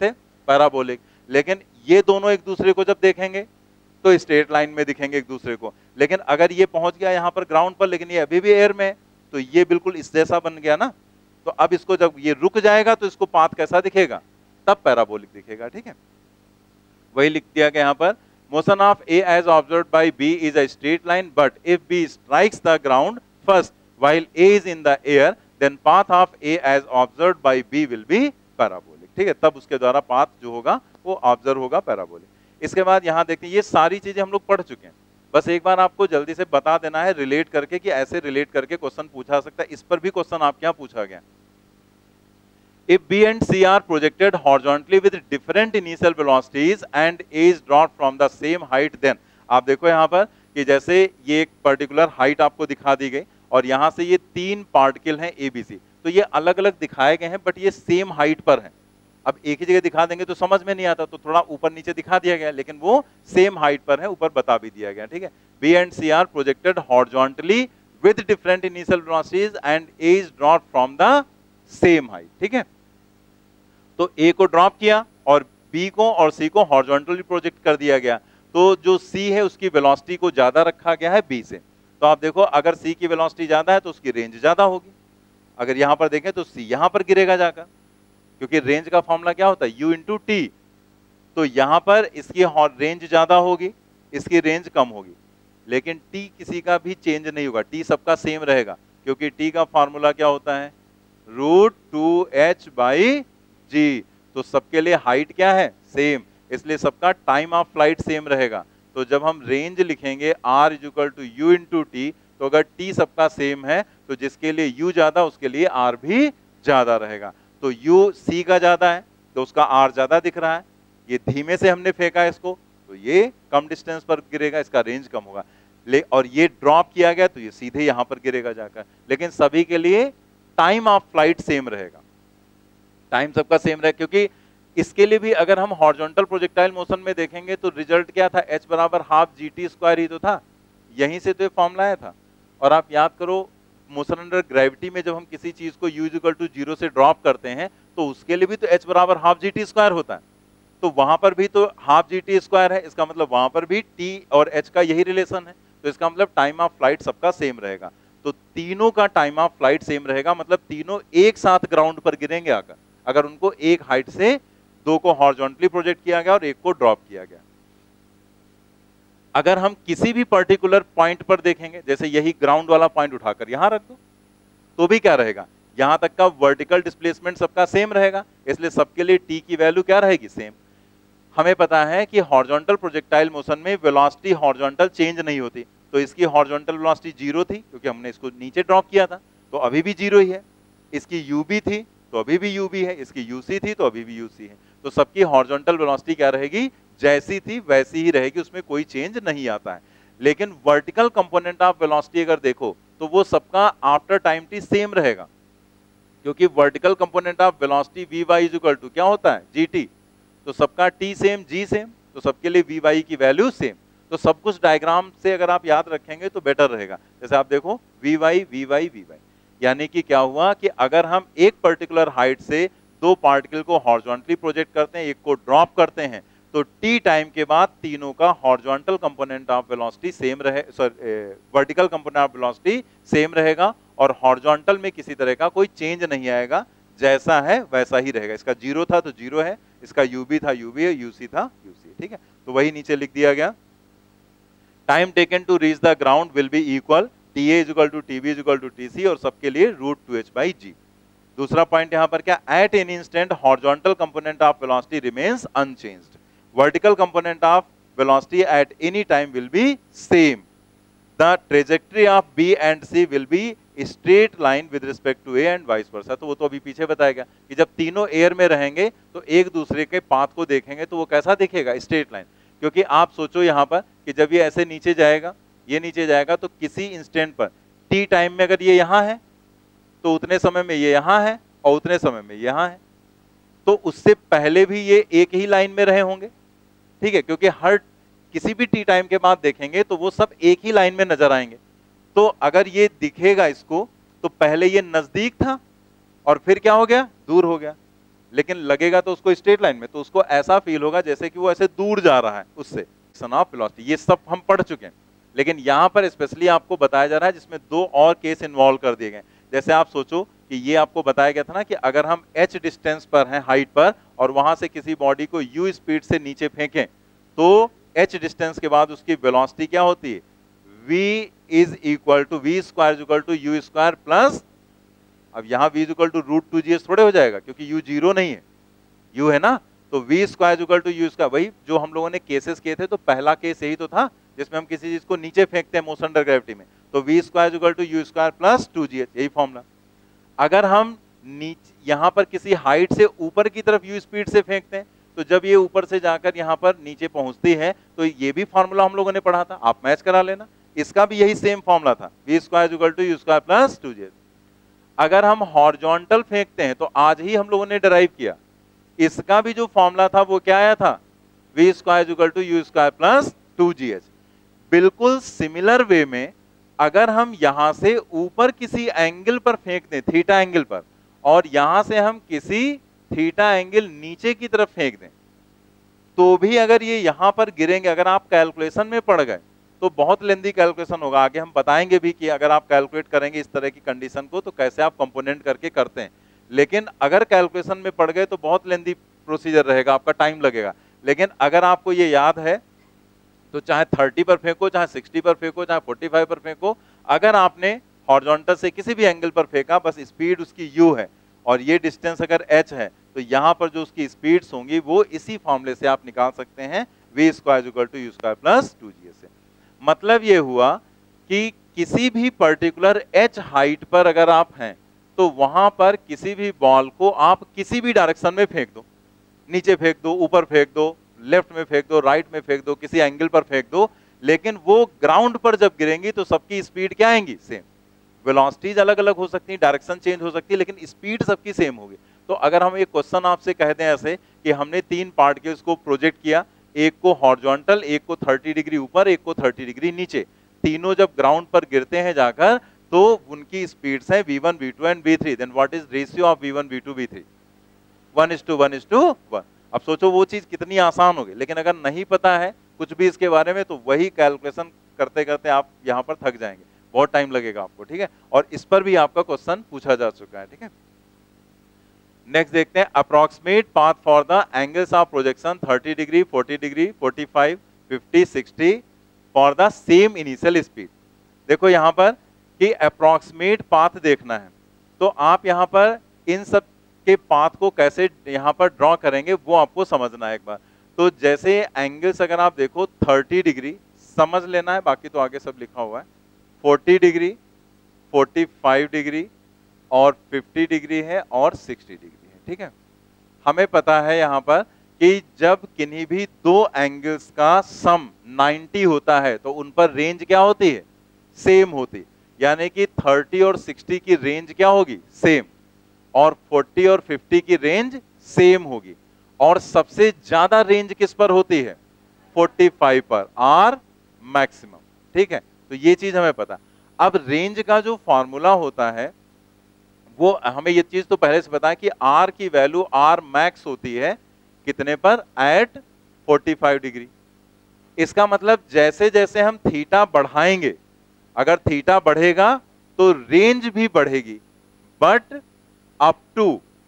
पैराबोलिक। लेकिन ये दोनों एक दूसरे को जब देखेंगे तो स्ट्रेट लाइन में दिखेंगे एक दूसरे को। लेकिन अगर ये पहुंच गया यहां पर ग्राउंड पर, लेकिन ये अभी भी एयर में है, तो ये बिल्कुल इस जैसा बन गया ना। तो अब इसको जब ये रुक जाएगा तो इसको पाथ कैसा दिखेगा, तब पैराबोलिक दिखेगा। ठीक है, वही लिख दिया गया यहां पर, motion of A as observed by B is a straight line, but if B strikes the ground first while A is in the air, then path of A as observed by B will be parabolic. ठीक है, तब उसके द्वारा path जो होगा वो observe होगा parabolic. इसके बाद यहां देखते हैं, ये सारी चीजें हम लोग पढ़ चुके हैं, बस एक बार आपको जल्दी से बता देना है रिलेट करके, कि ऐसे रिलेट करके क्वेश्चन पूछा सकता है। इस पर भी क्वेश्चन आपके यहां पूछा गया, if B and C are projected horizontally with different initial velocities and A is dropped from the same height, then आप देखो यहां पर कि जैसे ये एक पर्टिकुलर हाइट आपको दिखा दी गई और यहां से ये 3 पार्टिकल हैं ABC, तो ये अलग अलग दिखाए गए हैं बट ये सेम हाइट पर हैं। अब एक ही जगह दिखा देंगे तो समझ में नहीं आता, तो थोड़ा ऊपर नीचे दिखा दिया गया, लेकिन वो सेम हाइट पर है, ऊपर बता भी दिया गया। ठीक है, B and C are projected horizontally with different initial velocities and A is dropped from the same height. ठीक है, तो ए को ड्रॉप किया और बी को और सी को हॉरिजॉन्टली प्रोजेक्ट कर दिया गया, तो जो सी है उसकी वेलोसिटी को ज्यादा रखा गया है बी से। तो आप देखो अगर सी की वेलोसिटी ज्यादा है तो उसकी रेंज ज्यादा होगी। अगर यहां पर देखें तो सी यहां पर गिरेगा जाकर, क्योंकि रेंज का फॉर्मूला क्या होता है, यू इंटू टी। तो यहां पर इसकी रेंज ज्यादा होगी, इसकी रेंज कम होगी, लेकिन टी किसी का भी चेंज नहीं होगा, टी सबका सेम रहेगा, क्योंकि टी का फॉर्मूला क्या होता है, √2h/g। तो सबके लिए हाइट क्या है, सेम, इसलिए सबका टाइम ऑफ फ्लाइट सेम रहेगा। तो जब हम रेंज लिखेंगे r = u × t, तो अगर t सबका सेम है तो जिसके लिए u ज्यादा उसके लिए r भी ज्यादा रहेगा। तो u c का ज्यादा है तो उसका r ज्यादा दिख रहा है, ये धीमे से हमने फेंका इसको तो ये कम डिस्टेंस पर गिरेगा, इसका रेंज कम होगा। और ये ड्रॉप किया गया तो ये सीधे यहां पर गिरेगा जाकर, लेकिन सभी के लिए टाइम ऑफ फ्लाइट सेम रहेगा, टाइम सबका सेम रहेगा। क्योंकि इसके लिए भी अगर हम हॉरिजॉन्टल प्रोजेक्टाइल मोशन में देखेंगे तो रिजल्ट क्या था, h = ½ gt² ही तो था, यहीं से तो ये फॉर्मूला आया था। और आप याद करो मोशन अंडर ग्रेविटी में जब हम किसी चीज को u = 0 से ड्रॉप करते हैं तो उसके लिए भी तो h = ½ gt² होता है, तो वहां पर भी तो ½ gt² है, इसका मतलब वहां पर भी t और h का यही रिलेशन है, तो इसका मतलब टाइम ऑफ फ्लाइट सबका सेम रहेगा। तो तीनों का टाइम ऑफ फ्लाइट सेम रहेगा, मतलब तीनों एक साथ ग्राउंड पर गिरेंगे आकर, अगर उनको एक हाइट से दो को हॉरिजॉन्टली प्रोजेक्ट किया गया और एक को ड्रॉप किया गया। अगर हम किसी भी पर्टिकुलर पॉइंट पर देखेंगे, जैसे यही ग्राउंड वाला पॉइंट उठाकर यहां रख दो, तो भी क्या रहेगा, यहां तक का वर्टिकल डिस्प्लेसमेंट सबका सेम रहेगा, इसलिए सबके लिए टी की वैल्यू क्या रहेगी, सेम। हमें पता है कि हॉरिजॉन्टल प्रोजेक्टाइल मोशन में वेलोसिटी हॉरिजॉन्टल चेंज नहीं होती, तो इसकी हॉरिजॉन्टल वेलोसिटी 0 थी क्योंकि हमने इसको नीचे ड्रॉप किया था, तो अभी भी 0 ही है। इसकी ub थी तो अभी भी ub है, इसकी uc थी तो अभी भी uc है। तो सबकी हॉरिजॉन्टल वेलोसिटी क्या रहेगी, जैसी थी वैसी ही रहेगी, उसमें कोई चेंज नहीं आता है। लेकिन वर्टिकल कंपोनेंट ऑफ वेलोसिटी अगर देखो तो वो सबका आफ्टर टाइम t सेम रहेगा, क्योंकि vertical component of velocity vy = क्या होता है, gt। तो सबका t सेम, g सेम, तो सबके लिए vy की वैल्यू सेम। तो सब कुछ डायग्राम से अगर आप याद रखेंगे तो बेटर रहेगा। जैसे आप देखो vy vy vy, यानी कि क्या हुआ कि अगर हम एक पर्टिकुलर हाइट से दो पार्टिकल को हॉरिजॉन्टली प्रोजेक्ट करते हैं, एक को ड्रॉप करते हैं, तो t टाइम के बाद तीनों का horizontal component of velocity same रहे, vertical component of velocity same रहेगा, और हॉरिजॉन्टल में किसी तरह का कोई चेंज नहीं आएगा, जैसा है वैसा ही रहेगा। इसका 0 था तो 0 है, इसका ub था ub है, uc था uc है। ठीक है, तो वही नीचे लिख दिया गया, time taken to reach the ground will be equal TA = TB = TC, और सबके लिए √2h/g। दूसरा पॉइंट यहां पर क्या, at any instant horizontal component of velocity remains unchanged, vertical component of velocity at any time will be same, the trajectory of B and C will be straight line with respect to A and vice versa. तो वो तो अभी पीछे बताया गया कि जब तीनों एयर में रहेंगे तो एक दूसरे के पाथ को देखेंगे तो वो कैसा दिखेगा, स्ट्रेट लाइन। क्योंकि आप सोचो यहां पर कि जब ये ऐसे नीचे जाएगा, ये नीचे जाएगा, तो किसी इंस्टेंट पर t टाइम में अगर ये यहां है तो उतने समय में ये यहां है और उतने समय में यहां है, तो उससे पहले भी ये एक ही लाइन में रहे होंगे। ठीक है, क्योंकि हर किसी भी t टाइम के बाद देखेंगे तो वो सब एक ही लाइन में नजर आएंगे। तो अगर ये दिखेगा इसको तो पहले ये नजदीक था और फिर क्या हो गया, दूर हो गया। लेकिन लगेगा तो उसको स्ट्रेट लाइन में, तो उसको ऐसा फील होगा जैसे कि वो ऐसे दूर जा रहा है उससे। ऑफ वेलोसिटी ये सब हम पढ़ चुके हैं, लेकिन यहां पर स्पेशली आपको बताया जा रहा है जिसमें दो और केस इन्वॉल्व कर दिए गए। जैसे आप सोचो कि ये आपको बताया गया था ना कि अगर हम h डिस्टेंस पर हैं, हाइट पर, और वहां से किसी बॉडी को u स्पीड से नीचे फेंकें, तो h डिस्टेंस के बाद उसकी वेलोसिटी क्या होती है, v is equal to v square equal to u square plus, अब यहां v इक्वल टू √2gs थोड़े हो जाएगा क्योंकि u जीरो नहीं है, u है ना, तो v square equal to u square, वही जो हम लोगों ने केसेस किए थे, तो पहला केस यही तो था जिसमें हम किसी चीज को नीचे फेंकते हैं मोशन अंडर ग्रेविटी में, तो v square equal to u square plus 2gh, यही फॉर्मूला। अगर हम नीचे यहां पर किसी हाइट से ऊपर की तरफ u स्पीड से फेंकते हैं, तो जब ये ऊपर से जाकर यहां पर नीचे पहुंचती है, तो ये भी फॉर्मूला हम लोगों ने पढ़ा था, आप मैच करा लेना, इसका भी यही सेम फॉर्मूला था, v square equal to u square plus 2gh। अगर हम हॉरिजॉन्टल फेंकते हैं, तो आज ही हम लोगों ने डिराइव किया, इसका भी जो फॉर्मूला था वो क्या आया था, v square equal to u square plus 2gh। बिल्कुल सिमिलर वे में अगर हम यहां से ऊपर किसी एंगल पर फेंक दें, थीटा एंगल पर, और यहां से हम किसी थीटा एंगल नीचे की तरफ फेंक दें, तो भी अगर ये यहां पर गिरेंगे, अगर आप कैलकुलेशन में पड़ गए तो बहुत लेंदी कैलकुलेशन होगा, आगे हम बताएंगे भी कि अगर आप कैलकुलेट करेंगे इस तरह की कंडीशन को तो कैसे आप कंपोनेंट करके करते हैं, लेकिन अगर कैलकुलेशन में पड़ गए तो बहुत लेंदी प्रोसीजर रहेगा, आपका टाइम लगेगा। लेकिन अगर आपको ये याद है तो चाहे 30 पर फेंको, चाहे 60 पर फेंको, चाहे 45 पर फेंको, अगर आपने हॉरिजॉन्टल से किसी भी एंगल पर फेंका, बस स्पीड उसकी u है और ये डिस्टेंस अगर h है, तो यहां पर जो उसकी स्पीड्स होंगी वो इसी फॉर्मूले से आप निकाल सकते हैं, v square equal to u square plus 2gh से। मतलब ये हुआ कि किसी भी पर्टिकुलर h हाइट पर अगर आप हैं, तो वहां पर किसी भी बॉल को आप किसी भी डायरेक्शन में फेंक दो, नीचे फेंक दो, ऊपर फेंक दो, लेफ्ट में फेंक दो, राइट में फेंक दो, किसी एंगल पर फेंक दो, लेकिन वो ग्राउंड पर जब गिरेंगी तो सबकी स्पीड क्या आएंगी, सेम। वेलोसिटीज अलग अलग हो सकती है, डायरेक्शन चेंज हो सकती है, लेकिन स्पीड सबकी सेम होगी। तो अगर हम एक क्वेश्चन आपसे कह दें ऐसे कि हमने 3 पार्ट के उसको प्रोजेक्ट किया, एक को हॉरिजॉन्टल, एक को 30 डिग्री ऊपर, एक को 30 डिग्री नीचे, तीनों जब ग्राउंड पर गिरते हैं जाकर तो उनकी स्पीड्स है v1 v2 and v3, then what is ratio of v1 v2 v3, 1:1:1। अब सोचो वो चीज कितनी आसान होगी, लेकिन अगर नहीं पता है कुछ भी इसके बारे में तो वही कैलकुलेशन करते करते आप यहां पर थक जाएंगे, बहुत टाइम लगेगा आपको, ठीक है। और इस पर भी आपका क्वेश्चन पूछा जा चुका है, ठीक है। नेक्स्ट देखते हैं, approximate path for the angles of projection 30 degree, 40 degree, 45, 50, 60 for the same initial speed. देखो यहां पर कि अप्रोक्सीमेट पाथ देखना है, तो आप यहां पर इन सब के पाथ को कैसे यहां पर ड्रॉ करेंगे वो आपको समझना है एक बार। तो जैसे एंगल्स अगर आप देखो 30 डिग्री समझ लेना है, बाकी तो आगे सब लिखा हुआ है, 40 डिग्री, 45 डिग्री और 50 डिग्री है और 60 डिग्री है, ठीक है। हमें पता है यहां पर कि जब किन्हीं भी दो एंगल्स का सम 90 होता है तो उन पर रेंज क्या होती है, सेम होती है, यानी कि 30 और 60 की रेंज क्या होगी, सेम, और 40 और 50 की रेंज सेम होगी, और सबसे ज्यादा रेंज किस पर होती है, 45 पर, आर मैक्सिमम, ठीक है। तो ये चीज हमें पता। अब रेंज का जो फॉर्मूला होता है वो हमें ये चीज तो पहले से पता है कि आर की वैल्यू आर मैक्स होती है कितने पर, एट 45 डिग्री। इसका मतलब जैसे जैसे हम थीटा बढ़ाएंगे, अगर थीटा बढ़ेगा तो रेंज भी बढ़ेगी, बट अप टू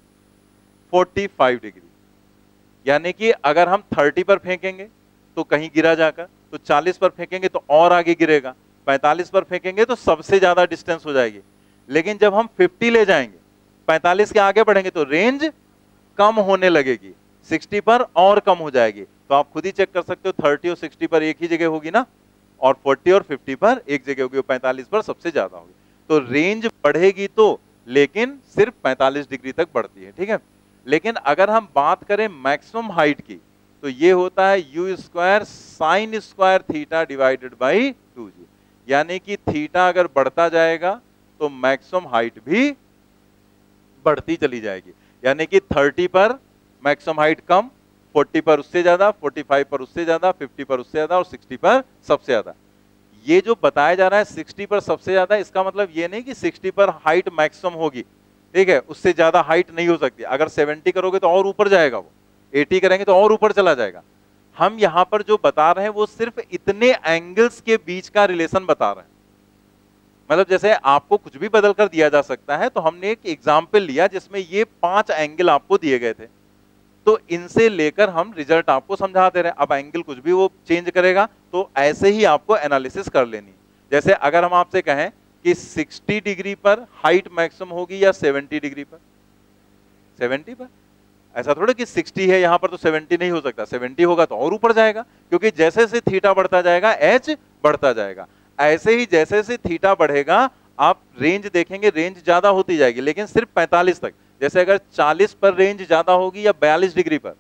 45 डिग्री। यानी कि अगर हम 30 पर फेंकेंगे तो कहीं गिरा जाकर, तो 40 पर फेंकेंगे तो और आगे गिरेगा, 45 पर फेंकेंगे तो सबसे ज्यादा डिस्टेंस हो जाएगी। लेकिन जब हम 50 ले जाएंगे, 45 के आगे बढ़ेंगे तो रेंज कम होने लगेगी, 60 पर और कम हो जाएगी। तो आप खुद ही चेक कर सकते हो, 30 और 60 पर एक ही जगह होगी ना, और 40 और 50 पर एक जगह होगी, 45 पर सबसे ज्यादा होगी। तो रेंज बढ़ेगी तो, लेकिन सिर्फ 45 डिग्री तक बढ़ती है, ठीक है। लेकिन अगर हम बात करें मैक्सिमम हाइट की, तो ये होता है u square sine square theta divided by 2g। यानी कि थीटा अगर बढ़ता जाएगा तो मैक्सिमम हाइट भी बढ़ती चली जाएगी। यानी कि 30 पर मैक्सिमम हाइट कम, 40 पर उससे ज्यादा, 45 पर उससे ज्यादा, 50 पर उससे ज्यादा और 60 पर सबसे ज्यादा। ये जो बताया जा रहा है 60 पर सबसे ज्यादा, इसका मतलब ये नहीं कि 60 पर हाइट मैक्सिमम होगी, ठीक है, उससे ज्यादा हाइट नहीं हो सकती। अगर 70 करोगे तो और ऊपर जाएगा वो, 80 करेंगे तो और ऊपर चला जाएगा। हम यहां पर जो बता रहे हैं वो सिर्फ इतने एंगल्स के बीच का रिलेशन बता रहे हैं। मतलब जैसे आपको कुछ भी बदल कर दिया जा सकता है, तो हमने एक एग्जाम्पल लिया जिसमें ये 5 एंगल आपको दिए गए थे, तो इनसे लेकर हम रिजल्ट आपको समझा दे रहे हैं। अब एंगल कुछ भी वो चेंज करेगा, तो ऐसे ही आपको एनालिसिस कर लेनी। जैसे अगर हम आपसे कहें कि 60 डिग्री पर हाइट मैक्सिमम होगी या 70 डिग्री पर? 70 पर। ऐसा थोड़ा कि 60 है यहां पर तो 70 नहीं हो सकता, 70 होगा तो और ऊपर जाएगा, क्योंकि जैसे जैसे थीटा बढ़ता जाएगा एच बढ़ता जाएगा। ऐसे ही जैसे जैसे थीटा बढ़ेगा आप रेंज देखेंगे, रेंज ज्यादा होती जाएगी, लेकिन सिर्फ 45 तक। जैसे अगर 40 पर रेंज ज्यादा होगी या 42 डिग्री पर,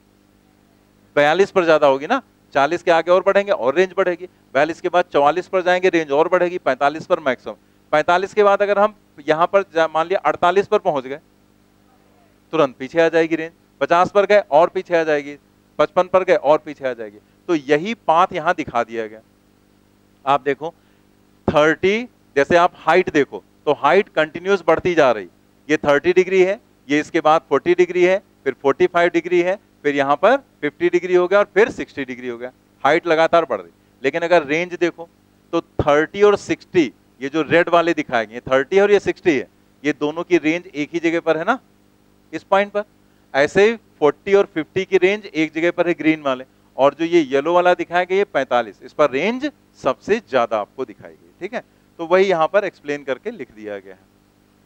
42 पर ज्यादा होगी ना, 40 के आगे और बढ़ेंगे और रेंज बढ़ेगी, 42 के बाद 44 पर जाएंगे रेंज और बढ़ेगी, 45 पर मैक्सिमम। 45 के बाद अगर हम यहां पर मान लिया 48 पर पहुंच गए, तुरंत पीछे आ जाएगी रेंज। 50 पर गए और पीछे आ जाएगी, 55 पर गए और पीछे आ जाएगी। तो यही पाथ यहां दिखा दिया गया। आप देखो 30, जैसे आप हाइट देखो तो हाइट कंटिन्यूस बढ़ती जा रही, ये 30 डिग्री है, ये इसके बाद 40 डिग्री है, फिर 45 डिग्री है, फिर यहां पर 50 डिग्री हो गया और फिर 60 डिग्री हो गया। हाइट लगातार बढ़ रही। लेकिन अगर रेंज देखो तो 30 और 60, ये जो रेड वाले दिखाए गए 30 और ये 60 है, ये दोनों की रेंज एक ही जगह पर है ना, इस पॉइंट पर। ऐसे ही 40 और 50 की रेंज एक जगह पर है ग्रीन वाले, और जो ये येलो वाला दिखाया गया ये 45, इस पर रेंज सबसे ज्यादा आपको दिखाई गई। ठीक है, तो वही यहां पर एक्सप्लेन करके लिख दिया गया है।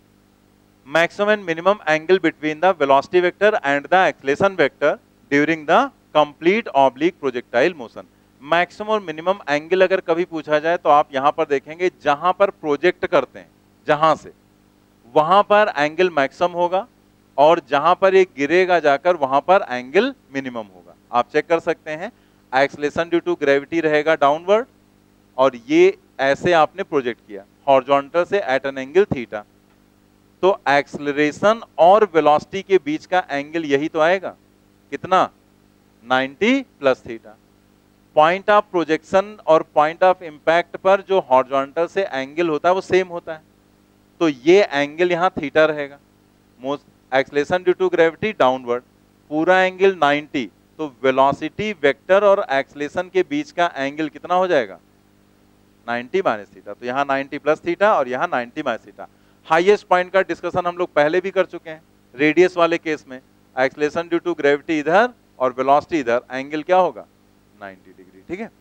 Maximum and minimum angle between the velocity vector and the acceleration vector during the complete oblique projectile motion. Maximum और मिनिमम एंगल अगर कभी पूछा जाए तो आप यहां पर देखेंगे जहां पर प्रोजेक्ट करते हैं, जहां से वहां पर एंगल मैक्सिमम होगा, और जहां पर ये गिरेगा जाकर वहां पर एंगल मिनिमम होगा। आप चेक कर सकते हैं, एक्सेलरेशन ड्यू टू ग्रेविटी रहेगा डाउनवर्ड, और ये ऐसे आपने प्रोजेक्ट किया हॉरिजॉन्टल से एट एन एंगल थीटा, तो एक्सेलरेशन और वेलोसिटी के बीच का एंगल यही तो आएगा, कितना? 90 plus theta. Point of projection और पॉइंट ऑफ इंपैक्ट पर जो हॉरिजॉन्टल से एंगल होता है वो सेम होता है, तो ये एंगल यहां थीटा रहेगा। Acceleration due to gravity downward, पूरा एंगल 90, तो वेलोसिटी वेक्टर और एक्सेलरेशन के बीच का एंगल कितना हो जाएगा? 90 माइनस थीटा। तो यहाँ 90 प्लस थीटा और यहाँ 90 माइनस थीटा। हाईएस्ट पॉइंट का डिस्कशन हम लोग पहले भी कर चुके हैं, रेडियस वाले केस में एक्सेलरेशन ड्यू टू ग्रेविटी इधर और वेलोसिटी इधर, एंगल क्या होगा? 90 डिग्री। ठीक है,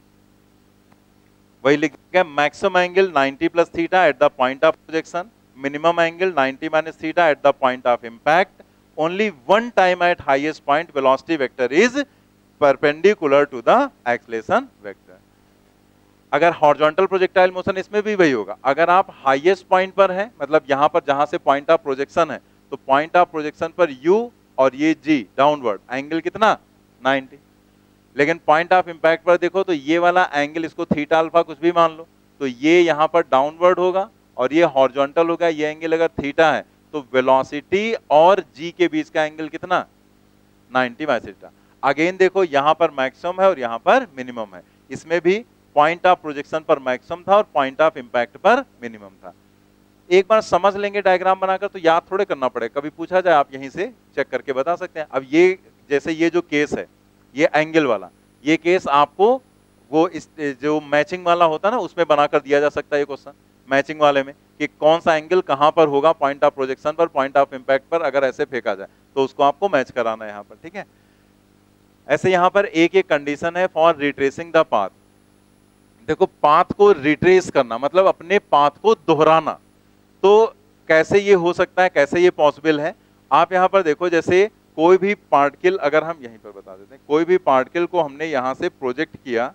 वही लिखेंगे, maximum angle 90 plus theta at the point of projection, minimum angle 90 minus theta at the point of impact. Only one time at highest point velocity vector is perpendicular to the acceleration vector. अगर horizontal projectile motion इसमें भी वही होगा। अगर आप highest point पर हैं, मतलब यहाँ पर जहाँ से point of projection है, तो point of projection पर u और ये g downward, एंगल कितना? 90। लेकिन point of impact पर देखो तो ये वाला एंगल, इसको थीटा अल्फा कुछ भी मान लो, तो ये यहाँ पर डाउनवर्ड होगा और ये हॉरिजॉन्टल होगा। ये एंगल अगर थीटा है तो वेलोसिटी और जी के बीच का एंगल कितना? 90 माइनस थीटा। अगेन देखो यहां पर मैक्सिमम है और यहां पर मिनिमम है। इसमें भी पॉइंट ऑफ प्रोजेक्शन पर मैक्सिमम था और पॉइंट ऑफ इंपैक्ट पर मिनिमम था। एक बार समझ लेंगे डायग्राम बनाकर तो याद थोड़े करना पड़ेगा, कभी पूछा जाए आप यहीं से चेक करके बता सकते हैं। अब ये जैसे ये जो केस है, ये एंगल वाला, ये केस आपको वो इस जो मैचिंग वाला होता है ना उसमें बनाकर दिया जा सकता है ये क्वेश्चन, मैचिंग वाले में, कि कौन सा एंगल कहां पर होगा, पॉइंट ऑफ प्रोजेक्शन पर, पॉइंट ऑफ इंपैक्ट पर, अगर ऐसे फेंका जाए तो उसको आपको मैच कराना है यहां पर। ठीक है, ऐसे यहां पर एक एक कंडीशन है फॉर रिट्रेसिंग द पाथ। देखो पाथ को रिट्रेस करना मतलब अपने पाथ को दोहराना, तो कैसे ये हो सकता है, कैसे ये पॉसिबल है? आप यहां पर देखो, जैसे कोई भी पार्टिकल, अगर हम यहीं पर बता देते हैं, कोई भी पार्टिकल को हमने यहां से प्रोजेक्ट किया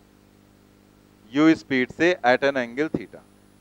u स्पीड से एट एन एंगल थीटा,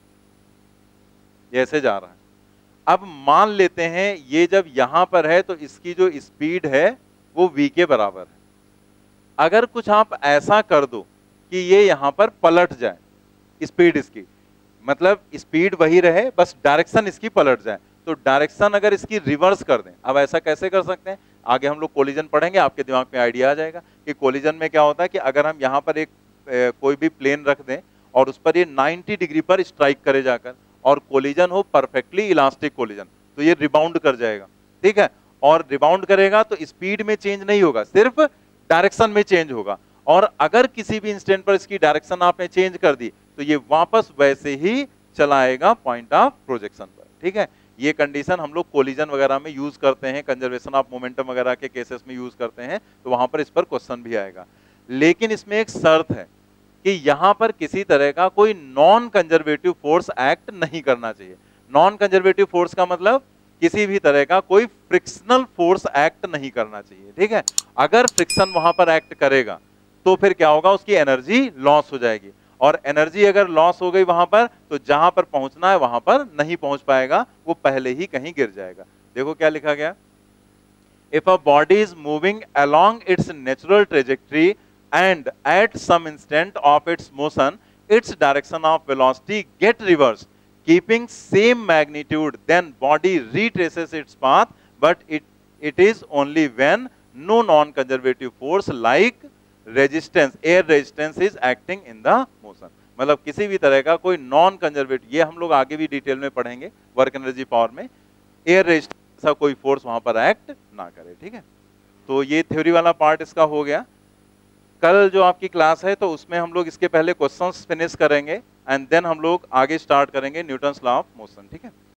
ऐसे जा रहा है। अब मान लेते हैं ये जब यहां पर है तो इसकी जो स्पीड है वो v के बराबर है। अगर कुछ आप ऐसा कर दो कि ये यहां पर पलट जाए, स्पीड इसकी, मतलब स्पीड वही रहे बस डायरेक्शन इसकी पलट जाए, तो डायरेक्शन अगर इसकी रिवर्स कर दें। अब ऐसा कैसे कर सकते हैं, आगे हम लोग कोलिजन पढ़ेंगे, आपके दिमाग में आइडिया आ जाएगा कि कोलिजन में क्या होता है कि अगर हम यहाँ पर एक कोई भी प्लेन रख दें और उस पर ये 90 डिग्री पर स्ट्राइक करे जाकर, और कोलिजन हो परफेक्टली इलास्टिक कोलिजन, तो ये रिबाउंड कर जाएगा। ठीक है, और रिबाउंड करेगा तो स्पीड में चेंज नहीं होगा, सिर्फ डायरेक्शन में चेंज होगा। और अगर किसी भी इंस्टेंट पर इसकी डायरेक्शन आपने चेंज कर दी तो ये वापस वैसे ही चलाएगा पॉइंट ऑफ प्रोजेक्शन पर, ठीक है। ये कंडीशन हम लोग कोलिजन वगैरह में यूज करते हैं, कंजर्वेशन ऑफ मोमेंटम वगैरह के केसेस में यूज करते हैं, तो वहां पर इस पर क्वेश्चन भी आएगा। लेकिन इसमें एक शर्त है कि यहां पर किसी तरह का कोई नॉन कंजर्वेटिव फोर्स एक्ट नहीं करना चाहिए। नॉन कंजर्वेटिव फोर्स का मतलब किसी भी तरह का कोई फ्रिक्शनल फोर्स एक्ट नहीं करना चाहिए, ठीक है। अगर फ्रिक्शन वहां पर एक्ट करेगा तो फिर क्या होगा, उसकी एनर्जी लॉस हो जाएगी, और एनर्जी अगर लॉस हो गई वहां पर तो जहां पर पहुंचना है वहां पर नहीं पहुंच पाएगा, वो पहले ही कहीं गिर जाएगा। देखो क्या लिखा गया, if a body is moving along its natural trajectory and at some instant of its motion its direction of velocity get reverse keeping same magnitude, then body retraces its path, but it is only when no non-conservative force like resistance, air resistance is acting in the motion। मतलब किसी भी तरह का कोई non conservative, ये हम लोग आगे भी डिटेल में पढ़ेंगे वर्क एनर्जी पावर में, एयर रेजिस्टेंस का कोई फोर्स वहां पर एक्ट ना करे, ठीक है। तो ये थ्योरी वाला पार्ट इसका हो गया। कल जो आपकी क्लास है तो उसमें हम लोग इसके पहले क्वेश्चंस फिनिश करेंगे एंड देन हम लोग आगे स्टार्ट करेंगे न्यूटन्स लॉ ऑफ मोशन, ठीक है।